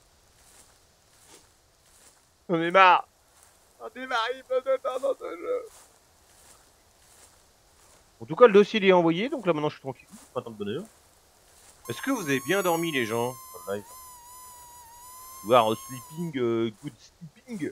On est marre! On est marre, il peut de temps dans ce jeu! En tout cas, le dossier il est envoyé, donc là maintenant je suis tranquille. Pas tant de bonheur. Est-ce que vous avez bien dormi, les gens? En live. Voir sleeping, good sleeping.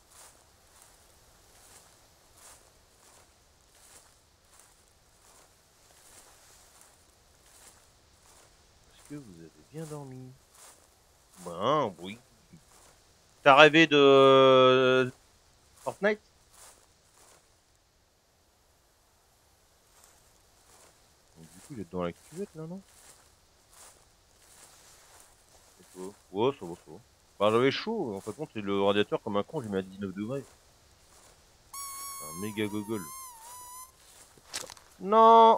Est-ce que vous avez bien dormi? Ben oui. T'as rêvé de Fortnite? Donc, du coup, il est dans la cuvette là, non? Ouais, ça va, ça va. Bah, j'avais chaud, en fait, c'est le radiateur comme un con, j'ai mis à 19 degrés. Un méga gogol. Non!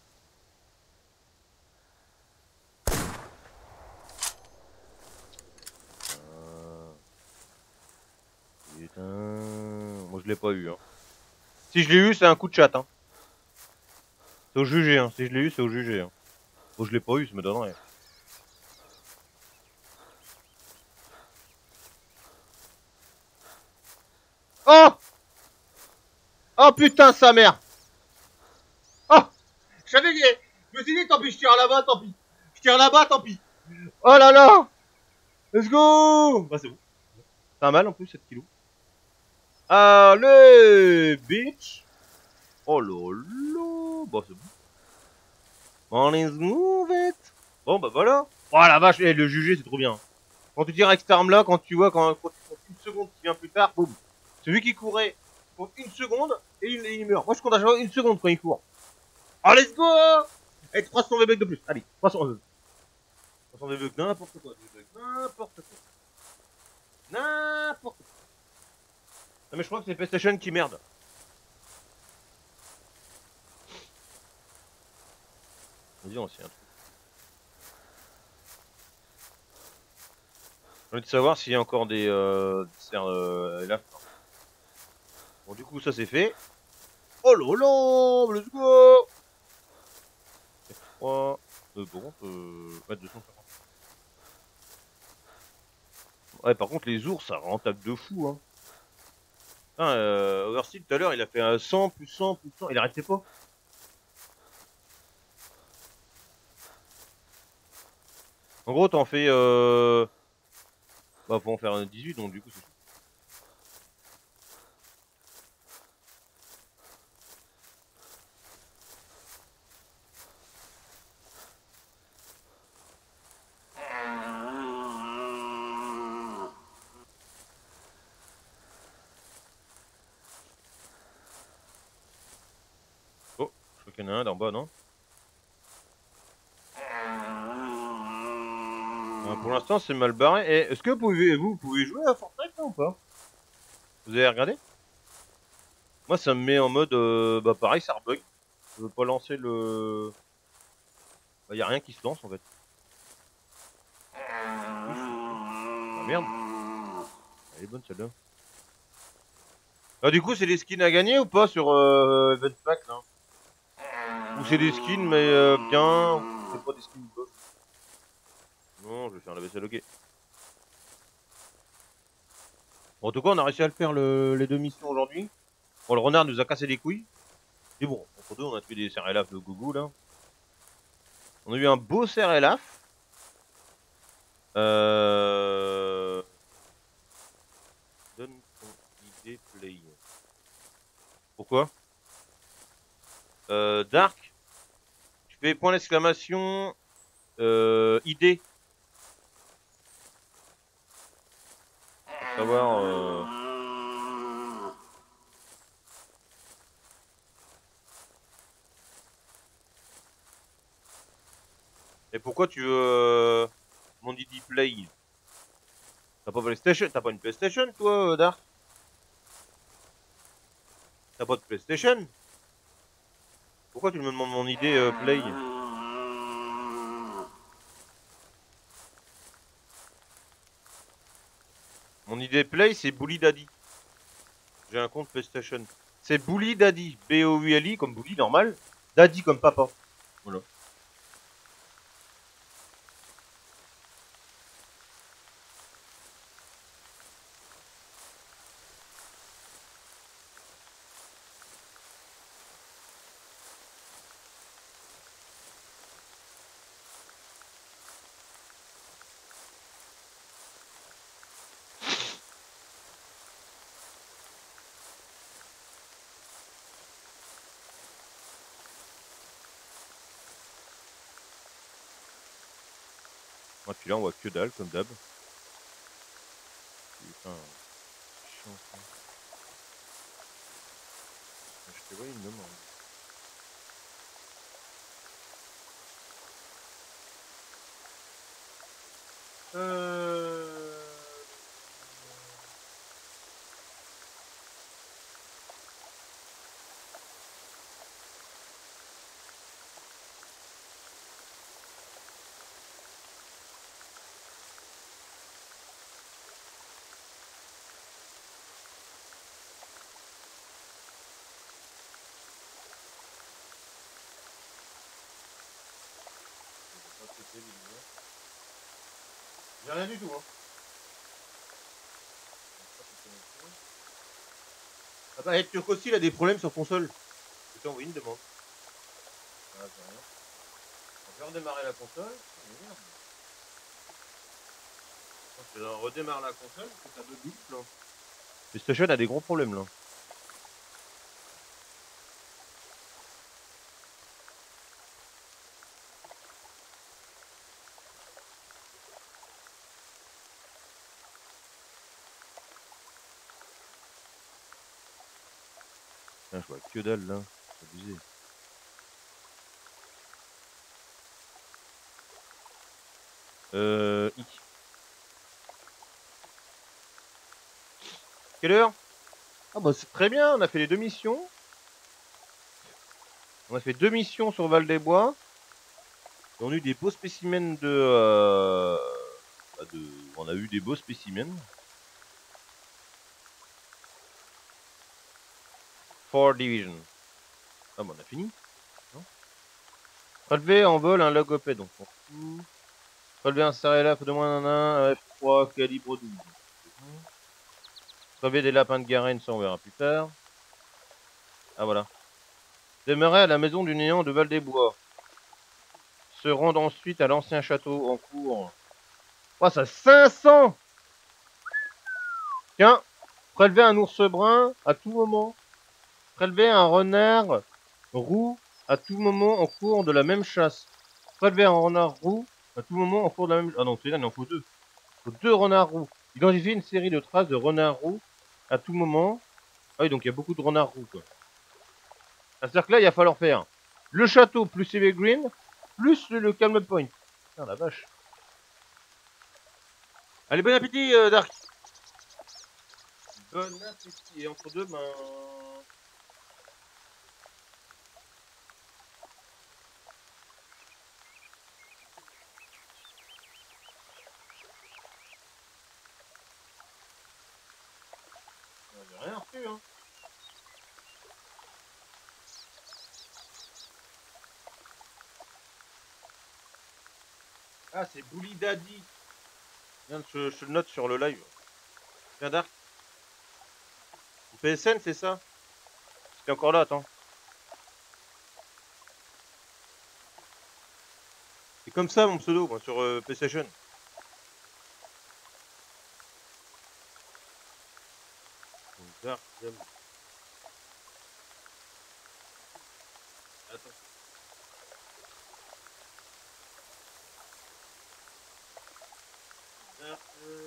Putain. Moi, je l'ai pas eu, hein. Si je l'ai eu, c'est un coup de chat, hein. C'est au jugé, hein. Si je l'ai eu, c'est au jugé, hein. Bon, je l'ai pas eu, ça me donnerait. Oh! Oh putain, sa mère! Oh! Je savais que... Je me suis dit, tant pis, je tire là-bas, tant pis. Je tire là-bas, tant pis. Oh là là! Let's go! Bah, c'est bon. C'est un mal en plus, 7 kilos. Allez, bitch! Oh lolo! Bah, c'est bon. On let's move it! Bon, bah voilà. Oh la vache, le jugé, c'est trop bien. Quand tu tires avec cette arme-là, quand tu vois, quand tu comptes une seconde qui vient plus tard, boum. Celui qui courait, il compte une seconde et il meurt. Moi, je compte à chaque fois une seconde quand il court. Oh, let's go! Et 300 VB de plus. Allez, 300 VB. 300 VB, n'importe quoi. N'importe quoi. N'importe quoi. Non, mais je crois que c'est PlayStation qui merde. Vas-y, on sait un truc. J'ai envie de savoir s'il y a encore des desserts là. Bon, du coup, ça c'est fait. Oh lolo, let's go! 3, bon, ouais, 250. Ouais, par contre, les ours, ça rentable de fou, hein. Putain, Overseas, tout à l'heure, il a fait un 100, plus 100, plus 100, il arrêtait pas. En gros, t'en fais, bah, faut en faire un 18, donc du coup, c'est... Oh, je crois qu'il y en a un d'en bas, non? Pour l'instant, c'est mal barré. Et est-ce que vous pouvez jouer à Fortnite, là, ou pas? Vous avez regardé? Moi, ça me met en mode, bah, pareil, ça rebug. Je veux pas lancer le... Bah, y a rien qui se lance, en fait. Ah, merde. Elle est bonne, celle-là. Ah, du coup, c'est des skins à gagner ou pas sur Event Pack, là? Ou c'est des skins, mais bien, ou c'est pas des skins bof? Non, je vais faire la vaisselle, ok. Bon, en tout cas, on a réussi à le faire les deux missions aujourd'hui. Bon, le renard nous a cassé les couilles. Mais bon, entre deux, on a tué des CRLAF de gougou, là. On a eu un beau CRLAF. Donne ton idée play. Pourquoi? Dark. Tu fais point d'exclamation. Idée. Pour savoir. Et pourquoi tu veux mon ID play? T'as pas PlayStation? T'as pas une PlayStation, toi, Dark? T'as pas de PlayStation? Pourquoi tu me demandes mon idée play? Mon idée play, c'est Bully Daddy. J'ai un compte PlayStation. C'est Bully Daddy. B-O-U-L-I comme Bully normal. Daddy comme papa. Voilà. Ouais, puis là, on voit que dalle, comme d'hab. Putain, c'est chiant, ça. Je te vois, il me demande. J'ai rien du tout, hein. Ah bah, Turc aussi, il a des problèmes sur console. Je t'ai envoyé une demande. Ah, c'est rien. On va redémarrer la console. Oh, merde. Je redémarre la console parce que ça bug ouf, là. PlayStation a des gros problèmes, là. Putain, je vois que dalle, là. C'est abusé. I. Quelle heure? Ah bah c'est très bien, on a fait les 2 missions. On a fait 2 missions sur Val-des-Bois. Et on a eu des beaux spécimens on a eu des beaux spécimens. 4 Division. Ah bah on a fini. Non, prélever en vol un logopède, donc on s'en fout. Prélever un Sarella de moins un F3 calibre 12. Prélever des lapins de Garenne, ça on verra plus tard. Ah voilà. Demeurer à la maison du néant de Val-des-Bois. Se rendre ensuite à l'ancien château en cours. Oh, ça 500! Tiens, prélever un ours brun à tout moment. Prélever un renard roux à tout moment en cours de la même chasse. Prélever un renard roux à tout moment en cours de la même... Ah non, c'est là, il en faut 2. Il faut 2 renards roux. Identifier une série de traces de renards roux à tout moment. Ah oui, donc il y a beaucoup de renards roux, quoi. C'est-à-dire que là, il va falloir faire le château plus Evergreen, plus le Calm Point. Putain, la vache. Allez, bon appétit, Dark. Bon appétit. Et entre deux, ben... J'ai rien reçu, hein. Ah, c'est Bully Daddy. Viens, je le note sur le live. Viens, Dark. PSN, c'est ça? C'était encore là, attends. C'est comme ça, mon pseudo, moi, sur PlayStation. Dark, attends. Dark,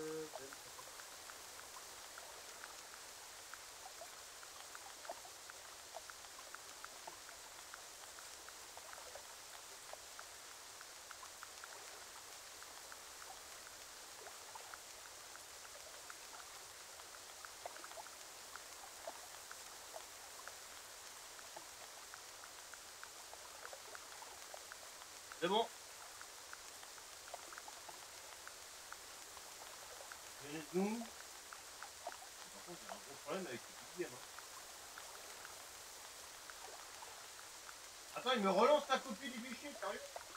c'est bon. Zoom. Par contre, j'ai un gros problème avec ce petit game. Attends, il me relance la copie du fichier, sérieux?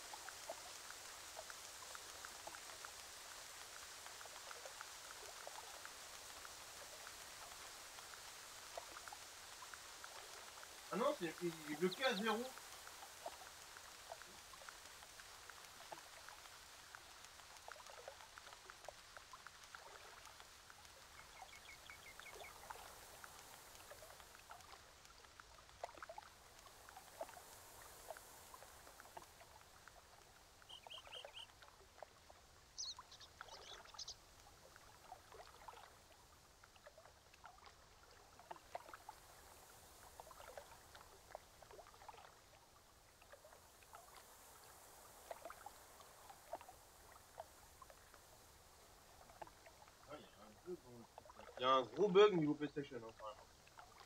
Ah non, il est bloqué à 0. Il y a un gros bug niveau PlayStation. Hein, par exemple.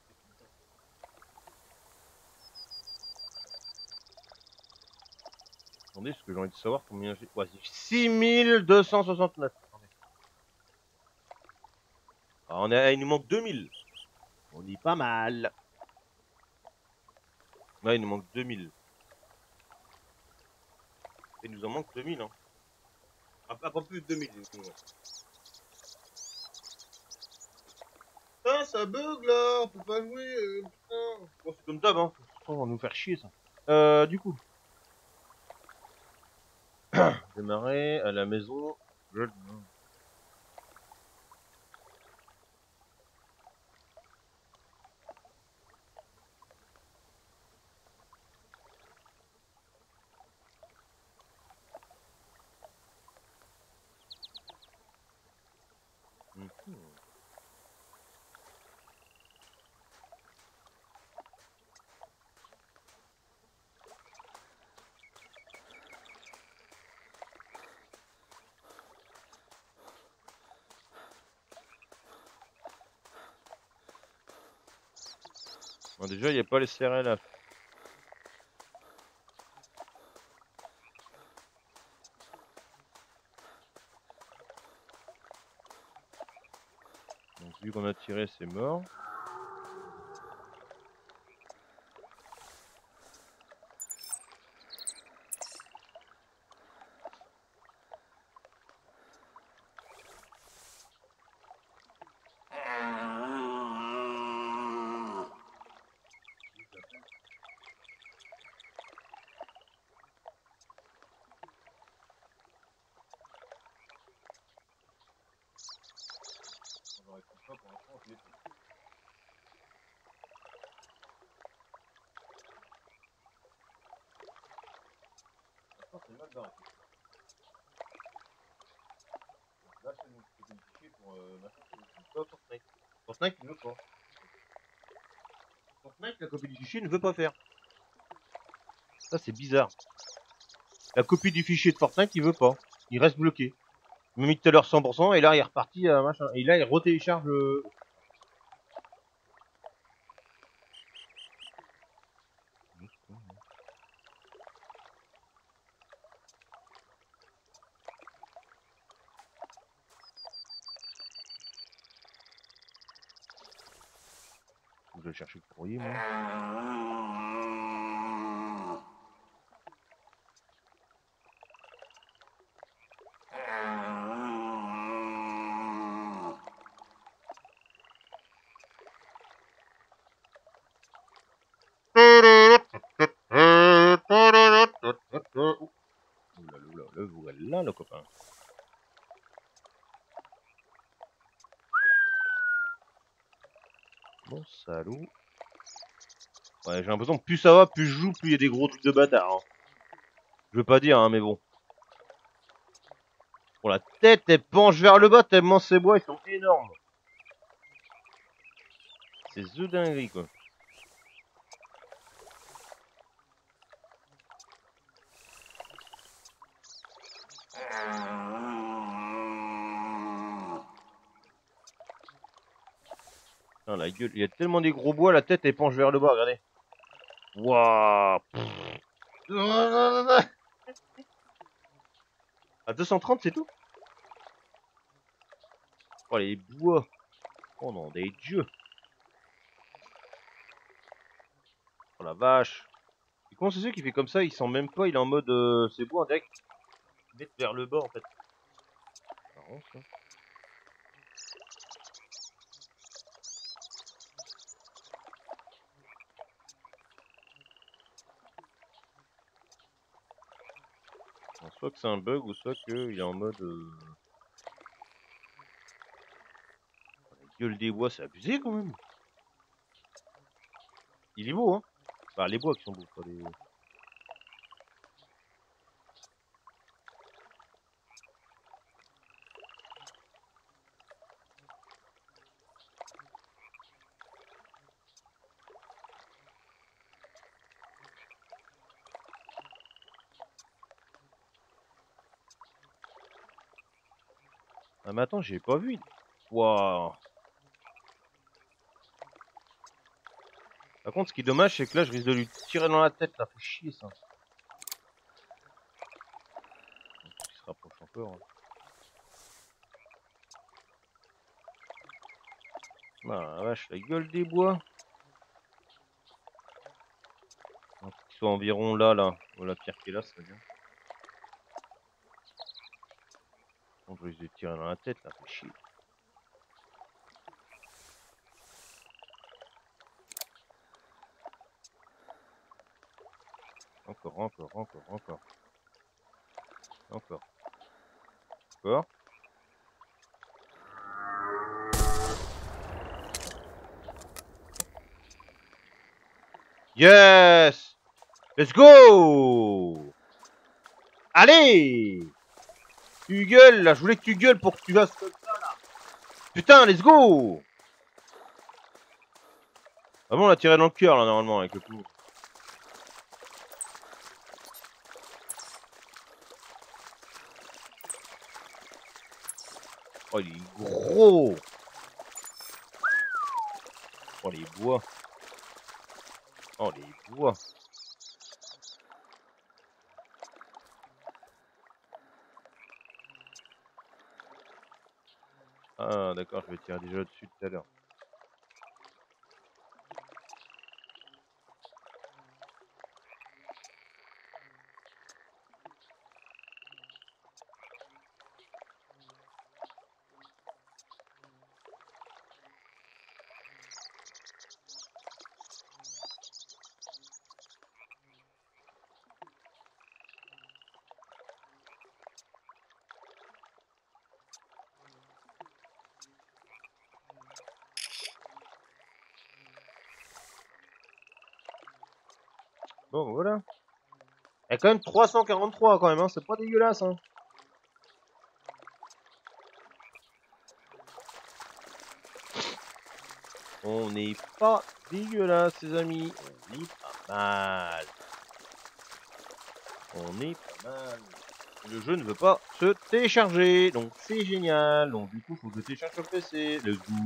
Attendez, parce que j'ai envie de savoir combien j'ai. Ouais, 6269. Alors, il nous manque 2000. On dit pas mal. Ouais, il nous manque 2000. Il nous en manque 2000. Hein. Pas plus de 2000. Ouais. Putain, ça bug là. On peut pas jouer. Putain. Bon, c'est comme d'hab. Hein. On va nous faire chier ça. Du coup. Démarrer à la maison. Bon, déjà, il n'y a pas les CRL là. Donc, vu qu'on a tiré, c'est mort. C'est mal barré. Là, c'est mon fichier pour Fortnite. Fortnite ne veut pas. Fortnite, la copie du fichier ne veut pas faire. Ça, c'est bizarre. La copie du fichier de Fortnite, il veut pas. Il reste bloqué. Il m'a mis tout à l'heure 100% et là, il est reparti à machin. Et là, il retélécharge le. Je vais chercher le courrier, moi. Voilà, le copain. Bon, salaud. Ouais, j'ai l'impression que plus ça va, plus je joue, plus il y a des gros trucs de bâtard. Hein. Je veux pas dire, hein, mais bon. Bon, la tête, elle penche vers le bas tellement ces bois, ils sont énormes. C'est the dinguerie, quoi. Putain, la gueule, il y a tellement des gros bois, la tête, elle penche vers le bas, regardez. Waouh. À 230, c'est tout? Oh, les bois. Oh non, des dieux. Oh la vache. Et comment c'est sûr qu'il fait comme ça? Il sent même pas, il est en mode c'est beau, un deck. Mettre vers le bas en fait. Marrant ça. Alors, soit que c'est un bug ou soit qu'il est en mode. La gueule des bois, c'est abusé quand même. Il est beau, hein. Enfin, les bois qui sont beaux, pas les. Ah mais attends, j'ai pas vu. Waouh. Par contre, ce qui est dommage, c'est que là, je risque de lui tirer dans la tête. Ça fait chier, ça. Il se rapproche encore. Hein. Ah la vache, la gueule des bois. Qu'ils soient environ là, où la pierre qui est là, ça serait bien. Bon, je risque de tirer dans la tête, ça fait chier. Encore. Yes! Let's go! Allez! Tu gueules là, je voulais que tu gueules pour que tu fasses comme ça là. Putain, let's go! Ah bon, on l'a tiré dans le cœur là normalement avec le coup. Oh, il est gros! Oh, les bois! Oh, les bois! Ah, d'accord, je vais tirer déjà dessus tout à l'heure. Bon, voilà. Il y a quand même 343 quand même, hein. C'est pas dégueulasse, hein. On n'est pas dégueulasse, les amis. On est pas mal. On est pas mal. Le jeu ne veut pas se télécharger, donc c'est génial. Donc du coup, faut que je télécharge sur le PC. Let's go.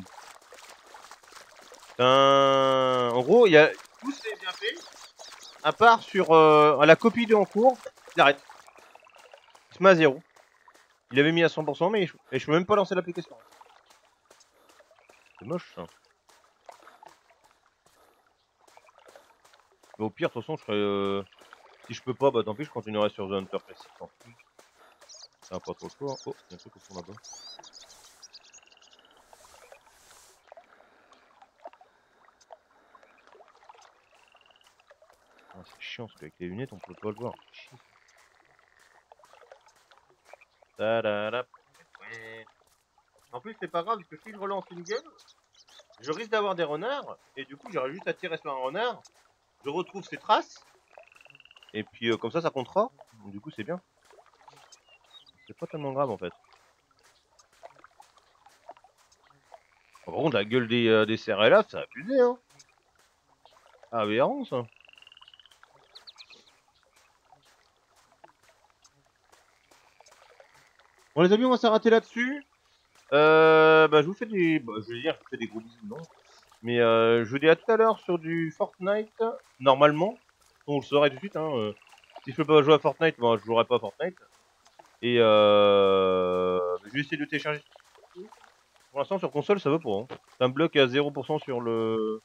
En gros, il y a tout c'est bien fait, à part sur la copie de en cours. Il arrête. Il se met à 0. Il avait mis à 100%, mais je peux même pas lancer l'application. C'est moche, ça. Mais au pire, de toute façon, je ferai. Si je peux pas, bah tant pis, je continuerai sur The Hunter Classic. Ça va pas trop le choix. Oh, il y a un truc au fond là-bas. Ah, c'est chiant parce qu'avec les lunettes, on peut pas le voir. En plus, c'est pas grave parce que si je relance une game, je risque d'avoir des renards. Et du coup, j'aurai juste à tirer sur un renard. Je retrouve ses traces. Et puis, comme ça comptera. Donc, du coup, c'est bien. C'est pas tellement grave en fait. Par contre, la gueule des CRLA, ça a abusé, hein. Aberrant, ça. Bon, les amis, on va s'arrêter là-dessus. Bah, je vous fais des. Bah, je veux dire, je vous fais des gros bisous, non. Mais je vous dis à tout à l'heure sur du Fortnite. Normalement. On le saurait tout de suite, hein. Si je peux pas jouer à Fortnite, moi, je jouerai pas à Fortnite. Et je vais essayer de télécharger. Pour l'instant, sur console, ça va pas. Hein. Ça me bloque à 0% sur le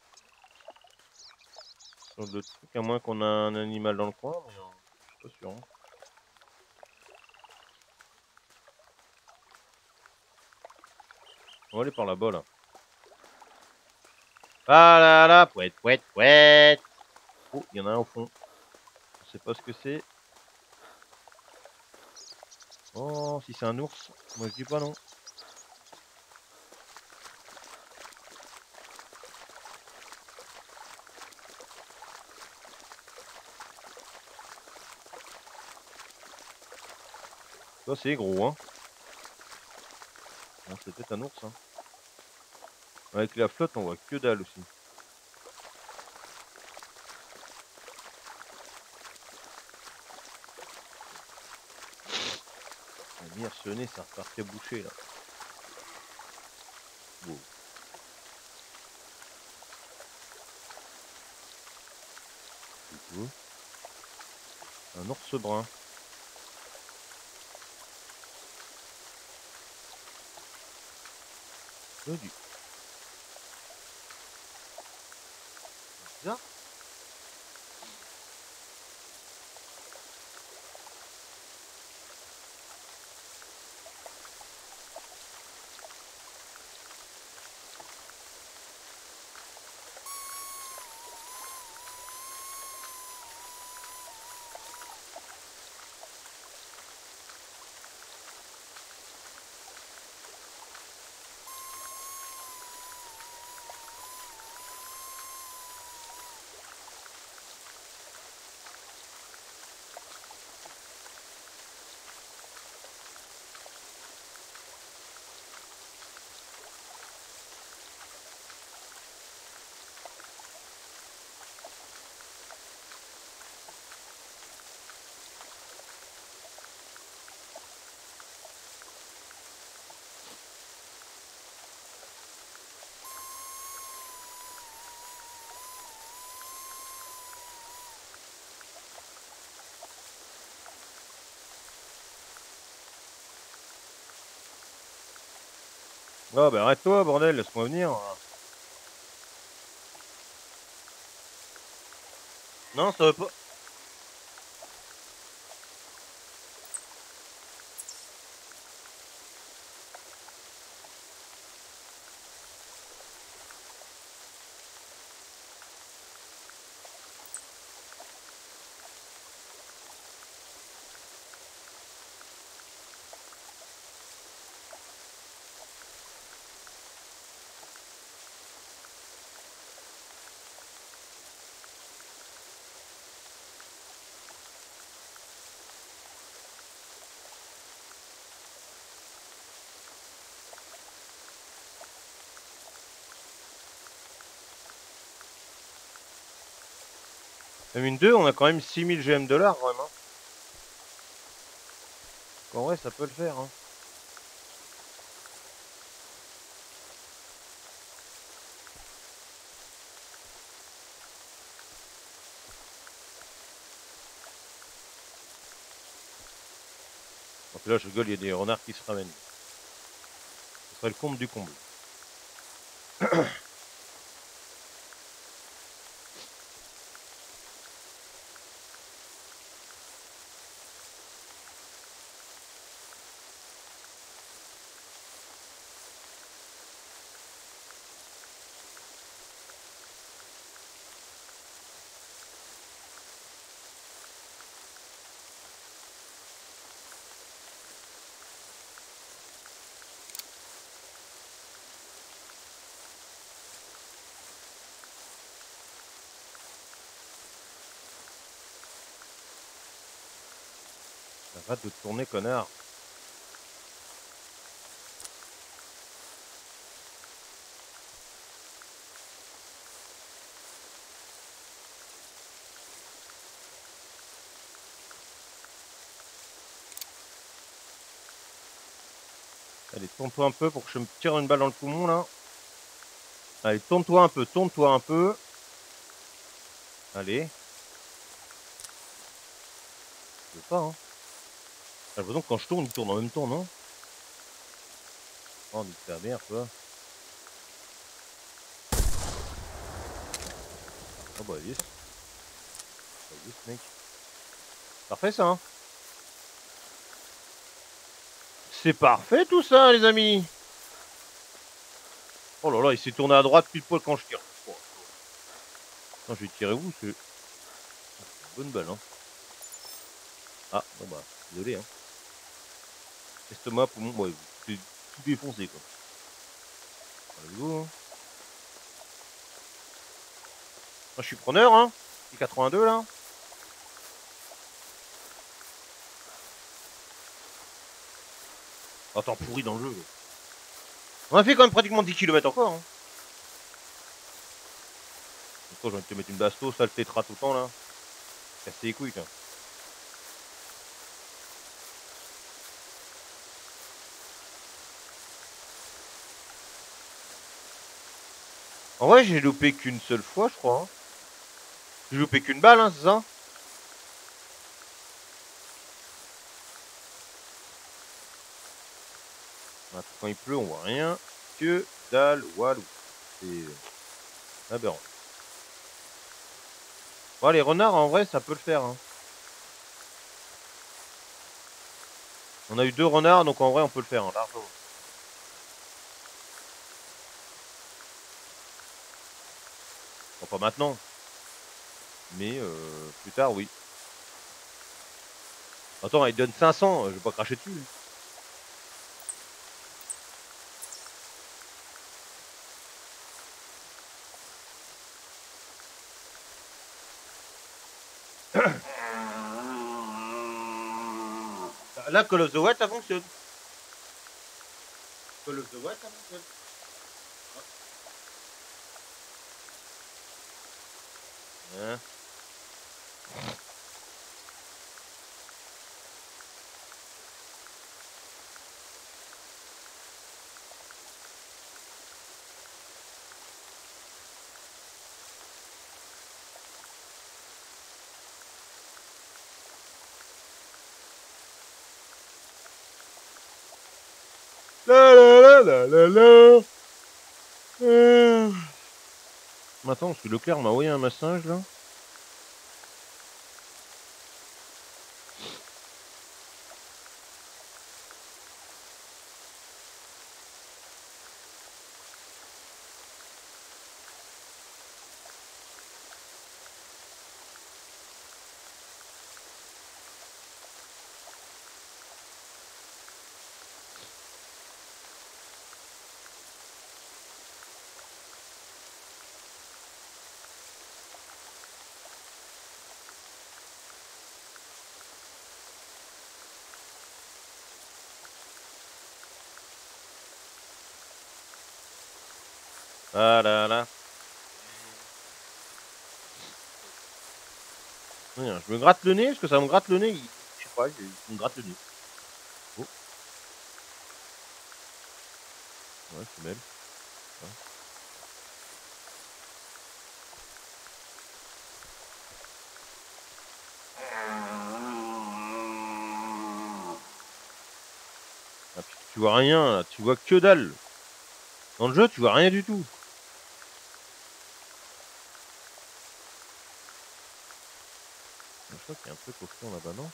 truc, à moins qu'on a un animal dans le coin, mais je suis pas sûr. Hein. On va aller par là-bas, là. Ah là là, pouette. Oh, il y en a un au fond. Je sais pas ce que c'est. Oh, si c'est un ours, moi je dis pas non. Ça c'est gros, hein. Bon, c'est peut-être un ours, hein. Avec la flotte, on voit que dalle aussi. La mire sonner, ça repart à boucher là. Wow. Un ours brun. Du... Bizarre. Oh bah arrête-toi bordel, laisse-moi venir. Non, ça va pas. Mine 2, on a quand même 6000 GM$ quand même. Hein. En vrai, ça peut le faire. Hein. Donc là, je rigole, il y a des renards qui se ramènent. Ce serait le comble du comble. Arrête de tourner, connard. Allez, tourne-toi un peu pour que je me tire une balle dans le poumon, là. Allez, tourne-toi un peu, tourne-toi un peu. Allez. Je veux pas, hein. J'ai l'impression que quand je tourne, il tourne en même temps, non? Oh, nique ta mère, quoi. Oh bah, yes. Bah, yes, mec. Parfait, ça, hein. C'est parfait, tout ça, les amis. Oh là là, il s'est tourné à droite pile poil quand je tire. Oh. Non, je vais tirer où? C'est une bonne balle, hein. Ah, bon bah, désolé, hein. Estomac, poumon, ouais, c'est tout défoncé, quoi. Let's go, hein. Moi, je suis preneur, hein. C'est 82, là. Attends, pourri dans le jeu. On a fait quand même pratiquement 10 km encore, hein. J'ai envie de te mettre une basto, ça le tétra tout le temps, là. Casser les couilles, quoi. En vrai, j'ai loupé qu'une seule fois, je crois. Hein. J'ai loupé qu'une balle, hein, c'est ça? Quand il pleut, on voit rien. Que dalle, walou. C'est aberrant. Bon, les renards, en vrai, ça peut le faire. Hein. On a eu 2 renards, donc en vrai, on peut le faire, hein, largement. Bon, pas maintenant. Mais plus tard, oui. Attends, il donne 500, je vais pas cracher dessus. Là, Call of the Wild, ça fonctionne. Call of the Wild, ça fonctionne. Hein. La la la la la la. Attends, parce que Leclerc m'a envoyé un message là. Ah là là. Je me gratte le nez, parce que ça me gratte le nez. Je sais pas, il me gratte le nez. Oh. Ouais, c'est belle. Ouais. Ah, tu vois rien, là. Tu vois que dalle. Dans le jeu, tu vois rien du tout. Je crois qu'il y a un truc au fond là-bas, non?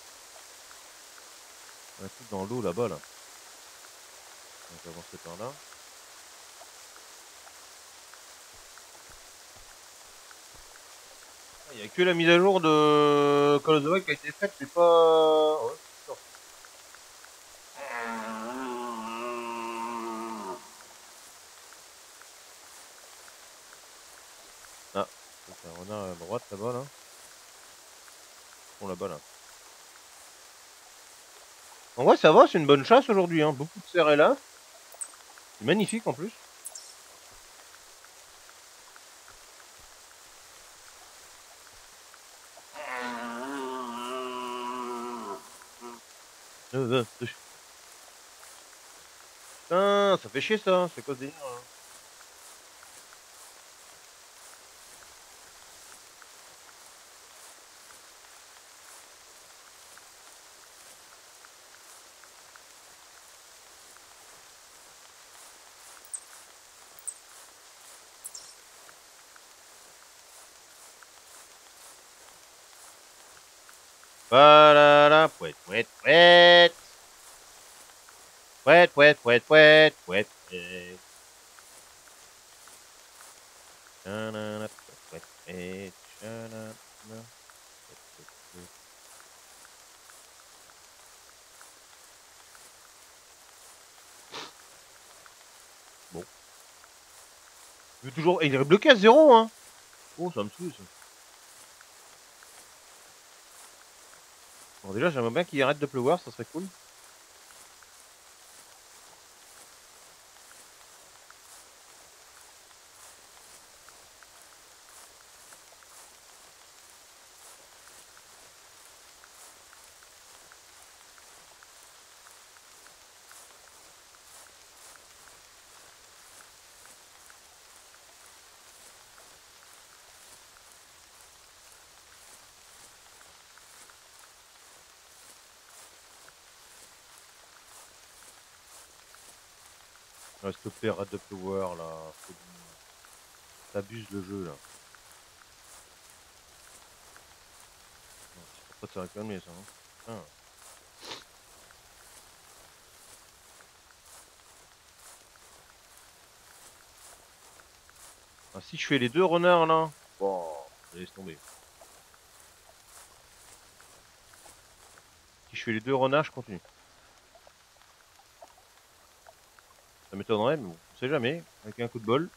Un truc dans l'eau là-bas, là. On va avancer par là. Il n'y a que la mise à jour de Call of the Wild qui a été faite, mais pas... Ouais, c'est sûr. Ah, c'est un renard à droite là-bas, là. Bon, là-bas, là. En vrai, ça va, c'est une bonne chasse aujourd'hui, hein. Beaucoup de cerfs là. C'est magnifique en plus. Putain, ça fait chier ça, c'est quoi ce délire là? Voilà, pouet, pouet, pouet. Pouet, pouet, pouet, pouet, pouet, pouet. Chanana, pouet, pouet, chanana. Bon. Il veut toujours... Il est bloqué à 0, hein. Oh, ça me saoule, ça. Bon, déjà, j'aimerais bien qu'il arrête de pleuvoir, ça serait cool. On va stopper Red the Power là. T'abuses le jeu là. Ça va calmer ça. Hein. Ah. Ah, si je fais les deux renards là, bon, laisse tomber. Si je fais les deux renards, je continue. Ça m'étonnerait, mais bon, on sait jamais, avec un coup de bol.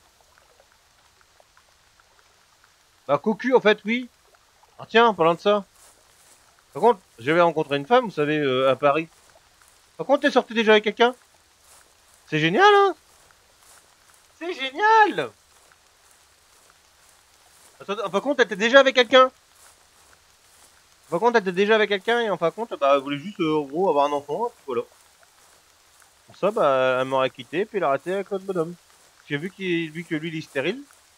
Bah, cocu en fait, oui. Ah tiens, en parlant de ça. Par contre, j'avais rencontré une femme, vous savez, à Paris. Par contre, t'es sorti déjà avec quelqu'un? C'est génial, hein? C'est génial! Attends, en fin de compte, t'étais déjà avec quelqu'un? En fin de compte, t'étais déjà avec quelqu'un et en fin de compte, bah, elle voulait juste, en gros, avoir un enfant, et puis voilà. Pour ça, bah, elle m'aurait quitté, puis elle a arrêté avec l'autre bonhomme. J'ai vu que lui, il est stérile.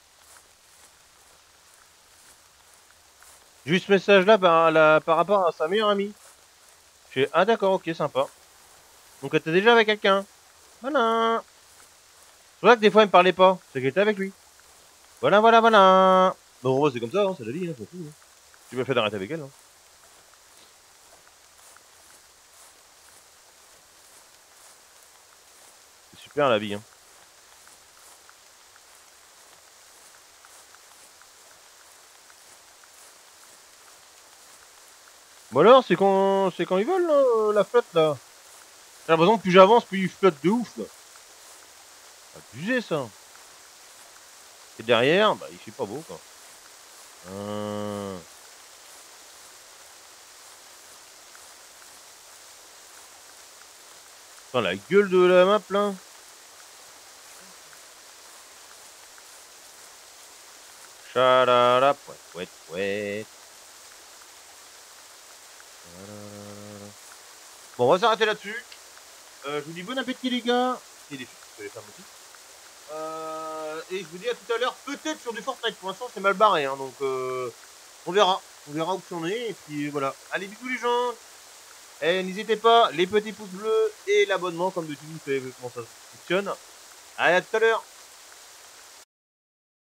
J'ai eu ce message-là par rapport à sa meilleure amie. Je fais, ah d'accord, ok, sympa. Donc elle était déjà avec quelqu'un. Voilà. C'est pour ça que des fois elle me parlait pas. C'est qu'elle était avec lui. Voilà, voilà, voilà. Bon, c'est comme ça, hein, c'est la vie, hein, c'est tout. Hein. Tu m'as fait d'arrêter avec elle. Hein. C'est super la vie. Hein. Bon alors, c'est quand ils veulent, là, la flotte, là. J'ai l'impression que plus j'avance, plus ils flottent de ouf, là. Abusé, ça. Et derrière, bah, il fait pas beau, quoi. Putain, la gueule de la map, là. Chalala, pouet, pouet, pouet. Bon, on va s'arrêter là-dessus. Je vous dis bon appétit, les gars. Et les filles, je peux les faire aussi. Et je vous dis à tout à l'heure, peut-être sur du Fortnite. Pour l'instant, c'est mal barré, hein, donc on verra. On verra où on est. Et puis voilà. Allez, bisous les gens. Et n'hésitez pas, les petits pouces bleus et l'abonnement, comme d'habitude, vous savez comment ça fonctionne. Allez, à tout à l'heure.